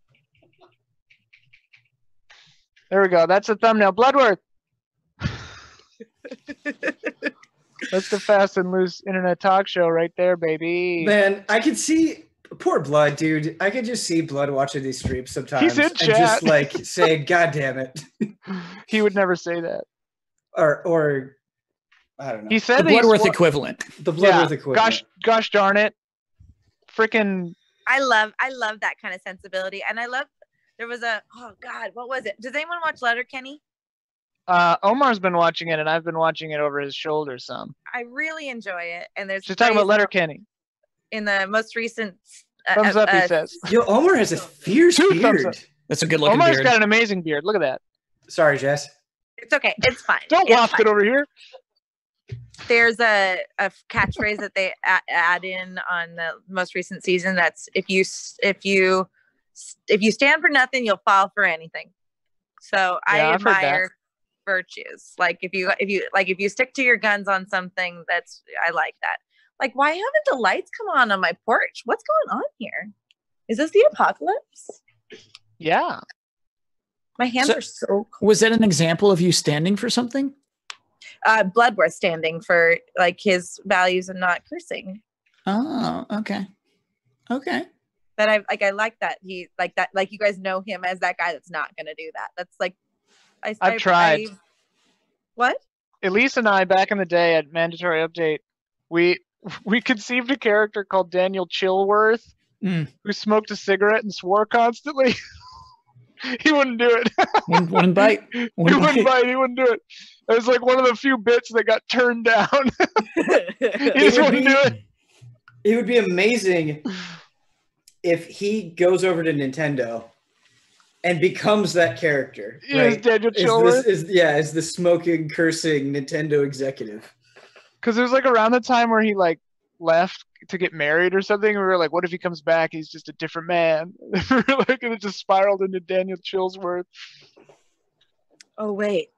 Speaker 5: There we go. That's the thumbnail. Bloodworth. That's the fast and loose internet talk show right there, baby.
Speaker 4: Man, I could see poor Blood, dude. I could just see Blood watching these streams sometimes
Speaker 5: in
Speaker 4: and
Speaker 5: chat.
Speaker 4: just like saying, "God damn it,"
Speaker 5: He would never say that.
Speaker 4: or I don't know.
Speaker 5: He
Speaker 3: The
Speaker 5: said that he
Speaker 3: Bloodworth
Speaker 5: swore-
Speaker 3: equivalent.
Speaker 4: The Bloodworth equivalent.
Speaker 5: gosh darn it. Freaking
Speaker 2: I love that kind of sensibility, and I love. There was oh God, what was it? Does anyone watch Letterkenny?
Speaker 5: Omar's been watching it and I've been watching it over his shoulder some.
Speaker 2: I really enjoy it, and there's
Speaker 5: She's talking about
Speaker 2: phrase
Speaker 5: Letterkenny.
Speaker 2: in the most recent
Speaker 5: Thumbs up, he says.
Speaker 4: Yo, Omar has a fierce
Speaker 5: 2 thumbs
Speaker 4: beard.
Speaker 5: up.
Speaker 3: That's a good looking
Speaker 5: Omar's
Speaker 3: beard.
Speaker 5: got an amazing beard. Look at that.
Speaker 4: Sorry, Jess.
Speaker 2: It's okay. It's fine.
Speaker 5: Don't
Speaker 2: It's
Speaker 5: waft
Speaker 2: fine.
Speaker 5: it over here.
Speaker 2: There's a catchphrase that they add in on the most recent season. That's if you stand for nothing, you'll fall for anything. So
Speaker 5: Yeah,
Speaker 2: I
Speaker 5: I've heard that.
Speaker 2: admire virtues. Like if you stick to your guns on something, I like that. Like, why haven't the lights come on my porch? What's going on here? Is this the apocalypse?
Speaker 5: Yeah.
Speaker 2: My hands
Speaker 3: So-
Speaker 2: are so cold.
Speaker 3: Was that an example of you standing for something?
Speaker 2: Bloodworth standing for like his values and not cursing.
Speaker 3: Oh, okay. Okay.
Speaker 2: That I like that he like that, like you guys know him as that guy that's not gonna do that. That's like
Speaker 5: I've tried.
Speaker 2: What?
Speaker 5: Elise and I, back in the day at Mandatory Update, we conceived a character called Daniel Chilworth,
Speaker 3: Mm.
Speaker 5: who smoked a cigarette and swore constantly. He wouldn't do it.
Speaker 3: One bite.
Speaker 5: He
Speaker 3: One
Speaker 5: wouldn't
Speaker 3: bite.
Speaker 5: bite. He wouldn't do it. It was like one of the few bits that got turned down. He just wouldn't do it.
Speaker 4: It would be amazing if he goes over to Nintendo and becomes that character.
Speaker 5: He was
Speaker 4: Right?
Speaker 5: Daniel Chilworth.
Speaker 4: Is the smoking, cursing Nintendo executive.
Speaker 5: Because it was like around the time where he like left to get married or something. We were like, what if he comes back? He's just a different man. Like, and it just spiraled into Daniel Chillsworth.
Speaker 2: Oh wait,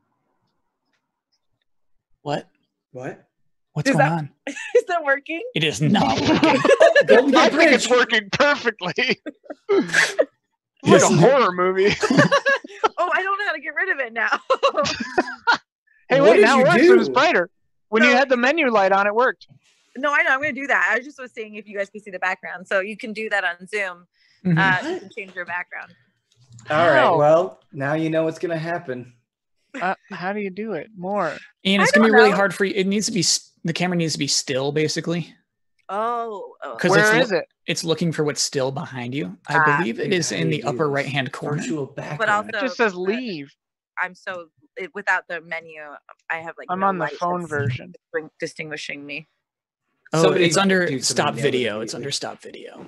Speaker 3: What?
Speaker 4: What?
Speaker 3: What's
Speaker 2: Is
Speaker 3: going
Speaker 2: that-
Speaker 3: on?
Speaker 2: is that working?
Speaker 3: It is not working.
Speaker 4: Golden
Speaker 5: I
Speaker 4: Gate
Speaker 5: think it's
Speaker 4: Bridge.
Speaker 5: working perfectly. It's like a horror movie.
Speaker 2: Oh, I don't know how to get rid of it now.
Speaker 5: Hey,
Speaker 4: What
Speaker 5: wait,
Speaker 4: did
Speaker 5: now it
Speaker 4: you
Speaker 5: works.
Speaker 4: do?
Speaker 5: It was brighter. When you
Speaker 2: No.
Speaker 5: had the menu light on, it worked.
Speaker 2: No, I know. I'm going to do that. I just was seeing if you guys could see the background. So you can do that on Zoom.
Speaker 3: Mhm.
Speaker 2: You can change your background.
Speaker 4: All right.
Speaker 5: How?
Speaker 4: Well, now you know what's gonna happen.
Speaker 5: How do you do it? More.
Speaker 3: Ian, it's
Speaker 2: I
Speaker 3: gonna be
Speaker 2: don't
Speaker 3: really
Speaker 2: know.
Speaker 3: hard for you. It needs to be the camera needs to be still, basically.
Speaker 2: Oh.
Speaker 3: 'Cause
Speaker 5: Where
Speaker 3: it's
Speaker 5: is it?
Speaker 3: It's looking for what's still behind you. I
Speaker 2: Ah.
Speaker 3: believe it
Speaker 4: Dude,
Speaker 3: is
Speaker 4: how
Speaker 3: in
Speaker 4: do
Speaker 3: the
Speaker 4: you do
Speaker 3: upper
Speaker 4: this?
Speaker 3: right hand corner.
Speaker 4: Virtual background.
Speaker 2: But also,
Speaker 5: It just says leave.
Speaker 2: I'm so without the menu. I have like
Speaker 5: I'm
Speaker 2: no
Speaker 5: on the
Speaker 2: light
Speaker 5: phone
Speaker 2: that's
Speaker 5: version.
Speaker 2: distinguishing me.
Speaker 3: Oh,
Speaker 4: Somebody
Speaker 3: it's under
Speaker 4: do something
Speaker 3: stop
Speaker 4: nailed it
Speaker 3: video. It's
Speaker 4: immediately.
Speaker 3: under stop video.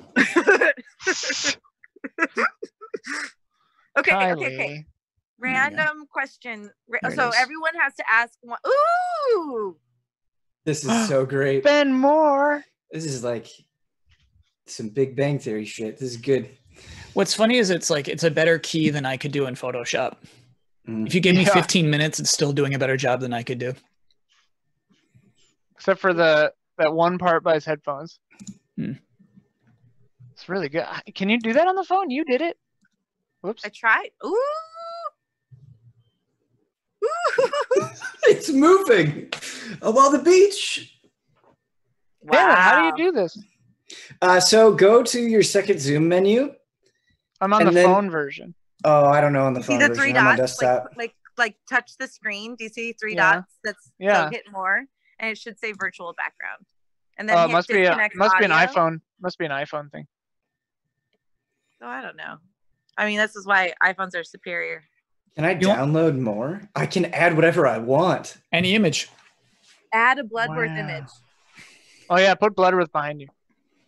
Speaker 2: Okay.
Speaker 5: Kylie.
Speaker 2: Random question.
Speaker 3: There it
Speaker 2: So
Speaker 3: is.
Speaker 2: everyone has to ask one. Ooh.
Speaker 4: This is so great.
Speaker 5: Ben Moore.
Speaker 4: This is like some Big Bang Theory shit. This is good.
Speaker 3: What's funny is it's a better key than I could do in Photoshop.
Speaker 4: Mm.
Speaker 3: If you give me
Speaker 5: Yeah.
Speaker 3: 15 minutes, it's still doing a better job than I could do.
Speaker 5: Except for that one part by his headphones.
Speaker 3: Hmm.
Speaker 5: It's really good. Can you do that on the phone? You did it. Whoops.
Speaker 2: I tried. Ooh.
Speaker 4: It's moving. Above the beach.
Speaker 5: Damn it, how do
Speaker 2: Wow.
Speaker 5: you do this?
Speaker 4: So go to your second Zoom menu.
Speaker 5: I'm on
Speaker 4: And
Speaker 5: the
Speaker 4: then-
Speaker 5: phone version.
Speaker 4: Oh, I don't know on the
Speaker 2: See
Speaker 4: phone
Speaker 2: the
Speaker 4: version.
Speaker 2: three
Speaker 4: I'm on
Speaker 2: dots,
Speaker 4: desktop.
Speaker 2: like touch the screen. Do you see three
Speaker 5: Yeah.
Speaker 2: dots? That's
Speaker 5: Yeah.
Speaker 2: So hit more, and it should say virtual background. And then
Speaker 5: Oh, it
Speaker 2: hit
Speaker 5: must be an
Speaker 2: disconnect
Speaker 5: iPhone.
Speaker 2: audio.
Speaker 5: Must be an iPhone thing.
Speaker 2: Oh, I don't know. I mean, this is why iPhones are superior.
Speaker 4: Can I
Speaker 3: You want-
Speaker 4: download more? I can add whatever I want.
Speaker 3: Any image.
Speaker 2: Add a Bloodworth
Speaker 5: Wow.
Speaker 2: image.
Speaker 5: Oh yeah, put Bloodworth behind you.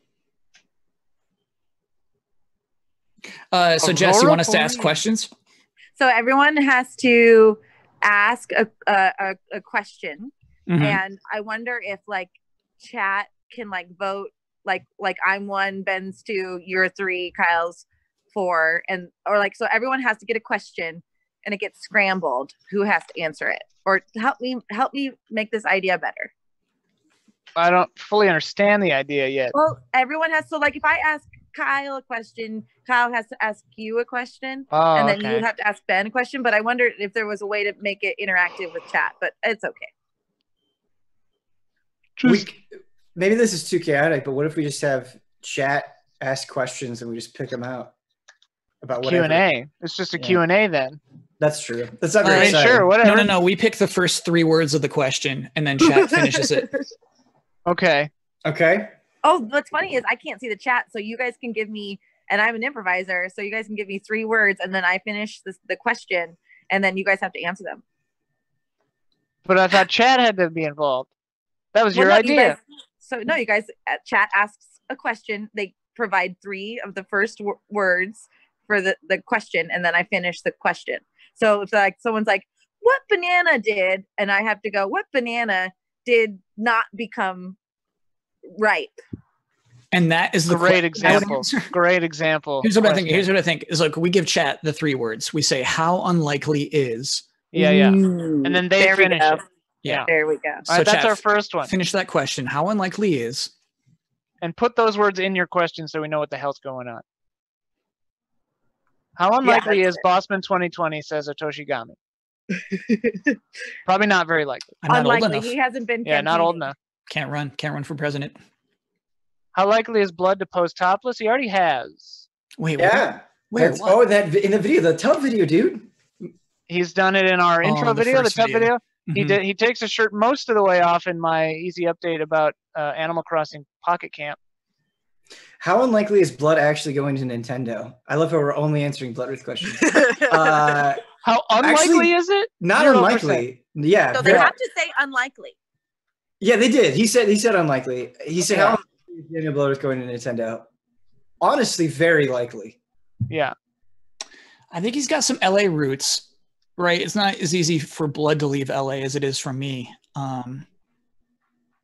Speaker 3: So Jess, you want us to
Speaker 5: Aurora
Speaker 3: ask
Speaker 5: Borealis.
Speaker 3: questions?
Speaker 2: So everyone has to ask a question,
Speaker 3: Mhm.
Speaker 2: and I wonder if like chat can like vote like I'm one, Ben's two, you're three, Kyle's four, and or like so everyone has to get a question and it gets scrambled. Who has to answer it? Or help me make this idea better.
Speaker 5: I don't fully understand the idea yet.
Speaker 2: Well, everyone has to like if I ask Kyle a question, Kyle has to ask you a question.
Speaker 5: Oh,
Speaker 2: And then
Speaker 5: okay.
Speaker 2: you have to ask Ben a question, but I wondered if there was a way to make it interactive with chat, but it's okay.
Speaker 4: Maybe this is too chaotic, but what if we just have chat ask questions and we just pick them out about whatever?
Speaker 5: Q&A. It's just a
Speaker 4: Yeah.
Speaker 5: Q&A then.
Speaker 4: That's true. That's not
Speaker 3: I
Speaker 4: very
Speaker 3: mean,
Speaker 4: exciting.
Speaker 5: Sure, whatever.
Speaker 3: No. We pick the first 3 words of the question, and then chat finishes it.
Speaker 5: Okay.
Speaker 4: Okay.
Speaker 2: Oh, what's funny is I can't see the chat, so you guys can give me, and I'm an improviser, so you guys can give me 3 words, and then I finish the question, and then you guys have to answer them.
Speaker 5: But I thought Chad had to be involved. That was your
Speaker 2: Well, no,
Speaker 5: idea.
Speaker 2: You guys, chat asks a question. They provide 3 of the first words for the question, and then I finish the question. So if like someone's like, "What banana did?" and I have to go, "What banana did not become ripe?"
Speaker 3: And that is the
Speaker 5: Great
Speaker 3: que- that
Speaker 5: example.
Speaker 3: answer.
Speaker 5: Great example.
Speaker 3: Here's what I think.
Speaker 5: question.
Speaker 3: Here's what I think is like we give chat the 3 words. We say how unlikely is.
Speaker 5: Yeah, yeah.
Speaker 2: Ooh,
Speaker 5: And then they
Speaker 2: there we
Speaker 5: finish
Speaker 2: go.
Speaker 5: it. Yeah.
Speaker 2: There we go.
Speaker 5: All
Speaker 3: So
Speaker 5: right, that's
Speaker 3: chat,
Speaker 5: our first one.
Speaker 3: Finish that question. How unlikely is.
Speaker 5: And put those words in your question so we know what the hell's going on. How unlikely
Speaker 2: that's
Speaker 5: is Bossman 2020, says Satoshi Gami? Probably not very likely.
Speaker 3: I'm not old
Speaker 2: Unlikely.
Speaker 3: enough.
Speaker 2: He hasn't been.
Speaker 5: Yeah, not old
Speaker 2: campaigning.
Speaker 5: enough.
Speaker 3: Can't run for president.
Speaker 5: How likely is Blood to pose topless? He already has.
Speaker 3: Wait,
Speaker 4: Yeah.
Speaker 3: where?
Speaker 4: That's-
Speaker 3: What?
Speaker 4: Oh, in the video, the tub video, dude.
Speaker 5: He's done it in our
Speaker 3: Oh,
Speaker 5: intro
Speaker 3: the
Speaker 5: video, the
Speaker 3: first
Speaker 5: tub
Speaker 3: video.
Speaker 5: video.
Speaker 3: Mhm.
Speaker 5: He takes his shirt most of the way off in my easy update about Animal Crossing Pocket Camp.
Speaker 4: How unlikely is Blood actually going to Nintendo? I love how we're only answering Bloodworth questions. Uh,
Speaker 5: How unlikely
Speaker 4: Actually,
Speaker 5: is it?
Speaker 4: not
Speaker 5: 0%.
Speaker 4: unlikely. Yeah.
Speaker 2: So they
Speaker 4: very-
Speaker 2: have to say unlikely.
Speaker 4: Yeah, they did. He said unlikely. He said
Speaker 5: Okay.
Speaker 4: how unlikely is Daniel Bloodworth going to Nintendo? Honestly, very likely.
Speaker 5: Yeah.
Speaker 3: I think he's got some LA roots, right? It's not as easy for Blood to leave LA as it is from me.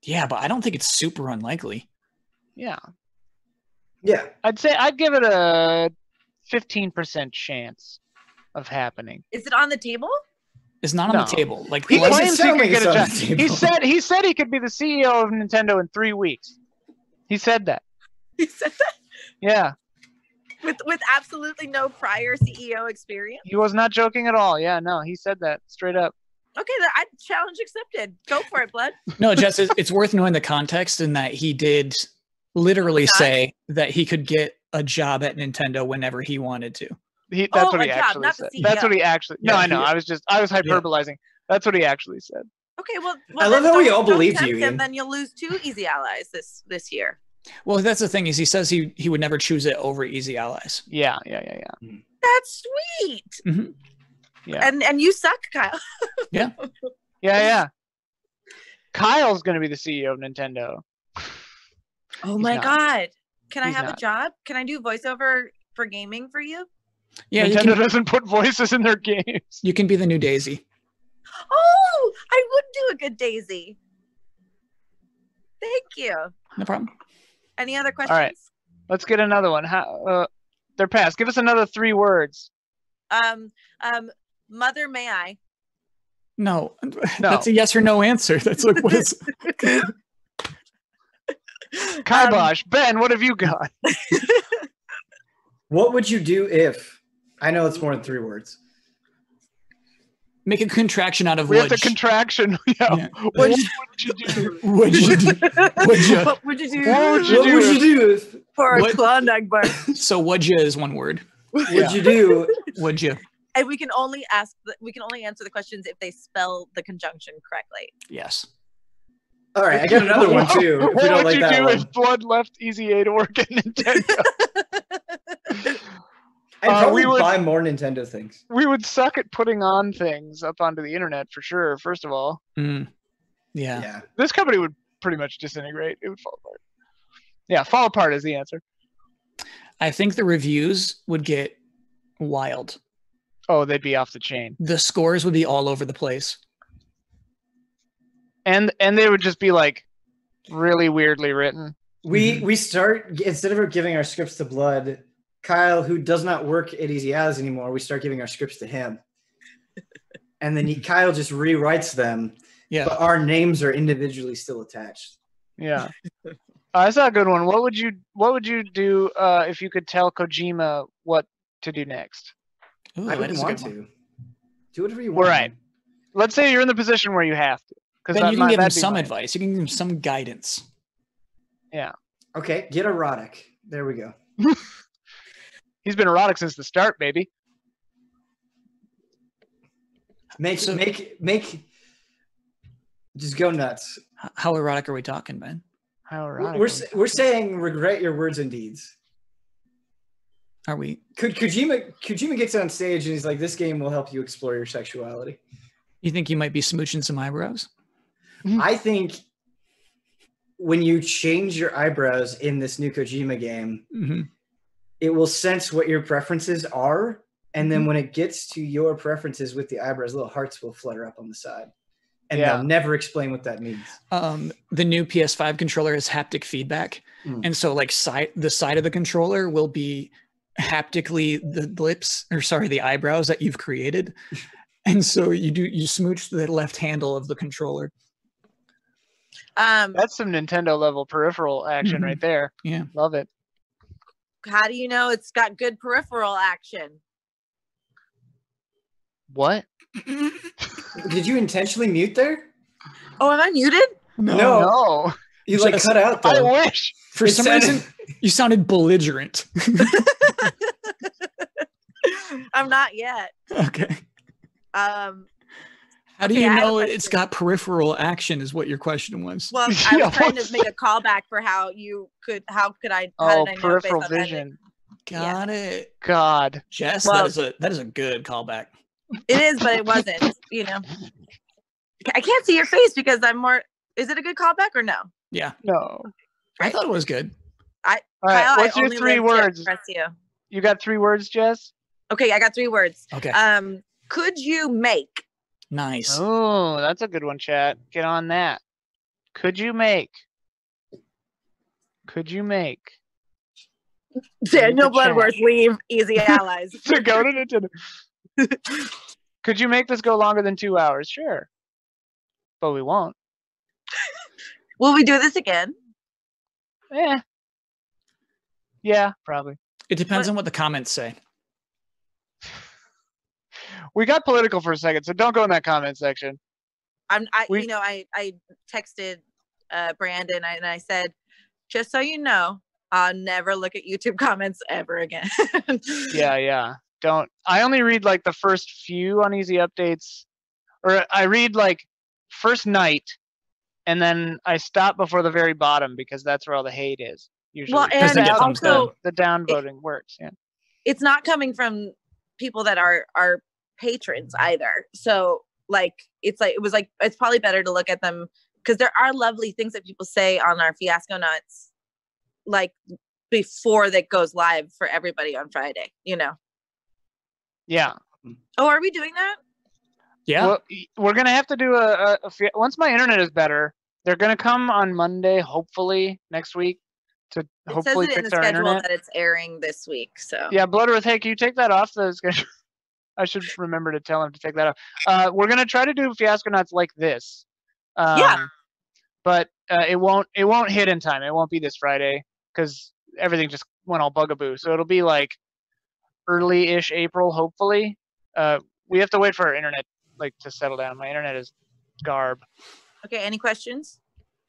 Speaker 3: Yeah, but I don't think it's super unlikely.
Speaker 5: Yeah.
Speaker 4: Yeah.
Speaker 5: I'd say I'd give it a 15% chance of happening.
Speaker 2: Is it on the table?
Speaker 3: It's not on
Speaker 5: No.
Speaker 3: the table. Like
Speaker 5: He
Speaker 4: Well,
Speaker 3: let's-
Speaker 4: it
Speaker 5: claims he
Speaker 4: sound
Speaker 5: could
Speaker 4: like
Speaker 5: get a
Speaker 4: it's on
Speaker 5: job.
Speaker 4: the table.
Speaker 5: He said he could be the CEO of Nintendo in 3 weeks. He said that.
Speaker 2: He said that
Speaker 5: Yeah.
Speaker 2: with absolutely no prior CEO experience.
Speaker 5: He was not joking at all. Yeah, no, he said that straight up.
Speaker 2: Okay, I challenge accepted. Go for it, Blood.
Speaker 3: no, Jess, it's worth knowing the context in that he did literally
Speaker 2: Not-
Speaker 3: say that he could get a job at Nintendo whenever he wanted to.
Speaker 5: That's
Speaker 2: Oh,
Speaker 5: what
Speaker 2: a
Speaker 5: he
Speaker 2: job,
Speaker 5: actually
Speaker 2: not the
Speaker 5: said. That's what he actually. No,
Speaker 3: Yeah,
Speaker 5: I know. I was hyperbolizing. That's what he actually said.
Speaker 2: Okay, well
Speaker 4: I love
Speaker 2: then
Speaker 4: how we
Speaker 2: don't-
Speaker 4: all
Speaker 2: don't
Speaker 4: believed
Speaker 2: tempt
Speaker 4: you,
Speaker 2: him,
Speaker 4: Ian.
Speaker 2: then you'll lose 2 easy allies this year.
Speaker 3: Well, that's the thing is he says he would never choose it over Easy Allies.
Speaker 5: Yeah.
Speaker 2: That's sweet.
Speaker 3: Mhm.
Speaker 5: Yeah.
Speaker 2: And you suck, Kyle.
Speaker 5: Yeah. Kyle's gonna be the CEO of Nintendo.
Speaker 2: Oh
Speaker 5: He's
Speaker 2: my
Speaker 5: not.
Speaker 2: god. Can I
Speaker 5: He's
Speaker 2: have
Speaker 5: not.
Speaker 2: a job? Can I do voiceover for gaming for you?
Speaker 3: Yeah, you
Speaker 5: Nintendo
Speaker 3: can,
Speaker 5: doesn't put voices in their games.
Speaker 3: you can be the new Daisy.
Speaker 2: Oh, I would do a good Daisy. Thank you.
Speaker 3: No problem.
Speaker 2: Any other questions?
Speaker 5: right. Let's get another one. They're passed. Give us another 3 words.
Speaker 2: Mother, may I?
Speaker 3: No, that's a yes or no answer. That's like what is
Speaker 5: Kibosh. Ben, what have you got?
Speaker 4: What would you do if? I know it's more than 3 words.
Speaker 3: make a contraction out of
Speaker 5: We have
Speaker 3: would.
Speaker 5: the contraction. Yeah.
Speaker 3: Yeah.
Speaker 5: What would you do?
Speaker 3: Would you do? Would you?
Speaker 2: What would you do
Speaker 5: What would you
Speaker 4: What
Speaker 5: do
Speaker 4: would
Speaker 5: if-
Speaker 4: you do if?
Speaker 2: for a
Speaker 3: What-
Speaker 2: Klondike bar?
Speaker 3: So would you is one word.
Speaker 4: Would you do?
Speaker 3: Would you?
Speaker 2: And we can only answer the questions if they spell the conjunction correctly.
Speaker 3: Yes.
Speaker 4: All right, I got another one too. If
Speaker 5: What
Speaker 4: we don't
Speaker 5: would
Speaker 4: like
Speaker 5: you
Speaker 4: that
Speaker 5: do
Speaker 4: one,
Speaker 5: if Blood left Easy A to work at Nintendo?
Speaker 4: I'd probably
Speaker 5: we would-
Speaker 4: buy more Nintendo things.
Speaker 5: We would suck at putting on things up onto the internet for sure. First of all,
Speaker 3: Mm. Yeah.
Speaker 4: Yeah.
Speaker 5: this company would pretty much disintegrate. It would fall apart. Yeah, fall apart is the answer.
Speaker 3: I think the reviews would get wild.
Speaker 5: Oh, they'd be off the chain,
Speaker 3: The scores would be all over the place.
Speaker 5: and they would just be like really weirdly written.
Speaker 4: We start, instead of giving our scripts to Blood, Kyle, who does not work at Easy As anymore, we start giving our scripts to him. And then Kyle just rewrites them,
Speaker 3: Yeah.
Speaker 4: but our names are individually still attached.
Speaker 5: Yeah, that's not a good one. What would you do if you could tell Kojima what to do next?
Speaker 3: Ooh,
Speaker 4: I
Speaker 3: that
Speaker 4: wouldn't
Speaker 3: is a
Speaker 4: want
Speaker 3: good one.
Speaker 4: to. Do whatever you want.
Speaker 5: Right. Let's say you're in the position where you have to. Because
Speaker 3: Then you can give him some advice. You can give him some guidance.
Speaker 4: Okay, get erotic. There we go.
Speaker 5: He's been erotic since the start, baby.
Speaker 4: Make
Speaker 3: So-
Speaker 4: just go nuts.
Speaker 3: How erotic are we talking, Ben?
Speaker 5: How erotic.
Speaker 4: We're saying regret your words and deeds.
Speaker 3: Are we?
Speaker 4: Kojima gets on stage and he's like, "This game will help you explore your sexuality."
Speaker 3: You think you might be smooching some eyebrows?
Speaker 4: I think when you change your eyebrows in this new Kojima game,
Speaker 3: Mm-hmm.
Speaker 4: it will sense what your preferences are, and then when it gets to your preferences with the eyebrows, little hearts will flutter up on the side, and
Speaker 5: Yeah.
Speaker 4: they'll never explain what that means.
Speaker 3: The new PS5 controller has haptic feedback, and so like the side of the controller will be haptically the eyebrows that you've created, and so you smooch the left handle of the controller.
Speaker 5: That's some Nintendo level peripheral action right there.
Speaker 3: Yeah.
Speaker 5: Love it.
Speaker 2: How do you know it's got good peripheral action?
Speaker 5: What?
Speaker 4: Did you intentionally mute there?
Speaker 2: Oh, am I muted?
Speaker 4: No.
Speaker 5: No.
Speaker 4: You like
Speaker 3: Just-
Speaker 4: cut out
Speaker 5: I
Speaker 4: though.
Speaker 5: wish.
Speaker 3: For
Speaker 4: It
Speaker 3: some
Speaker 4: sounded-
Speaker 3: reason, you sounded belligerent.
Speaker 2: I'm not yet.
Speaker 3: Okay. How do
Speaker 2: Okay,
Speaker 3: you
Speaker 2: I have a
Speaker 3: know it's
Speaker 2: question.
Speaker 3: got peripheral action? Is what your question was?
Speaker 2: Well, I was
Speaker 5: Yeah,
Speaker 2: trying
Speaker 5: what's
Speaker 2: to make a callback for how you could. How could I? How
Speaker 5: Oh,
Speaker 2: did I know
Speaker 5: peripheral
Speaker 2: based on that?
Speaker 5: vision.
Speaker 3: Got it,
Speaker 5: God.
Speaker 3: Jess.
Speaker 2: Well-
Speaker 3: that is a good callback.
Speaker 2: It is, but it wasn't. You know, I can't see your face because I'm more. Is it a good callback or no?
Speaker 3: Yeah,
Speaker 5: No.
Speaker 3: I thought it was good.
Speaker 5: All right.
Speaker 2: Kyle,
Speaker 5: What's
Speaker 2: I
Speaker 5: your
Speaker 2: only
Speaker 5: 3
Speaker 2: live to
Speaker 5: words?
Speaker 2: impress you.
Speaker 5: You got 3 words, Jess?
Speaker 2: Okay, I got 3 words.
Speaker 3: Okay,
Speaker 2: Could you make?
Speaker 3: nice.
Speaker 5: Oh, that's a good one, chat. Get on that. Could you make
Speaker 2: Daniel
Speaker 5: the chat.
Speaker 2: Bloodworth, leave Easy Allies.
Speaker 5: to go to Nintendo? Could you make this go longer than 2 hours? Sure. But we won't.
Speaker 2: Will we do this again?
Speaker 5: Eh. Yeah, probably.
Speaker 3: It depends on what the comments say.
Speaker 5: We got political for a second, so don't go in that comment section.
Speaker 2: I
Speaker 5: We-
Speaker 2: texted Brandon and I said, just so you know, I'll never look at YouTube comments ever again.
Speaker 5: Yeah. Don't. I only read like the first few on Easy Updates, or I read like first night, and then I stop before the very bottom because that's where all the hate is. Usually,
Speaker 2: Well,
Speaker 3: Because
Speaker 2: and
Speaker 3: they get thumbs
Speaker 2: also,
Speaker 3: down.
Speaker 5: the downvoting works. Yeah.
Speaker 2: it's not coming from people that are patrons either. So it's probably better to look at them, because there are lovely things that people say on our Fiasco Nuts, like before that goes live for everybody on Friday,
Speaker 5: Yeah.
Speaker 2: Oh, are we doing that?
Speaker 3: Yeah.
Speaker 5: Well, we're gonna have to do once my internet is better. They're gonna come on Monday, hopefully next week, to
Speaker 2: It says
Speaker 5: hopefully
Speaker 2: it in
Speaker 5: fix
Speaker 2: the
Speaker 5: our
Speaker 2: schedule
Speaker 5: internet.
Speaker 2: that it's airing this week. So
Speaker 5: Yeah, Bloodworth, hey, can you take that off the schedule? I should remember to tell him to take that off. We're gonna try to do Fiasco Nuts like this.
Speaker 2: Yeah.
Speaker 5: But it won't hit in time. It won't be this Friday because everything just went all bugaboo. So it'll be like early-ish April, hopefully. We have to wait for our internet to settle down. My internet is garb.
Speaker 2: Okay, any questions?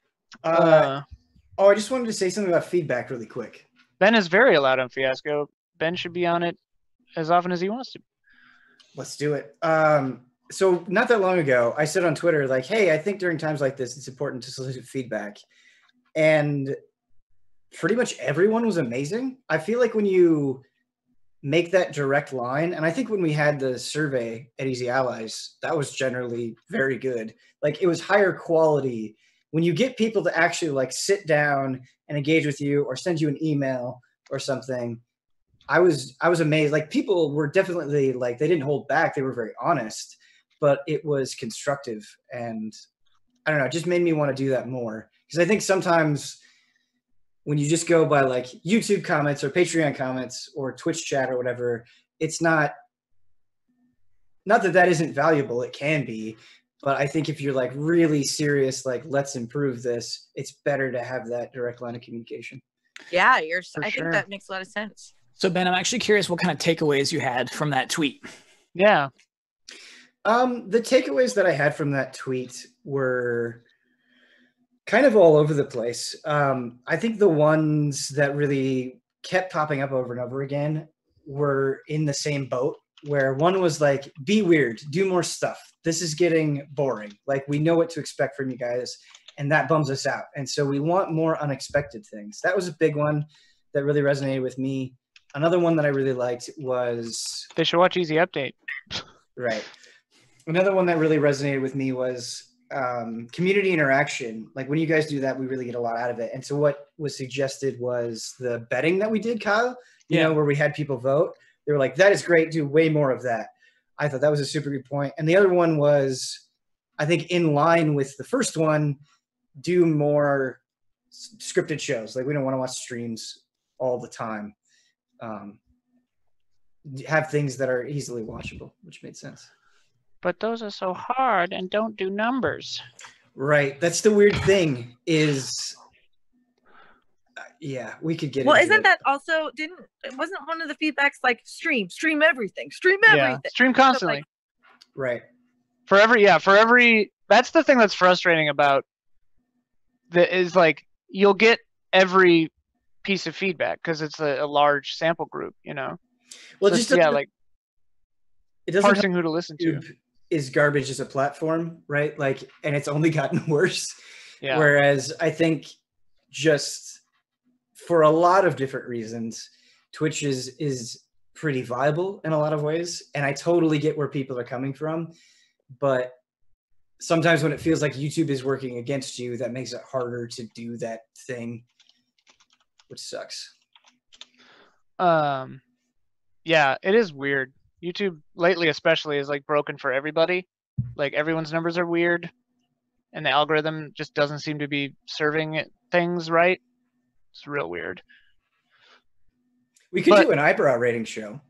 Speaker 4: I just wanted to say something about feedback really quick.
Speaker 5: Ben is very allowed on Fiasco. Ben should be on it as often as he wants to.
Speaker 4: Let's do it. So not that long ago, I said on Twitter, like, hey, I think during times like this, it's important to solicit feedback. And pretty much everyone was amazing. I feel like when you make that direct line, and I think when we had the survey at Easy Allies, that was generally very good. Like, it was higher quality. When you get people to actually like sit down and engage with you or send you an email or something, I was amazed. Like, people were definitely like, they didn't hold back. They were very honest, but it was constructive. And I don't know, it just made me want to do that more. Because I think sometimes when you just go by like YouTube comments or Patreon comments or Twitch chat or whatever, it's not that isn't valuable. It can be. But I think if you're like really serious, like, let's improve this, it's better to have that direct line of communication.
Speaker 2: Yeah, I
Speaker 5: sure.
Speaker 2: think that makes a lot of sense.
Speaker 3: So Ben, I'm actually curious what kind of takeaways you had from that tweet.
Speaker 5: Yeah.
Speaker 4: The takeaways that I had from that tweet were kind of all over the place. I think the ones that really kept popping up over and over again were in the same boat, where one was like, be weird, do more stuff. This is getting boring. Like, we know what to expect from you guys, and that bums us out. And so we want more unexpected things. That was a big one that really resonated with me. Another one that I really liked was...
Speaker 5: They should watch Easy Update.
Speaker 4: Right. Another one that really resonated with me was community interaction. Like, when you guys do that, we really get a lot out of it. And so what was suggested was the betting that we did, Kyle, you know, where we had people vote. They were like, that is great. Do way more of that. I thought that was a super good point. And the other one was, I think, in line with the first one, do more scripted shows. Like, we don't want to watch streams all the time. Have things that are easily watchable, which made sense.
Speaker 5: But those are so hard and don't do numbers.
Speaker 4: Right. That's the weird thing is, yeah, we could get
Speaker 2: Well,
Speaker 4: into
Speaker 2: isn't
Speaker 4: it.
Speaker 2: that also wasn't one of the feedbacks like stream everything, stream everything?
Speaker 5: Yeah. Stream constantly.
Speaker 4: Right.
Speaker 5: For every that's the thing that's frustrating about is like, you'll get every piece of feedback because it's a large sample group, you know.
Speaker 4: Well,
Speaker 5: So
Speaker 4: just
Speaker 5: yeah, like
Speaker 4: it doesn't
Speaker 5: parsing who to listen to.
Speaker 4: YouTube is garbage as a platform, right? Like, and it's only gotten worse.
Speaker 5: Yeah.
Speaker 4: Whereas I think just for a lot of different reasons, Twitch is pretty viable in a lot of ways. And I totally get where people are coming from. But sometimes when it feels like YouTube is working against you, that makes it harder to do that thing, which sucks.
Speaker 5: Yeah, it is weird. YouTube lately especially is like broken for everybody. Like, everyone's numbers are weird. and the algorithm just doesn't seem to be serving it things right. It's real weird.
Speaker 4: We could
Speaker 5: But-
Speaker 4: do an eyebrow rating show.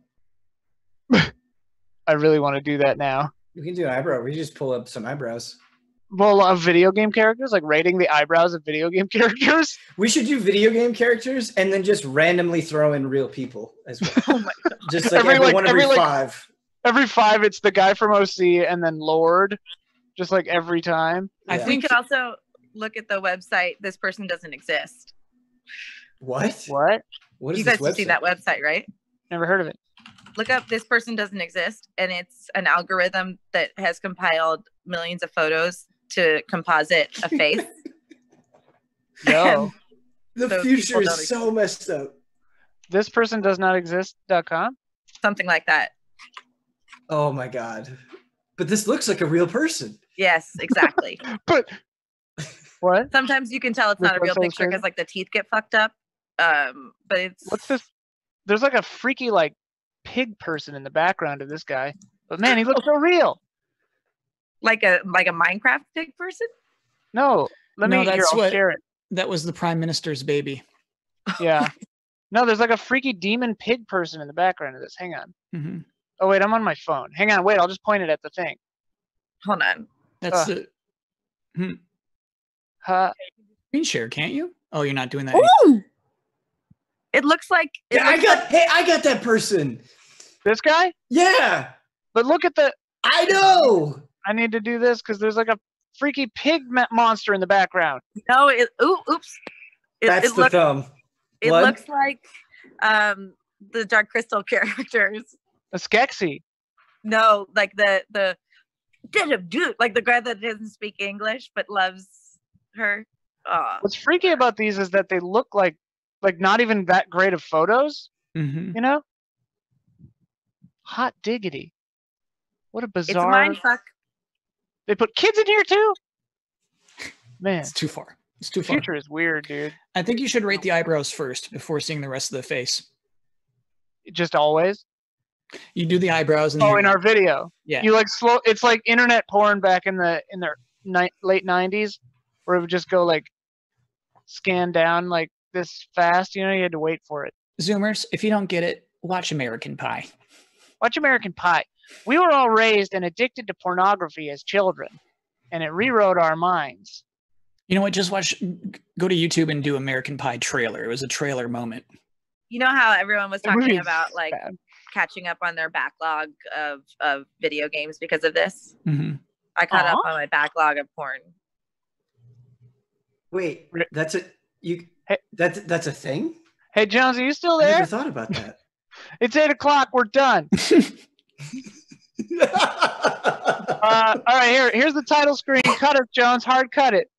Speaker 5: I really want to do that now.
Speaker 4: We can do an eyebrow. We just pull up some eyebrows.
Speaker 5: Well, of video game characters, like rating the eyebrows of video game characters.
Speaker 4: We should do video game characters and then just randomly throw in real people as well.
Speaker 2: Oh my god.
Speaker 4: Just like every one every 5.
Speaker 5: Every 5, it's the guy from OC and then Lord, just like every time.
Speaker 3: I
Speaker 4: Yeah.
Speaker 2: We
Speaker 3: think
Speaker 2: could also look at the website. This person doesn't exist.
Speaker 4: What?
Speaker 5: What?
Speaker 4: What is
Speaker 2: You
Speaker 4: this
Speaker 2: guys have seen that website, right?
Speaker 5: Never heard of it.
Speaker 2: Look up "This person doesn't exist," and it's an algorithm that has compiled millions of photos to composite a face.
Speaker 5: Yo,
Speaker 4: The
Speaker 2: Those
Speaker 4: future
Speaker 2: people don't
Speaker 4: is so messed up.
Speaker 5: this person does not exist.com.
Speaker 2: Something like that.
Speaker 4: Oh my god. But this looks like a real person.
Speaker 2: Yes, exactly.
Speaker 5: But what?
Speaker 2: Sometimes you can tell it's not a
Speaker 5: This
Speaker 2: real
Speaker 5: website's
Speaker 2: picture
Speaker 5: crazy?
Speaker 2: because like the teeth get fucked up. But it's
Speaker 5: What's this? There's like a freaky like pig person in the background of this guy. But man, he looks so real.
Speaker 2: like a Minecraft pig person.
Speaker 5: No, let
Speaker 3: No,
Speaker 5: me. Here,
Speaker 3: that's
Speaker 5: I'll
Speaker 3: what-
Speaker 5: share it.
Speaker 3: that was the prime minister's baby.
Speaker 5: Yeah. No, there's like a freaky demon pig person in the background of this. Hang on.
Speaker 3: Hmm.
Speaker 5: Oh wait, I'm on my phone. Hang on, wait. I'll just point it at the thing.
Speaker 2: Hold on.
Speaker 3: That's
Speaker 5: Uh.
Speaker 3: the screen share, can't you? Oh, you're not doing that.
Speaker 2: Ooh! It looks like
Speaker 4: Yeah, I got that person.
Speaker 5: This guy?
Speaker 4: Yeah.
Speaker 5: But look at the.
Speaker 4: I know.
Speaker 5: I need to do this because there's like a freaky pig monster in the background.
Speaker 2: no. Oops.
Speaker 4: That's the
Speaker 2: looks.
Speaker 4: thumb.
Speaker 2: It
Speaker 4: Blood?
Speaker 2: looks like the Dark Crystal characters.
Speaker 5: A Skeksis.
Speaker 2: No, like the dude, like the guy that doesn't speak English but loves her. Oh,
Speaker 5: What's freaky about these is that they look like not even that great of photos.
Speaker 3: Hmm.
Speaker 5: You know? Hot diggity. What a
Speaker 2: it's a
Speaker 5: bizarre.
Speaker 2: mind fuck.
Speaker 5: They put kids in here too. Man,
Speaker 3: It's too far. It's too
Speaker 5: the
Speaker 3: far.
Speaker 5: future is weird, dude.
Speaker 3: I think you should rate the eyebrows first before seeing the rest of the face.
Speaker 5: Just always.
Speaker 3: You do the eyebrows and
Speaker 5: Oh,
Speaker 3: you-
Speaker 5: in our video.
Speaker 3: yeah.
Speaker 5: You like slow. It's like internet porn back in the late '90s, where it would just go like scan down like this fast. You know, you had to wait for it.
Speaker 3: Zoomers, if you don't get it, watch American Pie.
Speaker 5: Watch American Pie. We were all raised and addicted to pornography as children, and it rewrote our minds.
Speaker 3: You know what? Just go to YouTube and do American Pie trailer. It was a trailer moment.
Speaker 2: You know how everyone was
Speaker 5: The movie
Speaker 2: talking
Speaker 5: is
Speaker 2: about like
Speaker 5: bad.
Speaker 2: catching up on their backlog of video games because of this.
Speaker 3: Hmm.
Speaker 2: I caught up
Speaker 5: Aw.
Speaker 2: on my backlog of porn.
Speaker 4: Wait,
Speaker 5: Re-
Speaker 4: that's a you.
Speaker 5: Hey.
Speaker 4: That's a thing.
Speaker 5: Hey, Jones, are you still
Speaker 4: I
Speaker 5: there?
Speaker 4: never thought about that.
Speaker 5: It's 8:00. We're done. All right, here's the title screen. Cut it, Jones. Hard cut it.